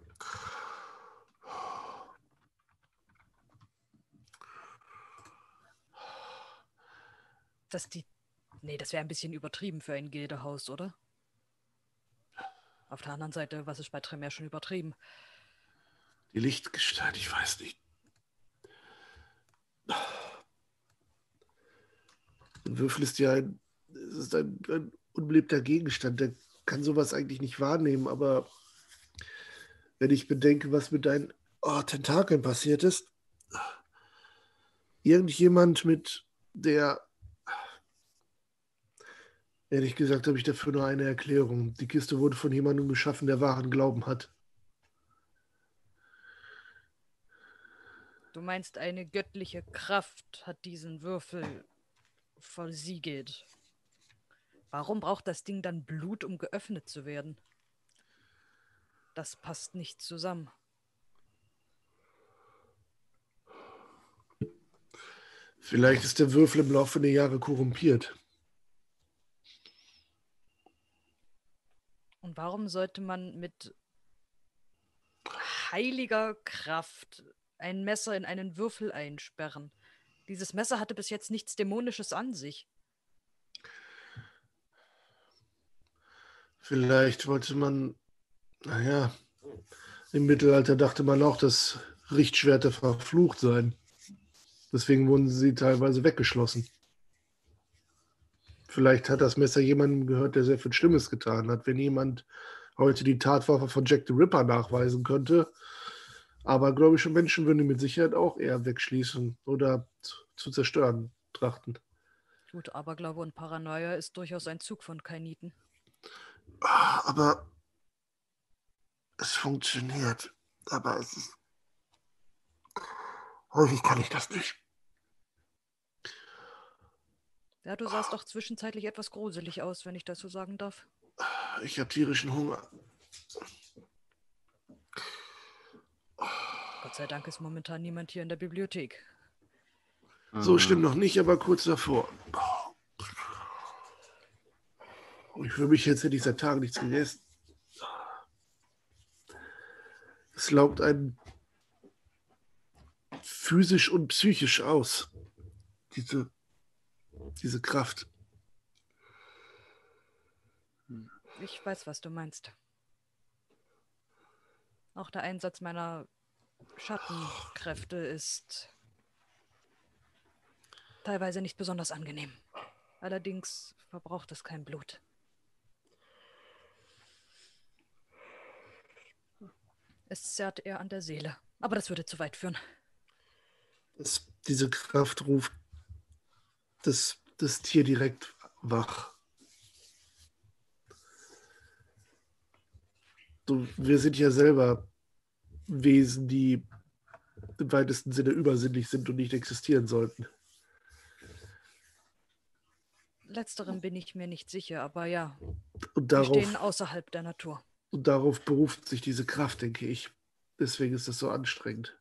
Nee, das wäre ein bisschen übertrieben für ein Gildehaus, oder? Auf der anderen Seite, was ist bei Tremere schon übertrieben? Die Lichtgestalt, ich weiß nicht. Ein Würfel ist ja ein unbelebter Gegenstand, der kann sowas eigentlich nicht wahrnehmen, aber wenn ich bedenke, was mit deinen Tentakeln passiert ist, irgendjemand ehrlich gesagt habe ich dafür nur eine Erklärung. Die Kiste wurde von jemandem geschaffen, der wahren Glauben hat. Du meinst, eine göttliche Kraft hat diesen Würfel versiegelt. Warum braucht das Ding dann Blut, um geöffnet zu werden? Das passt nicht zusammen. Vielleicht ist der Würfel im Laufe der Jahre korrumpiert. Und warum sollte man mit heiliger Kraft ein Messer in einen Würfel einsperren? Dieses Messer hatte bis jetzt nichts Dämonisches an sich. Vielleicht wollte man, im Mittelalter dachte man auch, dass Richtschwerter verflucht seien. Deswegen wurden sie teilweise weggeschlossen. Vielleicht hat das Messer jemandem gehört, der sehr viel Schlimmes getan hat. Wenn jemand heute die Tatwaffe von Jack the Ripper nachweisen könnte, aber gläubische Menschen würden ihn mit Sicherheit auch eher wegschließen oder zu zerstören trachten. Gut, Aberglaube und Paranoia ist durchaus ein Zug von Kainiten. Aber es funktioniert. Aber es ist... Häufig kann ich das nicht. Ja, du sahst doch zwischenzeitlich etwas gruselig aus, wenn ich das so sagen darf. Ich habe tierischen Hunger. Gott sei Dank ist momentan niemand hier in der Bibliothek. So schlimm noch nicht, aber kurz davor. Ich fühle mich, jetzt hätte ich seit Tagen nichts gegessen. Es laugt einen physisch und psychisch aus. Diese Kraft. Ich weiß, was du meinst. Auch der Einsatz meiner Schattenkräfte ist teilweise nicht besonders angenehm. Allerdings verbraucht es kein Blut. Es zerrt eher an der Seele. Aber das würde zu weit führen. Diese Kraft ruft das Tier direkt wach. Wir sind ja selber Wesen, die im weitesten Sinne übersinnlich sind und nicht existieren sollten. Letzterem bin ich mir nicht sicher, aber ja, Und wir stehen außerhalb der Natur. darauf beruft sich diese Kraft, denke ich. Deswegen ist das so anstrengend.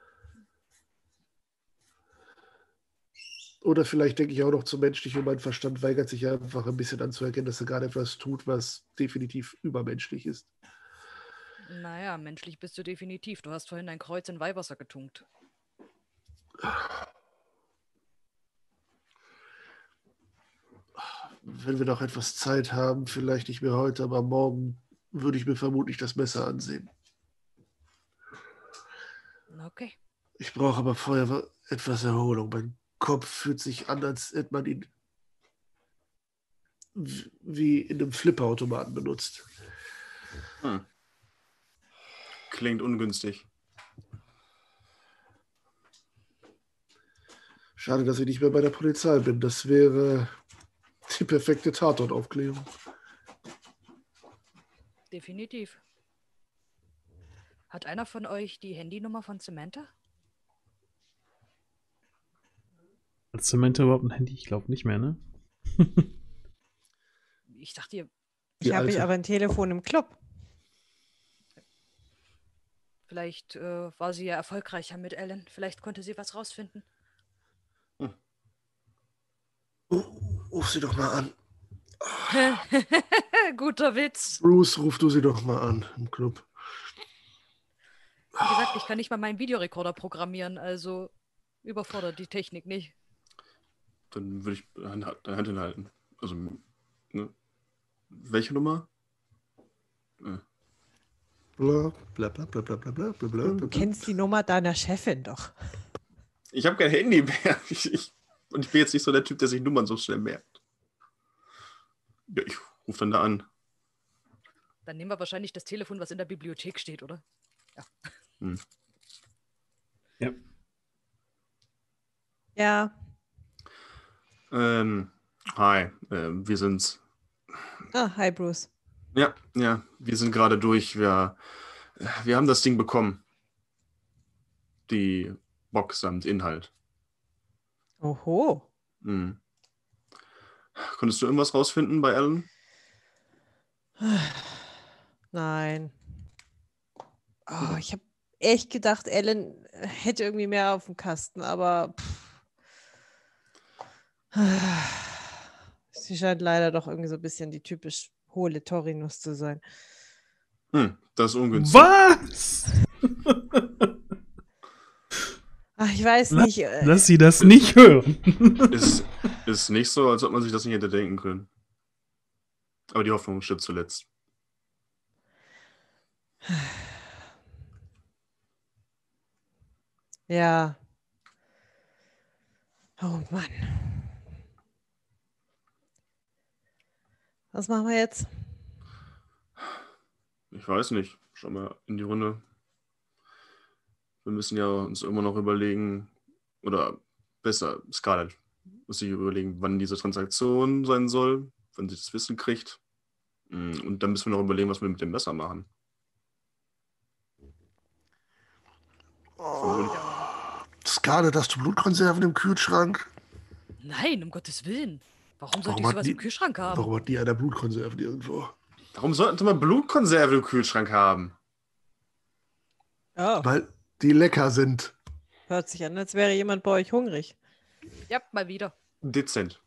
Oder vielleicht denke ich auch noch zu menschlich und mein Verstand weigert sich einfach ein bisschen anzuerkennen, dass er gerade etwas tut, was definitiv übermenschlich ist. Naja, menschlich bist du definitiv. Du hast vorhin ein Kreuz in Weihwasser getunkt. Wenn wir noch etwas Zeit haben, vielleicht nicht mehr heute, aber morgen würde ich mir vermutlich das Messer ansehen. Okay. Ich brauche aber vorher etwas Erholung. Mein Kopf fühlt sich an, als hätte man ihn wie in einem Flipperautomaten benutzt. Klingt ungünstig. Schade, dass ich nicht mehr bei der Polizei bin. Das wäre die perfekte Tatortaufklärung. Definitiv. Hat einer von euch die Handynummer von Samantha? Hat Samantha überhaupt ein Handy? Ich glaube nicht mehr, ne? Ich dachte, ihr Ich habe aber ein Telefon im Club. vielleicht war sie ja erfolgreicher mit Ellen. Vielleicht konnte sie was rausfinden. Ruf sie doch mal an. Guter Witz. Bruce, ruf du sie doch mal an im Club. Wie gesagt, ich kann nicht mal meinen Videorekorder programmieren, also überfordert die Technik nicht. Dann würde ich deine Hand hinhalten. Also, ne? Welche Nummer? Bla, bla, bla, bla, bla, bla, bla, bla, Du kennst die Nummer deiner Chefin doch. Ich habe kein Handy mehr. Und ich bin jetzt nicht so der Typ, der sich Nummern so schnell merkt. Ja, ich rufe dann da an. Dann nehmen wir wahrscheinlich das Telefon, was in der Bibliothek steht, oder? Ja. Ja. Ja. Hi, wir sind's. Hi Bruce. Ja, wir sind gerade durch. Wir haben das Ding bekommen. Die Box samt Inhalt. Oho. Konntest du irgendwas rausfinden bei Ellen? Nein. Oh, ich habe echt gedacht, Ellen hätte irgendwie mehr auf dem Kasten, aber sie scheint leider doch irgendwie so ein bisschen die typisch hohle Torinuss zu sein. Das ist ungünstig. Was? Ach, ich weiß nicht. Lass sie das nicht hören. Ist nicht so, als ob man sich das nicht hätte denken können. Aber die Hoffnung stirbt zuletzt. Ja. Oh Mann. Was machen wir jetzt? Ich weiß nicht. Schau mal in die Runde. Wir müssen ja uns immer noch überlegen, oder besser, Scarlett muss sich überlegen, wann diese Transaktion sein soll, wann sie das Wissen kriegt. Und dann müssen wir noch überlegen, was wir mit dem Messer machen. Scarlett, hast du Blutkonserven im Kühlschrank? Nein, um Gottes Willen. Warum sollte ich hat sowas im Kühlschrank haben? Warum hat die einer Blutkonserven irgendwo? Warum sollten wir Blutkonserve im Kühlschrank haben? Oh, Weil die lecker sind. hört sich an, als wäre jemand bei euch hungrig. Ja, mal wieder. Dezent.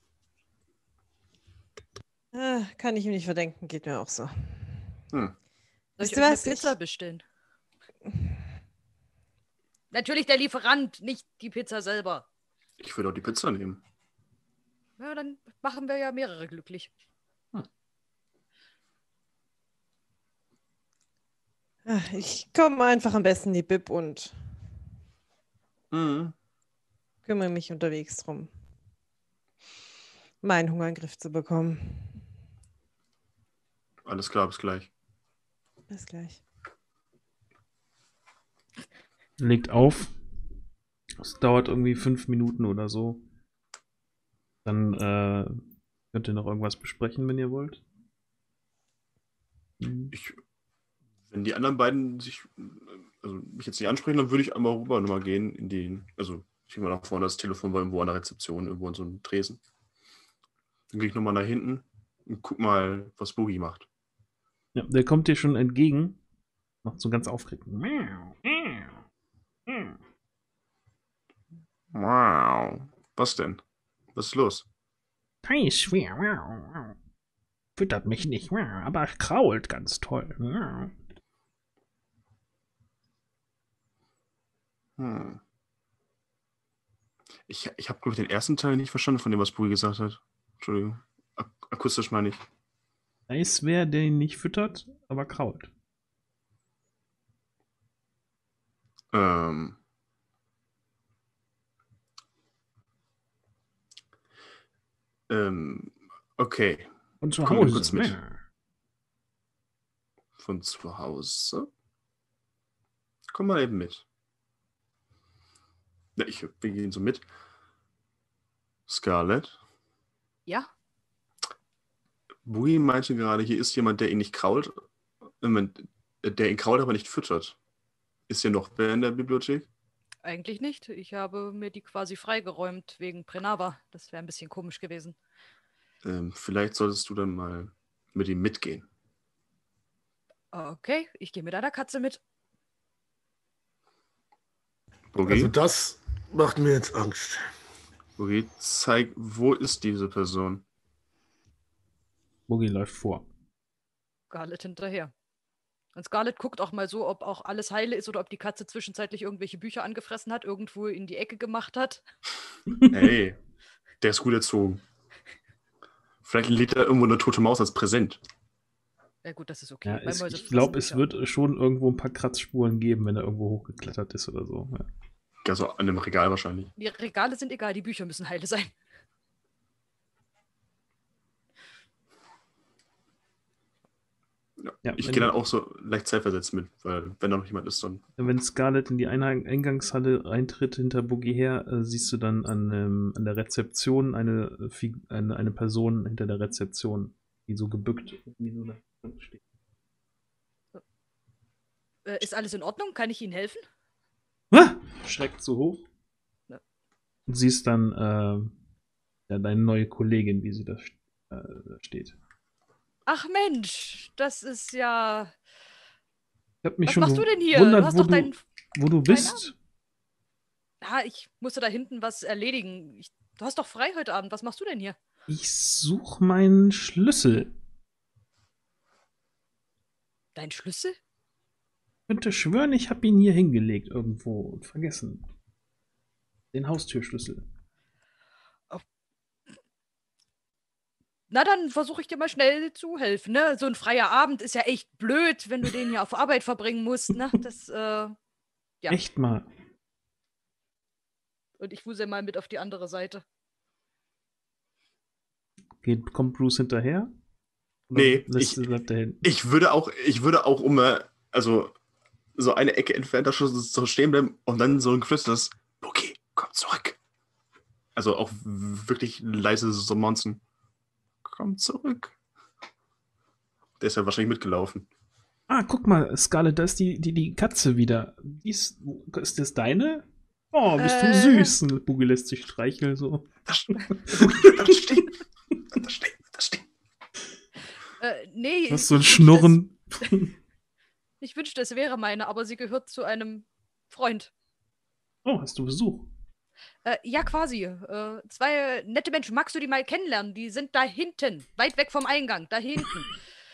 Kann ich ihm nicht verdenken, geht mir auch so. Soll Wisst ich ihr euch eine was? Pizza bestellen? Natürlich der Lieferant, nicht die Pizza selber. Ich würde auch die Pizza nehmen. Ja, dann machen wir ja mehrere glücklich. Ich komme einfach am besten in die Bib und Mhm. kümmere mich unterwegs drum, meinen Hunger in den Griff zu bekommen. Alles klar, bis gleich. Bis gleich. Legt auf. Es dauert irgendwie 5 Minuten oder so. Dann könnt ihr noch irgendwas besprechen, wenn ihr wollt. Wenn die anderen beiden mich jetzt nicht ansprechen, dann würde ich einmal rüber nochmal gehen ich gehe mal nach vorne, das Telefon war irgendwo an der Rezeption, irgendwo in so einem Tresen. Dann gehe ich nochmal nach hinten und guck mal, was Boogie macht. Ja, der kommt dir schon entgegen. Macht so ganz aufgeregt. Wow. Was denn? Was ist los? Schwer. Füttert mich nicht, aber krault ganz toll. Hm. Ich habe, glaube ich, den ersten Teil nicht verstanden, von dem, was Boogie gesagt hat. Entschuldigung. Akustisch meine ich. Eisbär, der ihn nicht füttert, aber krault. Okay. Und zu Komm mal Hause. kurz mit. Von zu Hause? Komm mal eben mit. Ja, wir gehen so mit. Scarlett? Ja, Boogie meinte gerade, hier ist jemand, der ihn nicht krault. Der ihn krault, aber nicht füttert. Ist hier noch wer in der Bibliothek? eigentlich nicht. Ich habe mir die quasi freigeräumt wegen Prenava. Das wäre ein bisschen komisch gewesen. Vielleicht solltest du dann mal mit ihm mitgehen. Okay, ich gehe mit einer Katze mit. Boogie? Also das macht mir jetzt Angst. Boogie, zeig, wo ist diese Person? Boogie läuft vor. Scarlett hinterher. Und Scarlett guckt auch mal so, ob auch alles heile ist oder ob die Katze zwischenzeitlich irgendwelche Bücher angefressen hat, irgendwo in die Ecke gemacht hat. Hey, der ist gut erzogen. Vielleicht liegt da irgendwo eine tote Maus als Präsent. Ja gut, das ist okay. Ja, weil Mäuse ich fressen glaube, es Bücher. wird schon irgendwo ein paar Kratzspuren geben, wenn er irgendwo hochgeklettert ist oder so. Ja. Also an dem Regal wahrscheinlich. Die Regale sind egal, die Bücher müssen heile sein. Ja, Ich wenn- gehe dann auch so leicht zeitversetzt mit, weil wenn da noch jemand ist, dann. Wenn Scarlett in die Eingangshalle eintritt hinter Boogie her, siehst du dann an der Rezeption eine Person hinter der Rezeption, die so gebückt wie so eine steht. Ist alles in Ordnung? Kann ich Ihnen helfen? Schreckt so hoch. Ja. Und siehst dann deine neue Kollegin, wie sie da steht. Ach Mensch, das ist ja... Ich hab mich Was schon machst du denn hier? gewundert, Du hast doch deinen... wo du bist. Ja, ich musste da hinten was erledigen. Du hast doch frei heute Abend. Was machst du denn hier? Ich suche meinen Schlüssel. Dein Schlüssel? Ich könnte schwören, ich habe ihn hier hingelegt irgendwo und vergessen. Den Haustürschlüssel. Na, dann versuche ich dir mal schnell zu helfen. Ne? So ein freier Abend ist ja echt blöd, wenn du den hier auf Arbeit verbringen musst. Ne? Das, ja. Echt mal. Und ich wusel mal mit auf die andere Seite. Kommt Bruce hinterher? Oder Nee, bleibt er hinten? ich würde auch so eine Ecke entfernt da schon so stehen bleiben und dann so ein geflüstertes Boogie, komm zurück. Also auch wirklich leise so Monzen. Komm zurück. Der ist ja wahrscheinlich mitgelaufen. Ah, guck mal, Scarlett, da ist die Katze wieder. Ist das deine? Oh, bist du süß. Und Boogie lässt sich streicheln so. Das steht. Nee. Was so ein Schnurren. Ich wünschte, es wäre meine, aber sie gehört zu einem Freund. Oh, hast du Besuch? Ja, quasi. 2 nette Menschen. Magst du die mal kennenlernen? Die sind da hinten. Weit weg vom Eingang. Da hinten.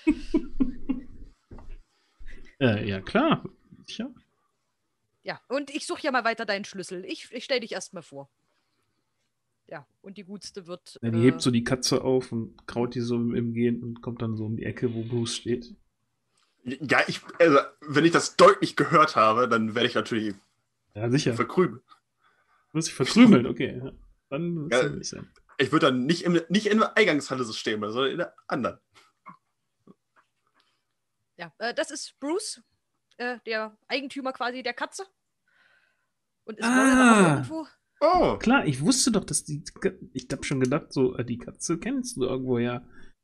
Ja, klar. Tja. Ja, und ich suche ja mal weiter deinen Schlüssel. Ich stell dich erst mal vor. Ja, und die Gutste wird... Ja, die hebt so die Katze auf und kraut die so im Gehen und kommt dann so um die Ecke, wo Bruce steht. Ja, wenn ich das deutlich gehört habe, dann werde ich natürlich Ja, sicher. verkrümeln. Du wirst dich verkrümeln, okay. Ja. Dann Ja. soll nicht sein. Ich würde dann nicht in der Eingangshalle so stehen, sondern in der anderen. Ja, das ist Bruce, der Eigentümer quasi der Katze. Und ist Ronan auch Ah! irgendwo? Oh, Klar, ich wusste doch, dass die. Ich hab schon gedacht, so, die Katze kennst du irgendwo, ja.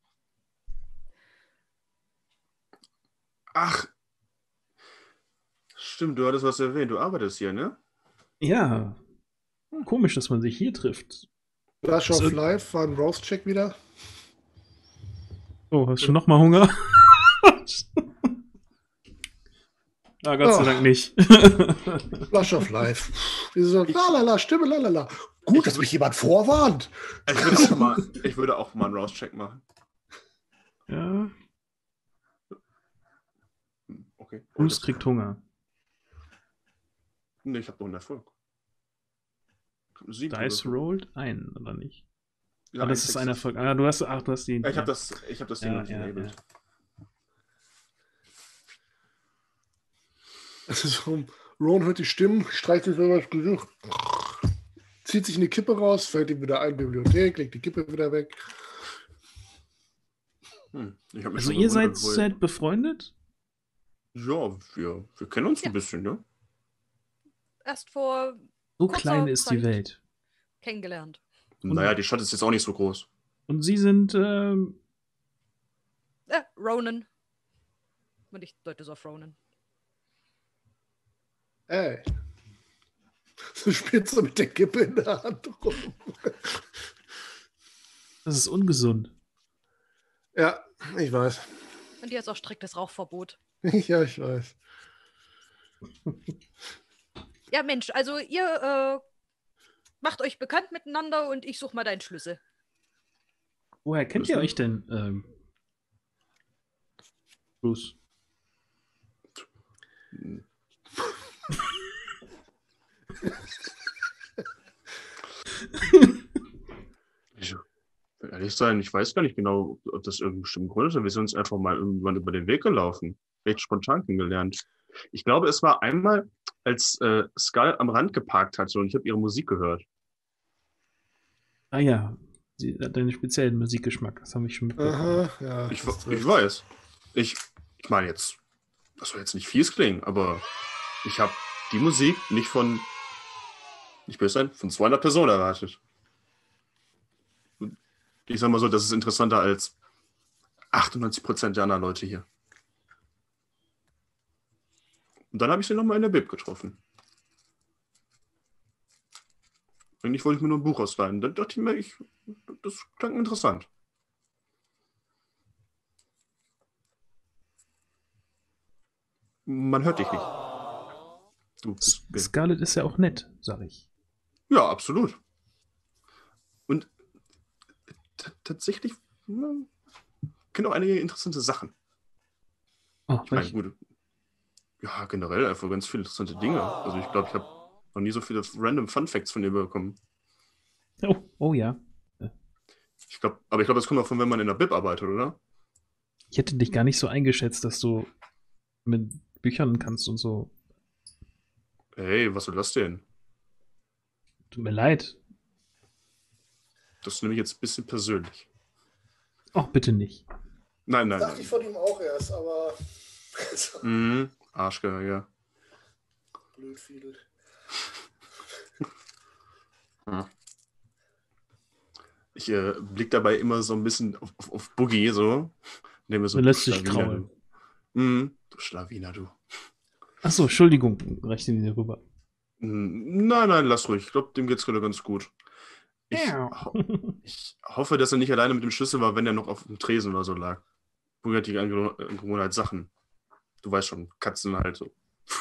ach, stimmt, du hattest was erwähnt. Du arbeitest hier, ne? Ja. Komisch, dass man sich hier trifft. Flash of So- Life war ein Roast-Check wieder. Oh, hast du noch mal Hunger? Ah, Gott sei Oh. Dank nicht. Flash of Life. Diese lalala, Stimme, lalala. Gut, dass mich jemand vorwarnt. Ich würde auch mal einen Rouse-Check machen. Ja, Okay. Bruce kriegt Hunger. Nee, ich habe noch einen Erfolg. 7 Dice gewürfelt. rolled ein, oder nicht? Ja, Ah, das ist ein Erfolg. Ah, du hast die. Ja, ich habe das Ding Ja, noch nicht ja, enabled. Es ist so, Ron hört die Stimmen, streicht sich über das Gesicht, zieht sich eine Kippe raus, fällt ihm wieder ein, Bibliothek, legt die Kippe wieder weg. Ich hab mich Also schon ihr seid gewundert, befreundet? Ja, wir kennen uns Ja. ein bisschen, ne? Erst vor So Kurzer klein ist die Zeit. Welt. kennengelernt. Naja, die Stadt ist jetzt auch nicht so groß. Und sie sind, Ronan. Und ich deute so auf Ronan. Ey. So spielst du mit der Kippe in der Hand rum. das ist ungesund. Ja, ich weiß. Und hier ist auch striktes Rauchverbot. Ja, ich weiß. Ja, Mensch, also ihr macht euch bekannt miteinander und ich suche mal deinen Schlüssel. Woher kennt ihr Schlüssel? euch denn, Bruce? Ich will ehrlich sein, ich weiß gar nicht genau, ob das irgendeinen bestimmten Grund ist. Wir sind uns einfach mal irgendwann über den Weg gelaufen. Recht spontan kennengelernt. Ich glaube, es war einmal, als Skull am Rand geparkt hatte und ich habe ihre Musik gehört. Ah ja, sie hat einen speziellen Musikgeschmack, das habe ich schon mitbekommen. Aha, ja. Ich das trifft. weiß. Ich meine jetzt, das soll jetzt nicht fies klingen, aber ich habe die Musik nicht von, nicht böse sein, von 200 Personen erwartet. Ich sag mal so, das ist interessanter als 98% der anderen Leute hier. Und dann habe ich sie nochmal in der Bib getroffen. Eigentlich wollte ich mir nur ein Buch ausleihen. Dann dachte ich mir, das klang interessant. Man hört dich nicht. Du bist, Scarlett ist ja auch nett, sag ich. ja, absolut. Und tatsächlich kenne auch einige interessante Sachen. Oh, Ich meine, gut, ja, generell einfach ganz viele interessante Dinge. Also ich glaube, ich habe noch nie so viele random Fun Facts von ihr bekommen. oh ja. Ich glaube, das kommt auch von, wenn man in der Bib arbeitet, oder? Ich hätte dich gar nicht so eingeschätzt, dass du mit Büchern kannst und so. Hey, was soll das denn? Tut mir leid. Das nehme ich jetzt ein bisschen persönlich. Ach, bitte nicht. Nein. Dachte ich von ihm auch erst, aber Arschgeil, ja. blöd viel. Ich blick dabei immer so ein bisschen auf Boogie, so. Nehme so, Man lässt du sich Schlawiner, kraulen. du. Du Schlawiner, du. Achso, Entschuldigung, rechne dir rüber. Nein, lass ruhig. Ich glaube, dem geht's gerade ganz gut. Ich hoffe, dass er nicht alleine mit dem Schlüssel war, wenn er noch auf dem Tresen oder so lag. Boogie hat die Angewohnheit Sachen. Du weißt schon, Katzen halt so.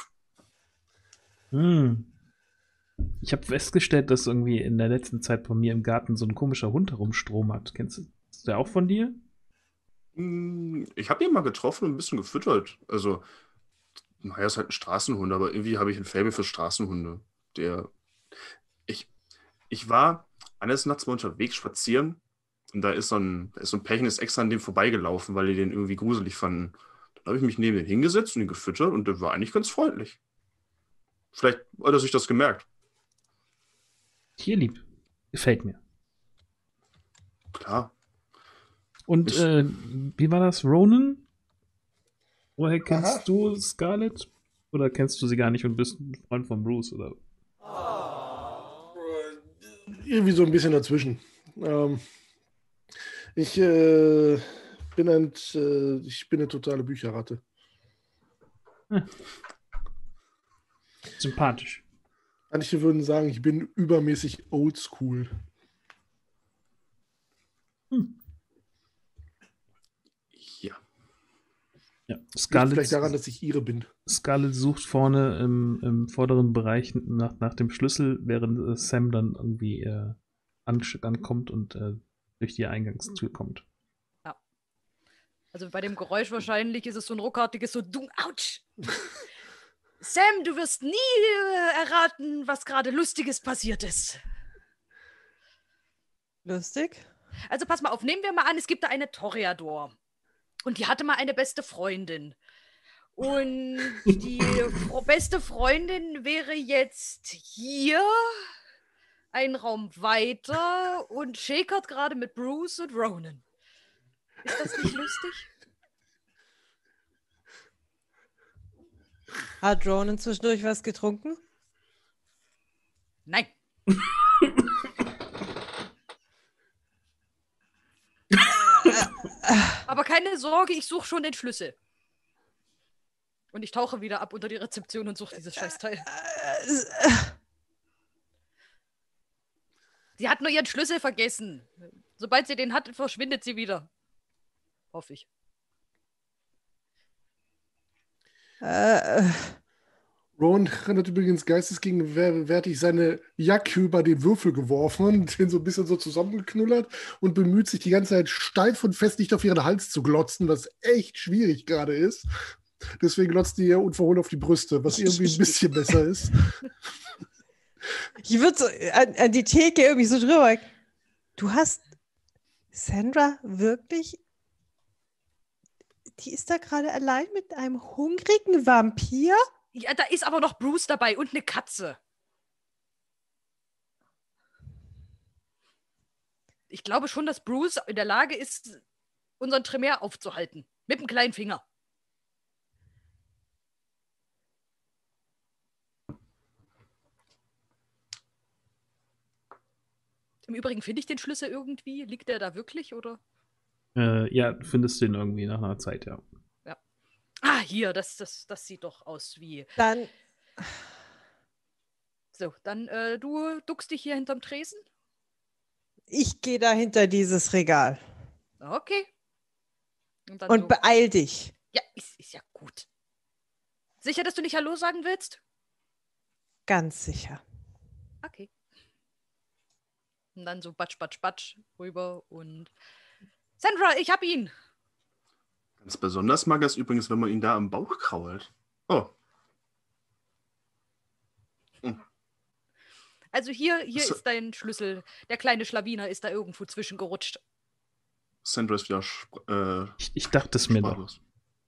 Ich habe festgestellt, dass irgendwie in der letzten Zeit bei mir im Garten so ein komischer Hund herumstromert. Kennst du? Ist der auch von dir? Ich habe ihn mal getroffen und ein bisschen gefüttert. Also, naja, ist halt ein Straßenhund, aber irgendwie habe ich ein Faible für Straßenhunde. Ich war eines Nachts mal unterwegs spazieren und da ist so ein Pärchen ist extra an dem vorbeigelaufen, weil die den irgendwie gruselig fanden. Dann habe ich mich neben den hingesetzt und ihn gefüttert und der war eigentlich ganz freundlich. Vielleicht hat er sich das gemerkt. Tierlieb. Gefällt mir. Klar. Und wie war das? Ronan? Woher kennst Aha. du Scarlett? Oder kennst du sie gar nicht und bist ein Freund von Bruce? Oder? irgendwie so ein bisschen dazwischen. Ich bin eine totale Bücherratte. Sympathisch. Manche würden sagen, ich bin übermäßig oldschool. Ja. Ja, Liegt vielleicht daran, dass ich ihre bin. Scarlett sucht vorne im vorderen Bereich nach dem Schlüssel, während Sam dann irgendwie ankommt und durch die Eingangstür kommt. Ja. Also bei dem Geräusch wahrscheinlich ist es so ein ruckartiges so Dung, ouch! Sam, du wirst nie erraten, was gerade Lustiges passiert ist. Lustig. Also pass mal auf, nehmen wir mal an, es gibt da eine Toreador. Und die hatte mal eine beste Freundin. Und die beste Freundin wäre jetzt hier, einen Raum weiter und schäkert gerade mit Bruce und Ronan. Ist das nicht lustig? Hat Ronan zwischendurch was getrunken? Nein. Aber keine Sorge, ich suche schon den Schlüssel. Und ich tauche wieder ab unter die Rezeption und suche dieses Scheißteil. Sie hat nur ihren Schlüssel vergessen. Sobald sie den hat, verschwindet sie wieder. Hoffe ich. Rowan hat übrigens geistesgegenwärtig seine Jacke über den Würfel geworfen und den so ein bisschen so zusammengeknullert und bemüht sich die ganze Zeit steif und fest nicht auf ihren Hals zu glotzen, was echt schwierig gerade ist. Deswegen glotzt die ja unverhohlen auf die Brüste, was irgendwie ein bisschen besser ist. Ich würde so an die Theke irgendwie so drüber. Du hast Sandra wirklich? Die ist da gerade allein mit einem hungrigen Vampir? Ja, da ist aber noch Bruce dabei und eine Katze. Ich glaube schon, dass Bruce in der Lage ist, unseren Tremere aufzuhalten. Mit dem kleinen Finger. Im Übrigen finde ich den Schlüssel irgendwie. Liegt der da wirklich, oder? Ja, du findest den irgendwie nach einer Zeit, ja. Ja. Ah, hier, das sieht doch aus wie... Dann, So, dann du duckst dich hier hinterm Tresen? ich gehe da hinter dieses Regal. Okay. Dann Und so. beeil dich. Ja, ist ja gut. Sicher, dass du nicht Hallo sagen willst? Ganz sicher. Okay. Und dann so batsch, batsch, batsch rüber und... Sandra, ich hab ihn! Ganz besonders mag er es übrigens, wenn man ihn da am Bauch krault. Oh. Also hier ist dein Schlüssel. Der kleine Schlawiner ist da irgendwo zwischengerutscht. Sandra ist wieder Ich dachte es mir doch. sprachlos.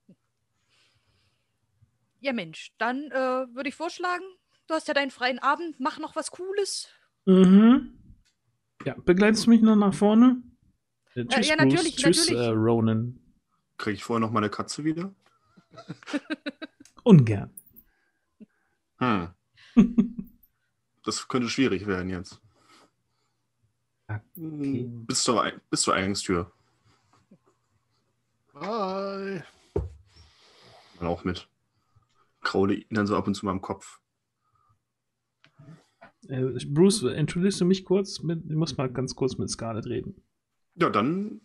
Ja Mensch, dann würde ich vorschlagen, du hast ja deinen freien Abend, mach noch was Cooles. Mhm. Ja, begleitest du mich noch nach vorne? Tschüss, ja, Bruce. natürlich, Tschüss, natürlich. Ronan. Kriege ich vorher noch meine Katze wieder? Ungern. Hm. Das könnte schwierig werden jetzt. Okay. Bis zur Eingangstür. Bye. Mal auch mit. Kraule ihn dann so ab und zu mal im Kopf. Bruce, entschuldigst du mich kurz? Ich muss mal ganz kurz mit Scarlett reden. Ja, dann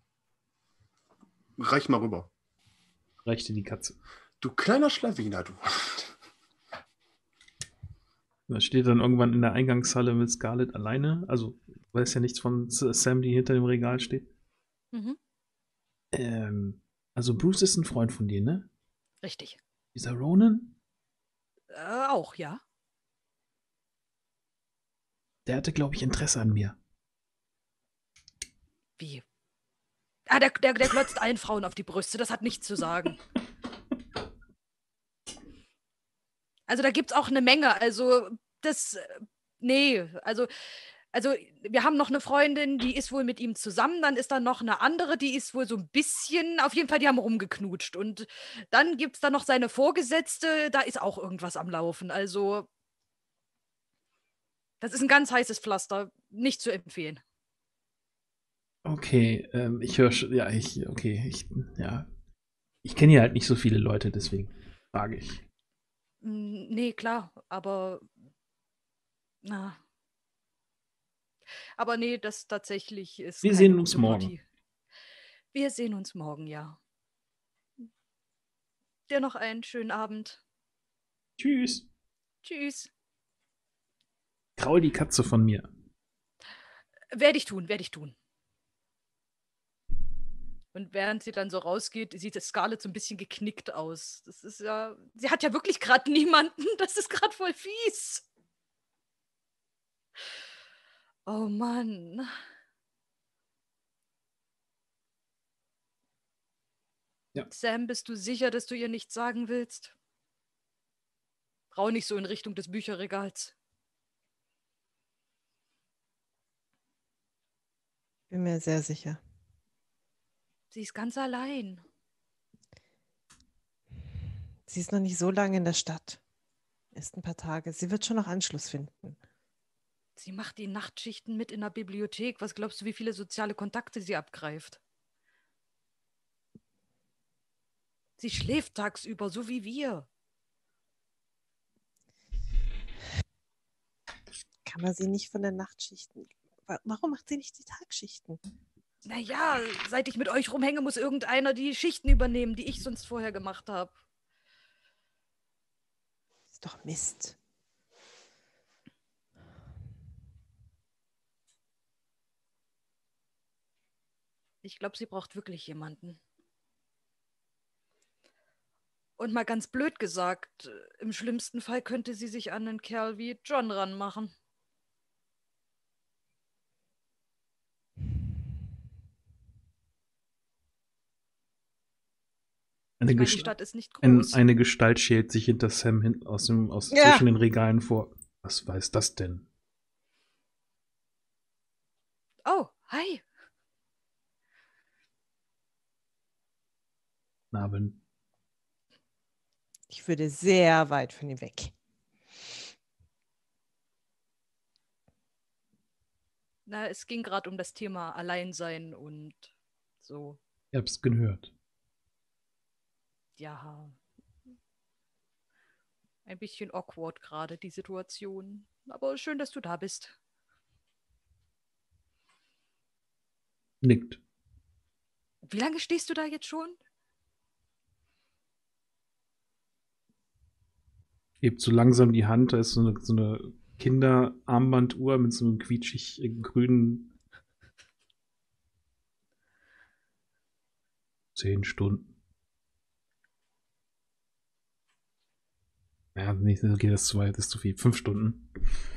reich mal rüber. Reichte die Katze. Du kleiner Schlawiner, du. Da steht dann irgendwann in der Eingangshalle mit Scarlett alleine. Also, weiß ja nichts von Sam, die hinter dem Regal steht. Mhm. Also, Bruce ist ein Freund von dir, ne? Richtig. Dieser Ronan? Auch, ja. Der hatte, glaube ich, Interesse an mir. Wie? Ah, der klotzt allen Frauen auf die Brüste, das hat nichts zu sagen. Also da gibt's auch eine Menge, also nee, also wir haben noch eine Freundin, die ist wohl mit ihm zusammen, dann ist da noch eine andere, die ist wohl so ein bisschen, auf jeden Fall, die haben rumgeknutscht und dann gibt's da noch seine Vorgesetzte, da ist auch irgendwas am Laufen, also das ist ein ganz heißes Pflaster. nicht zu empfehlen. Okay, ich höre schon, ja, ich kenne ja halt nicht so viele Leute, deswegen frage ich. Nee, klar, aber na. Aber nee, das tatsächlich ist Wir keine sehen uns gute morgen. Partie. Wir sehen uns morgen, ja. Dir noch einen schönen Abend. Tschüss. Tschüss. Kraul die Katze von mir. Werde ich tun. Und während sie dann so rausgeht, sieht Scarlett so ein bisschen geknickt aus. Das ist ja. Sie hat ja wirklich gerade niemanden. Das ist gerade voll fies. Oh Mann. Ja. Sam, bist du sicher, dass du ihr nichts sagen willst? Brau nicht so in Richtung des Bücherregals. Bin mir sehr sicher. Sie ist ganz allein. Sie ist noch nicht so lange in der Stadt. Erst ein paar Tage. Sie wird schon noch Anschluss finden. Sie macht die Nachtschichten mit in der Bibliothek. Was glaubst du, wie viele soziale Kontakte sie abgreift? Sie schläft tagsüber, so wie wir. Kann man sie nicht von der Nachtschichten... Warum macht sie nicht die Tagschichten? Naja, seit ich mit euch rumhänge, muss irgendeiner die Schichten übernehmen, die ich sonst vorher gemacht habe. Ist doch Mist. Ich glaube, sie braucht wirklich jemanden. Und mal ganz blöd gesagt, im schlimmsten Fall könnte sie sich an einen Kerl wie John ranmachen. Eine, Ich meine, die Gest Stadt ist nicht groß. eine Gestalt schält sich hinter Sam hin zwischen den Regalen vor. Was weiß das denn? Oh, hi. Abend. Ich würde sehr weit von ihm weg. Na, es ging gerade um das Thema Alleinsein und so. Ich hab's gehört. Ja. Ein bisschen awkward gerade, die Situation. Aber schön, dass du da bist. Nickt. Wie lange stehst du da jetzt schon? Hebt so langsam die Hand, da ist so eine Kinderarmbanduhr mit so einem quietschig grünen 10 Stunden. Ja, nicht, okay, das ist zu viel. 5 Stunden.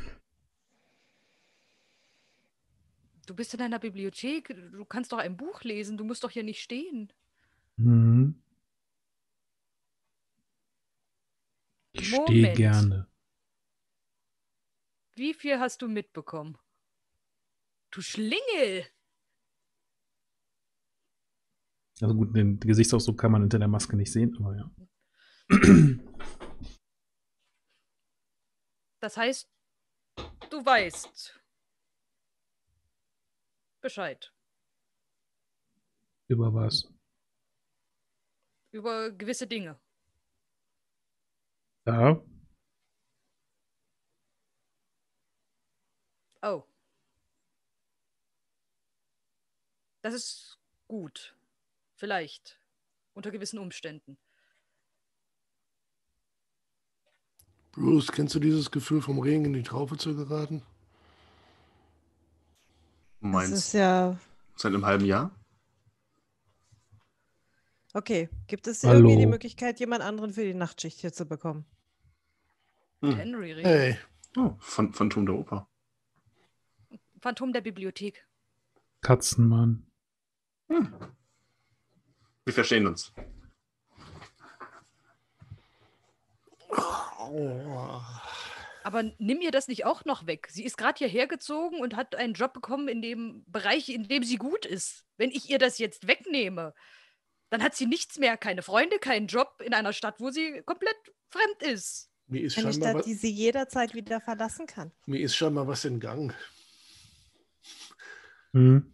Du bist in einer Bibliothek, du kannst doch ein Buch lesen, du musst doch hier nicht stehen. Mhm. Ich stehe Moment. gerne. Wie viel hast du mitbekommen? Du Schlingel! Also gut, den Gesichtsausdruck kann man hinter der Maske nicht sehen, aber ja. Das heißt, du weißt Bescheid Über was? über gewisse Dinge. Ja. Oh. Das ist gut. Vielleicht. Unter gewissen Umständen. Bruce, kennst du dieses Gefühl, vom Regen in die Traufe zu geraten? Das Meinst ist ja... seit einem halben Jahr? Okay, gibt es Hallo. irgendwie die Möglichkeit, jemand anderen für die Nachtschicht hier zu bekommen? Henry redet. Hey, Oh, Phantom der Oper. Phantom der Bibliothek. Katzenmann. Wir verstehen uns. Aber nimm ihr das nicht auch noch weg. Sie ist gerade hierher gezogen und hat einen Job bekommen in dem Bereich, in dem sie gut ist. Wenn ich ihr das jetzt wegnehme, dann hat sie nichts mehr. Keine Freunde, keinen Job in einer Stadt, wo sie komplett fremd ist. mir ist Eine scheinbar Stadt, die sie jederzeit wieder verlassen kann. was entgangen. Mhm.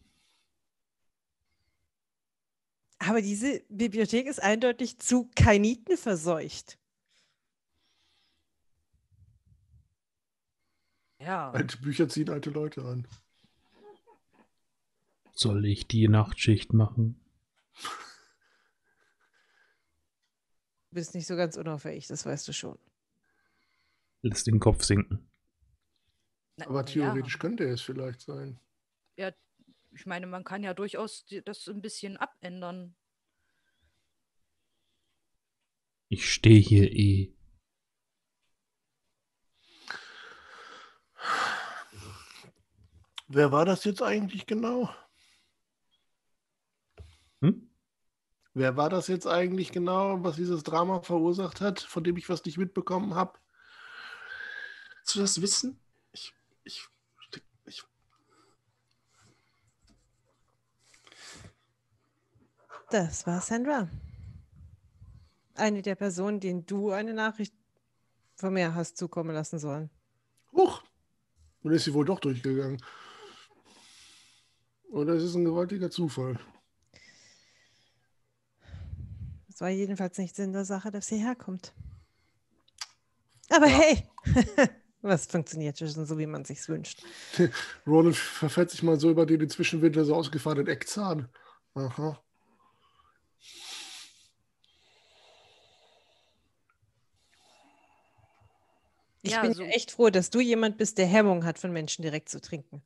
Aber diese Bibliothek ist eindeutig zu Kainiten verseucht. Ja. Alte Bücher ziehen alte Leute an. Soll ich die Nachtschicht machen? Du bist nicht so ganz unauffällig, das weißt du schon. Lass den Kopf sinken. Aber Na theoretisch ja. könnte es vielleicht sein. Ja, ich meine, man kann ja durchaus das ein bisschen abändern. Ich stehe hier eh. Wer war das jetzt eigentlich genau? Hm? Wer war das jetzt eigentlich genau, was dieses Drama verursacht hat, von dem ich was nicht mitbekommen habe? Willst du das wissen? Ich, ich, Das war Sandra. Eine der Personen, denen du eine Nachricht von mir hast zukommen lassen sollen. Huch! Und ist sie wohl doch durchgegangen. Oder ist es ein gewaltiger Zufall? Es war jedenfalls nicht Sinn der Sache, dass sie herkommt. Aber Ja. hey, was funktioniert schon so, wie man sich's wünscht. Ronan verfährt sich mal so über den inzwischen Winter so ausgefahrenen Eckzahn. Aha. Ich Ja, bin so- ja echt froh, dass du jemand bist, der Hemmung hat, von Menschen direkt zu trinken.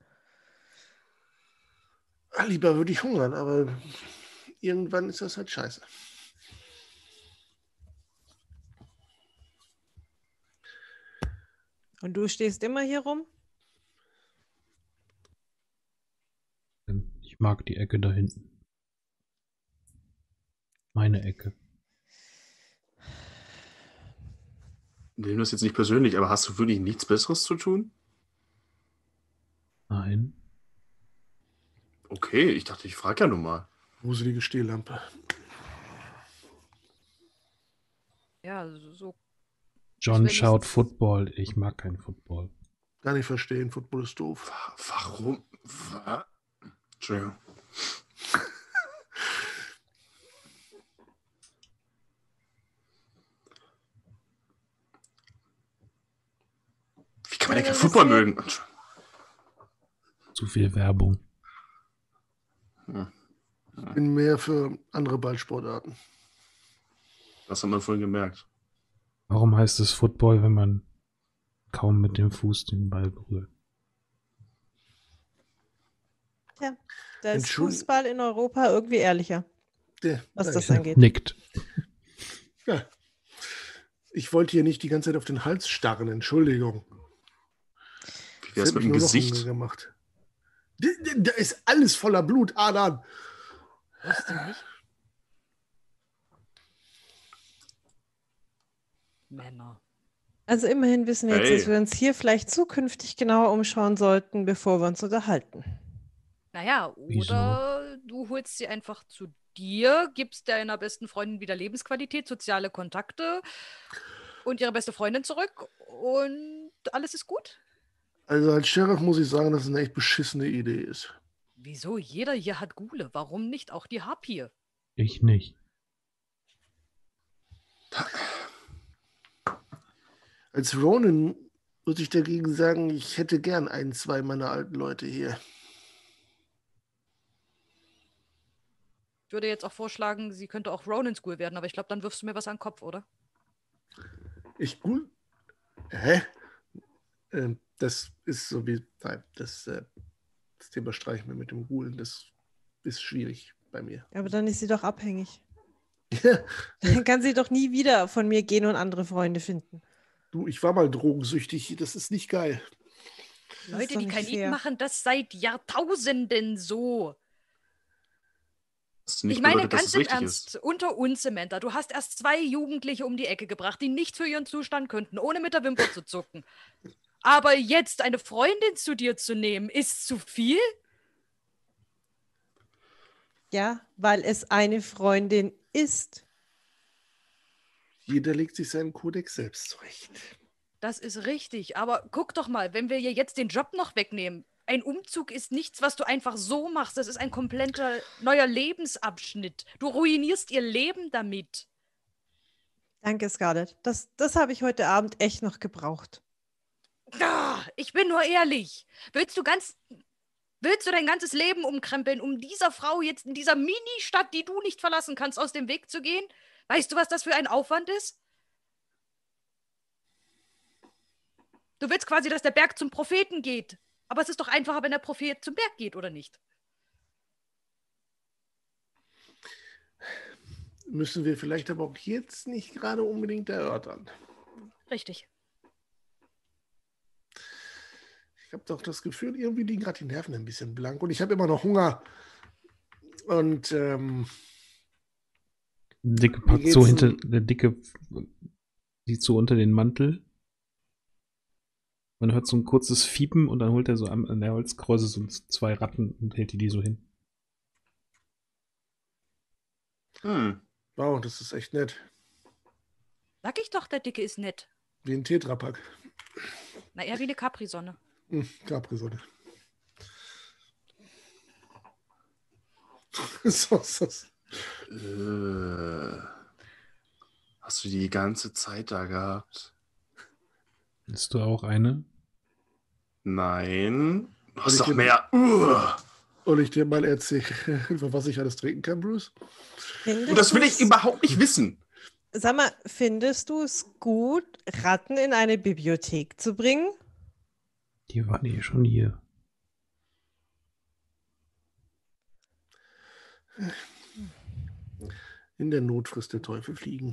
Lieber würde ich hungern, aber irgendwann ist das halt scheiße. Und du stehst immer hier rum? Ich mag die Ecke da hinten. Meine Ecke. nimm das jetzt nicht persönlich, aber hast du wirklich nichts Besseres zu tun? Nein. Okay, ich dachte, ich frage ja nur mal. Gruselige Stehlampe. ja, so John wenigstens- schaut Football. Ich mag keinen Football. Gar nicht verstehen, Football ist doof. Warum? Entschuldigung. Wie kann man denn kein Football mögen? Zu viel Werbung. Ich bin mehr für andere Ballsportarten. Das hat man vorhin gemerkt. Warum heißt es Football, wenn man kaum mit dem Fuß den Ball berührt? Ja, da ist Entschuldigung. Fußball in Europa irgendwie ehrlicher, was das Danke. angeht. Nickt. Ja. Ich wollte hier nicht die ganze Zeit auf den Hals starren, Entschuldigung. Wie wär's hat mit mich dem nur noch hungrig Gesicht? gemacht. Da ist alles voller Blutadern. wusste nicht. Männer. Also immerhin wissen wir jetzt, Hey. dass wir uns hier vielleicht zukünftig genauer umschauen sollten, bevor wir uns unterhalten. Naja, Wieso? oder du holst sie einfach zu dir, gibst deiner besten Freundin wieder Lebensqualität, soziale Kontakte und ihre beste Freundin zurück und alles ist gut. Also als Sheriff muss ich sagen, dass es eine echt beschissene Idee ist. Wieso? Jeder hier hat Gule. Warum nicht auch die Harpie? Ich nicht. Als Ronin würde ich dagegen sagen, ich hätte gern ein, zwei meiner alten Leute hier. Ich würde jetzt auch vorschlagen, sie könnte auch Ronin School werden, aber ich glaube, dann wirfst du mir was an den Kopf, oder? Ich gut. Hä? Das ist so wie. Nein, das Thema streichen wir mit dem Gulen. Das ist schwierig bei mir. Aber dann ist sie doch abhängig. Ja, Dann kann sie doch nie wieder von mir gehen und andere Freunde finden. du, ich war mal drogensüchtig. Das ist nicht geil. Das ist Leute, doch die nicht Kainiten fair. machen das seit Jahrtausenden so. Das nicht Ich meine, bedeutet, dass ganz es im richtig Ernst, ist. unter uns, Samantha, du hast erst 2 Jugendliche um die Ecke gebracht, die nichts für ihren Zustand könnten, ohne mit der Wimper zu zucken. Aber jetzt eine Freundin zu dir zu nehmen, ist zu viel? Ja, weil es eine Freundin ist. Jeder legt sich seinen Kodex selbst zurecht. Das ist richtig, aber guck doch mal, wenn wir ihr jetzt den Job noch wegnehmen, ein Umzug ist nichts, was du einfach so machst. Das ist ein kompletter neuer Lebensabschnitt. Du ruinierst ihr Leben damit. Danke, Scarlett. Das habe ich heute Abend echt noch gebraucht. Ich bin nur ehrlich. Willst du dein ganzes Leben umkrempeln, um dieser Frau jetzt in dieser Mini-Stadt, die du nicht verlassen kannst, aus dem Weg zu gehen? Weißt du, was das für ein Aufwand ist? Du willst quasi, dass der Berg zum Propheten geht. Aber es ist doch einfacher, wenn der Prophet zum Berg geht, oder nicht? Müssen wir vielleicht aber auch jetzt nicht gerade unbedingt erörtern. Richtig. Ich habe doch das Gefühl, irgendwie liegen gerade die Nerven ein bisschen blank und ich habe immer noch Hunger. Und Dicke Wie packt geht's so denn? der Dicke sieht so unter den Mantel. Man hört so ein kurzes Fiepen und dann holt er so an der Holzkreuse so 2 Ratten und hält die so hin. wow, das ist echt nett. Sag ich doch, der Dicke ist nett. Wie ein Tetrapack. Na, eher wie eine Capri-Sonne. Capri-Sonne. So. Hast du die ganze Zeit da gehabt? Bist du auch eine? Nein. Du Soll hast ich doch dir- mehr. Soll ich dir mal erzählen, was ich alles trinken kann, Bruce? Und das will ich überhaupt nicht wissen. Sag mal, findest du es gut, Ratten in eine Bibliothek zu bringen? Die waren eh schon hier. In der Not frisst der Teufel Fliegen.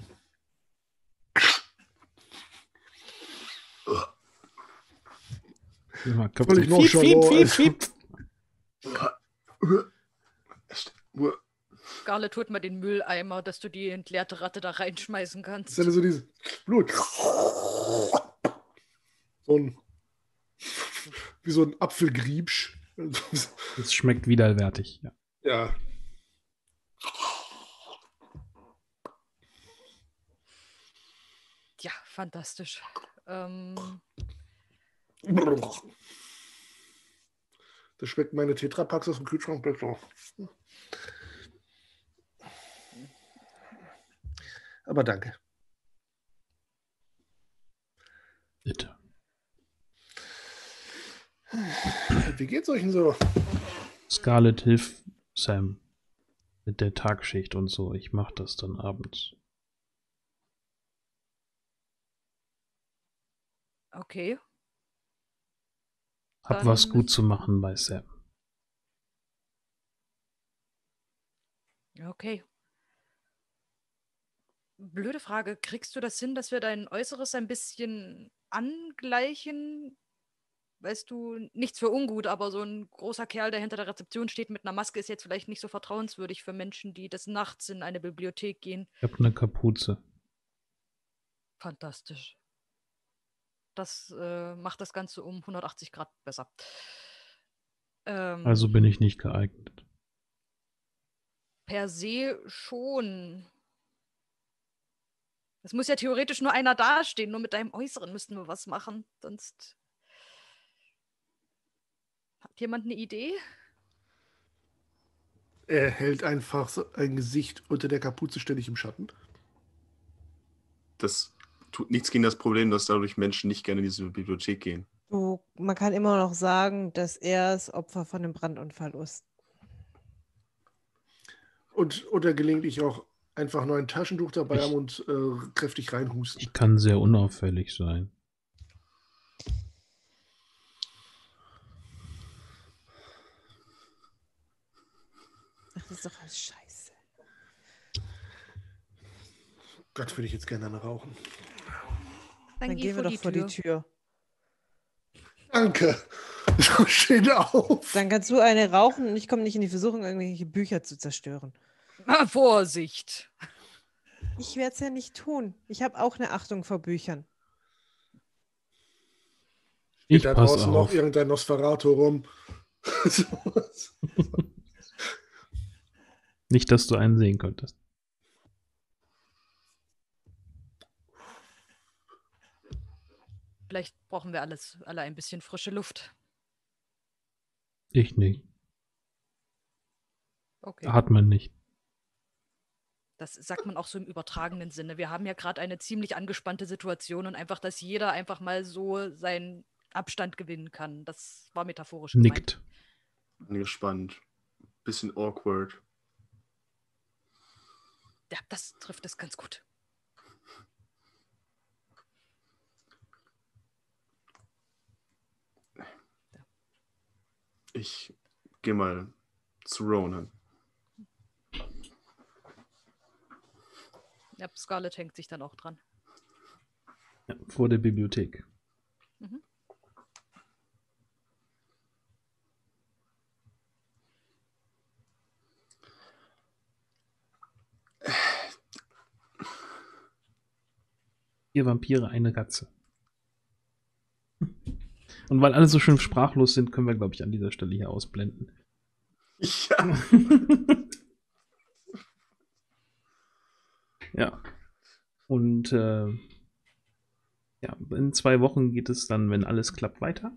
Mal Völlig nonchalant, fiep. Scarlett, holt mal den Mülleimer, dass du die entleerte Ratte da reinschmeißen kannst. Das ist ja so dieses Blut. Wie so ein Apfelgriebsch. Es schmeckt widerwärtig. Ja. Ja. Ja, fantastisch. Das schmeckt meine Tetrapacks aus dem Kühlschrank besser. Aber danke. Bitte. Wie geht's euch denn so? Scarlett hilft Sam mit der Tagschicht und so. Ich mach das dann abends. Okay. Hab Dann was gut müssen- zu machen bei Sam. Okay. Blöde Frage. Kriegst du das hin, dass wir dein Äußeres ein bisschen angleichen? Weißt du, nichts für ungut, aber so ein großer Kerl, der hinter der Rezeption steht mit einer Maske, ist jetzt vielleicht nicht so vertrauenswürdig für Menschen, die des Nachts in eine Bibliothek gehen. Ich hab eine Kapuze. Fantastisch. Das macht das Ganze um 180 Grad besser. Also bin ich nicht geeignet. Per se schon. Es muss ja theoretisch nur einer dastehen. Nur mit deinem Äußeren müssten wir was machen. Sonst. Hat jemand eine Idee? Er hält einfach so ein Gesicht unter der Kapuze ständig im Schatten. Das tut nichts gegen das Problem, dass dadurch Menschen nicht gerne in diese Bibliothek gehen. Man kann immer noch sagen, dass er das Opfer von einem Brandunfall ist. Oder gelegentlich auch einfach nur ein Taschentuch dabei haben und kräftig reinhusten. Ich kann sehr unauffällig sein. Ach, das ist doch alles scheiße. Gott, würde ich jetzt gerne eine rauchen. Dann gehen wir doch vor die Tür. Danke. Steh auf. Dann kannst du eine rauchen und ich komme nicht in die Versuchung, irgendwelche Bücher zu zerstören. Vorsicht! Ich werde es ja nicht tun. Ich habe auch eine Achtung vor Büchern. Ich Da pass draußen auf. noch irgendein Nosferatu rum. Nicht, dass du einen sehen könntest. Vielleicht brauchen wir alle ein bisschen frische Luft. Ich nicht. Okay. Hat man nicht. Das sagt man auch so im übertragenen Sinne. Wir haben ja gerade eine ziemlich angespannte Situation und einfach, dass jeder einfach mal so seinen Abstand gewinnen kann. Das war metaphorisch gemeint. Nickt. Angespannt. Bisschen awkward. Ja, das trifft es ganz gut. Ich gehe mal zu Ronan. Ja, Scarlett hängt sich dann auch dran. Ja, vor der Bibliothek. Mhm. Vier Vampire, eine Katze. Und weil alle so schön sprachlos sind, können wir, glaube ich, an dieser Stelle hier ausblenden. Ja. Ja. Und ja, in 2 Wochen geht es dann, wenn alles klappt, weiter.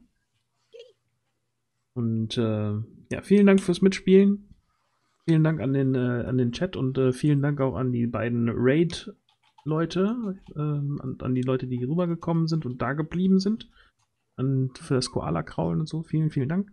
Und ja, vielen Dank fürs Mitspielen. Vielen Dank an den Chat und vielen Dank auch an die beiden Raid-Leute, an die Leute, die rübergekommen sind und da geblieben sind. Und für das Koala-Kraulen und so. Vielen, vielen Dank.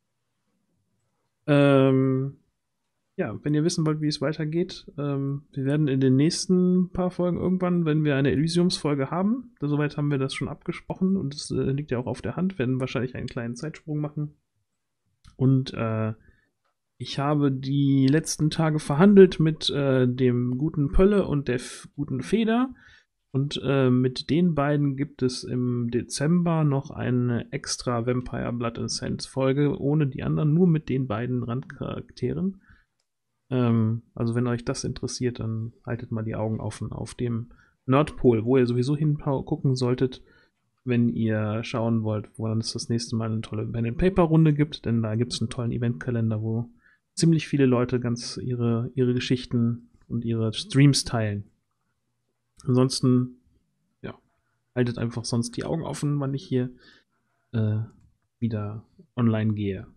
Ja, wenn ihr wissen wollt, wie es weitergeht, wir werden in den nächsten paar Folgen irgendwann, wenn wir eine Elysiums-Folge haben, soweit haben wir das schon abgesprochen und es liegt ja auch auf der Hand, werden wahrscheinlich einen kleinen Zeitsprung machen. Und ich habe die letzten Tage verhandelt mit dem guten Pölle und der guten Feder. Und mit den beiden gibt es im Dezember noch eine extra Vampire Blood and Sands Folge, ohne die anderen, nur mit den beiden Randcharakteren. Also wenn euch das interessiert, dann haltet mal die Augen offen auf dem Nordpol, wo ihr sowieso hingucken solltet, wenn ihr schauen wollt, wann es das nächste Mal eine tolle Pen-and-Paper-Runde gibt, denn da gibt es einen tollen Eventkalender, wo ziemlich viele Leute ganz ihre Geschichten und ihre Streams teilen. Ansonsten, ja, haltet einfach sonst die Augen offen, wann ich hier wieder online gehe.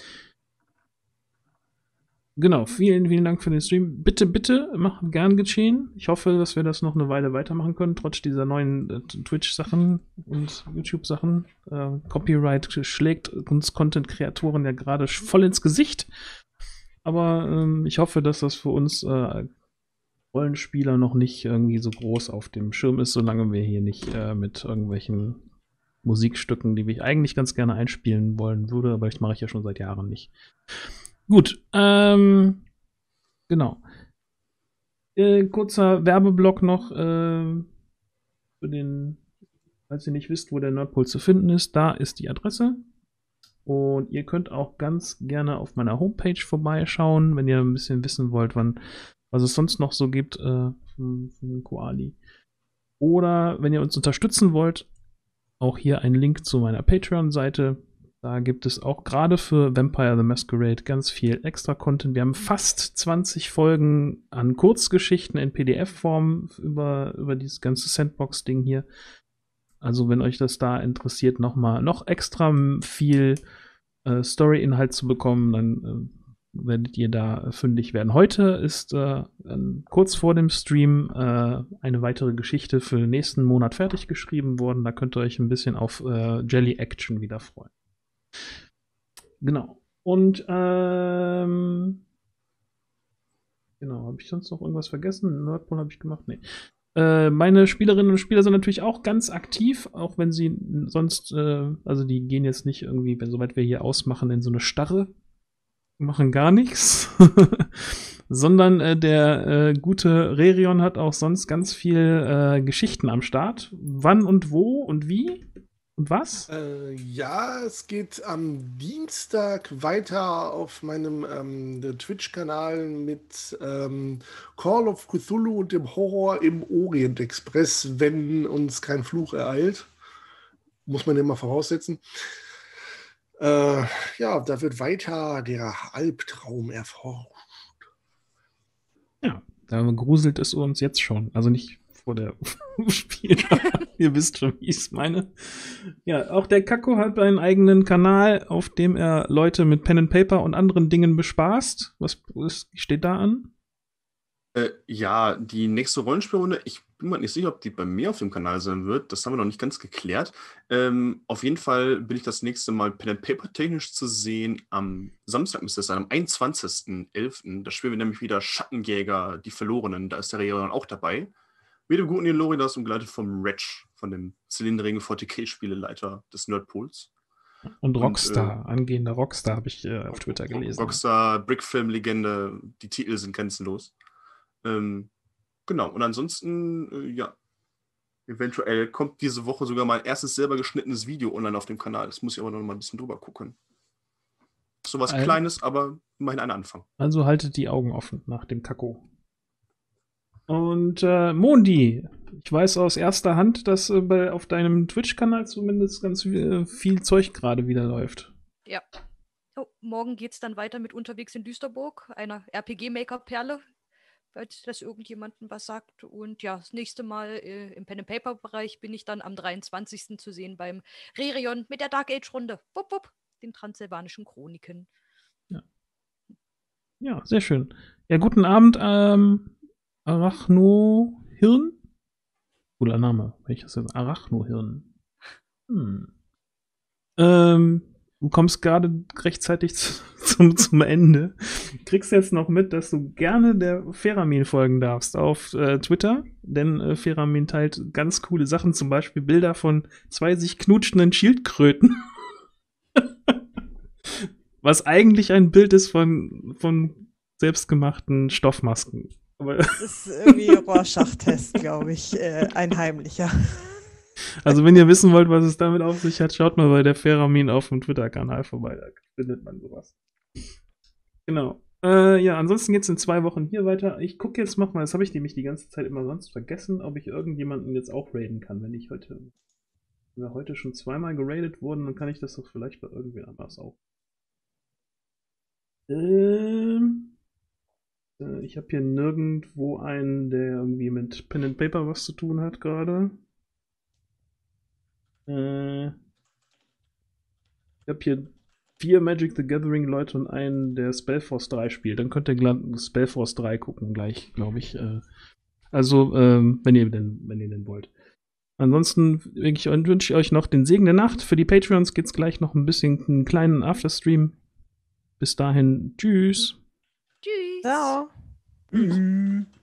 Genau, vielen, vielen Dank für den Stream. Bitte, bitte, macht gern geschehen. Ich hoffe, dass wir das noch eine Weile weitermachen können, trotz dieser neuen Twitch-Sachen und YouTube-Sachen. Copyright schlägt uns Content-Kreatoren ja gerade voll ins Gesicht. Aber ich hoffe, dass das für uns Rollenspieler noch nicht irgendwie so groß auf dem Schirm ist, solange wir hier nicht mit irgendwelchen Musikstücken, die ich eigentlich ganz gerne einspielen wollen würde, aber das mache ich ja schon seit Jahren nicht. Gut, genau. Kurzer Werbeblock noch für den, falls ihr nicht wisst, wo der Nordpol zu finden ist, da ist die Adresse. Und ihr könnt auch ganz gerne auf meiner Homepage vorbeischauen, wenn ihr ein bisschen wissen wollt, was es sonst noch so gibt von Koali. Oder wenn ihr uns unterstützen wollt, auch hier ein Link zu meiner Patreon-Seite. Da gibt es auch gerade für Vampire the Masquerade ganz viel extra Content. Wir haben fast 20 Folgen an Kurzgeschichten in PDF-Form über dieses ganze Sandbox-Ding hier. Also wenn euch das da interessiert, noch extra viel Story-Inhalt zu bekommen, dann werdet ihr da fündig werden. Heute ist kurz vor dem Stream eine weitere Geschichte für den nächsten Monat fertig geschrieben worden. Da könnt ihr euch ein bisschen auf Jelly Action wieder freuen. Genau. Und genau, habe ich sonst noch irgendwas vergessen? Nordpol habe ich gemacht? Nee. Meine Spielerinnen und Spieler sind natürlich auch ganz aktiv, auch wenn sie sonst, also die gehen jetzt nicht irgendwie, soweit wir hier ausmachen, in so eine Starre, machen gar nichts, sondern der gute Rerion hat auch sonst ganz viel Geschichten am Start. Wann und wo und wie und was? Ja, es geht am Dienstag weiter auf meinem Twitch-Kanal mit Call of Cthulhu und dem Horror im Orient Express, wenn uns kein Fluch ereilt. Muss man ja mal voraussetzen. Ja, da wird weiter der Albtraum erforscht. Ja, da gruselt es uns jetzt schon. Also nicht vor der Spiel. Ihr wisst schon, wie ich es meine. Ja, auch der Kakko hat einen eigenen Kanal, auf dem er Leute mit Pen and Paper und anderen Dingen bespaßt. Was steht da an? Ja, die nächste Rollenspielrunde, ich bin mir nicht sicher, ob die bei mir auf dem Kanal sein wird. Das haben wir noch nicht ganz geklärt. Auf jeden Fall bin ich das nächste Mal Pen and Paper technisch zu sehen. Am Samstag müsste es sein, am 21.11. Da spielen wir nämlich wieder Schattenjäger, die Verlorenen. Da ist der Reon auch dabei. Mit dem guten Loridas und geleitet vom Reg, von dem zylindrigen 40k-Spieleleiter des Nerdpols. Und Rockstar, angehender Rockstar, habe ich auf Twitter gelesen. Rockstar, Brickfilm-Legende, die Titel sind grenzenlos. Genau, und ansonsten, ja, eventuell kommt diese Woche sogar mein erstes selber geschnittenes Video online auf dem Kanal. Das muss ich aber noch mal ein bisschen drüber gucken. So was Kleines, aber immerhin ein Anfang. Also haltet die Augen offen nach dem Kakko. Und Mondi, ich weiß aus erster Hand, dass auf deinem Twitch-Kanal zumindest ganz viel Zeug gerade wieder läuft. Ja. Oh, morgen geht's dann weiter mit Unterwegs in Düsterburg, einer RPG-Maker-Perle, falls das irgendjemandem was sagt. Und ja, das nächste Mal im Pen-and-Paper-Bereich bin ich dann am 23. zu sehen beim Rerion mit der Dark Age-Runde. Wupp, wupp, den Transsilvanischen Chroniken. Ja, sehr schön. Ja, guten Abend, Arachnohirn? Cooler Name. Welches ist das? Arachnohirn. Du kommst gerade rechtzeitig zum Ende. Kriegst jetzt noch mit, dass du gerne der Feramin folgen darfst auf Twitter, denn Feramin teilt ganz coole Sachen, zum Beispiel Bilder von 2 sich knutschenden Schildkröten. Was eigentlich ein Bild ist von selbstgemachten Stoffmasken. Aber Das ist irgendwie Rorschach-Test, glaube ich, ein heimlicher. also wenn ihr wissen wollt, was es damit auf sich hat, schaut mal bei der Feramin auf dem Twitter-Kanal vorbei, da findet man sowas. Genau. Ja, ansonsten geht's in 2 Wochen hier weiter. Ich gucke jetzt mal, das habe ich nämlich die ganze Zeit immer sonst vergessen, ob ich irgendjemanden jetzt auch raiden kann, wenn wir heute schon 2-mal geradet wurden, dann kann ich das doch vielleicht bei irgendwen anders auch. Ich habe hier nirgendwo einen, der irgendwie mit Pen and Paper was zu tun hat gerade. Ich habe hier 4 Magic the Gathering Leute und einen, der Spellforce 3 spielt. Dann könnt ihr Spellforce 3 gucken gleich, glaube ich. Also, wenn ihr denn wollt. Ansonsten wünsche ich euch noch den Segen der Nacht. Für die Patreons geht's gleich noch einen kleinen Afterstream. Bis dahin, tschüss. Tschüss. Ciao. Tschüss.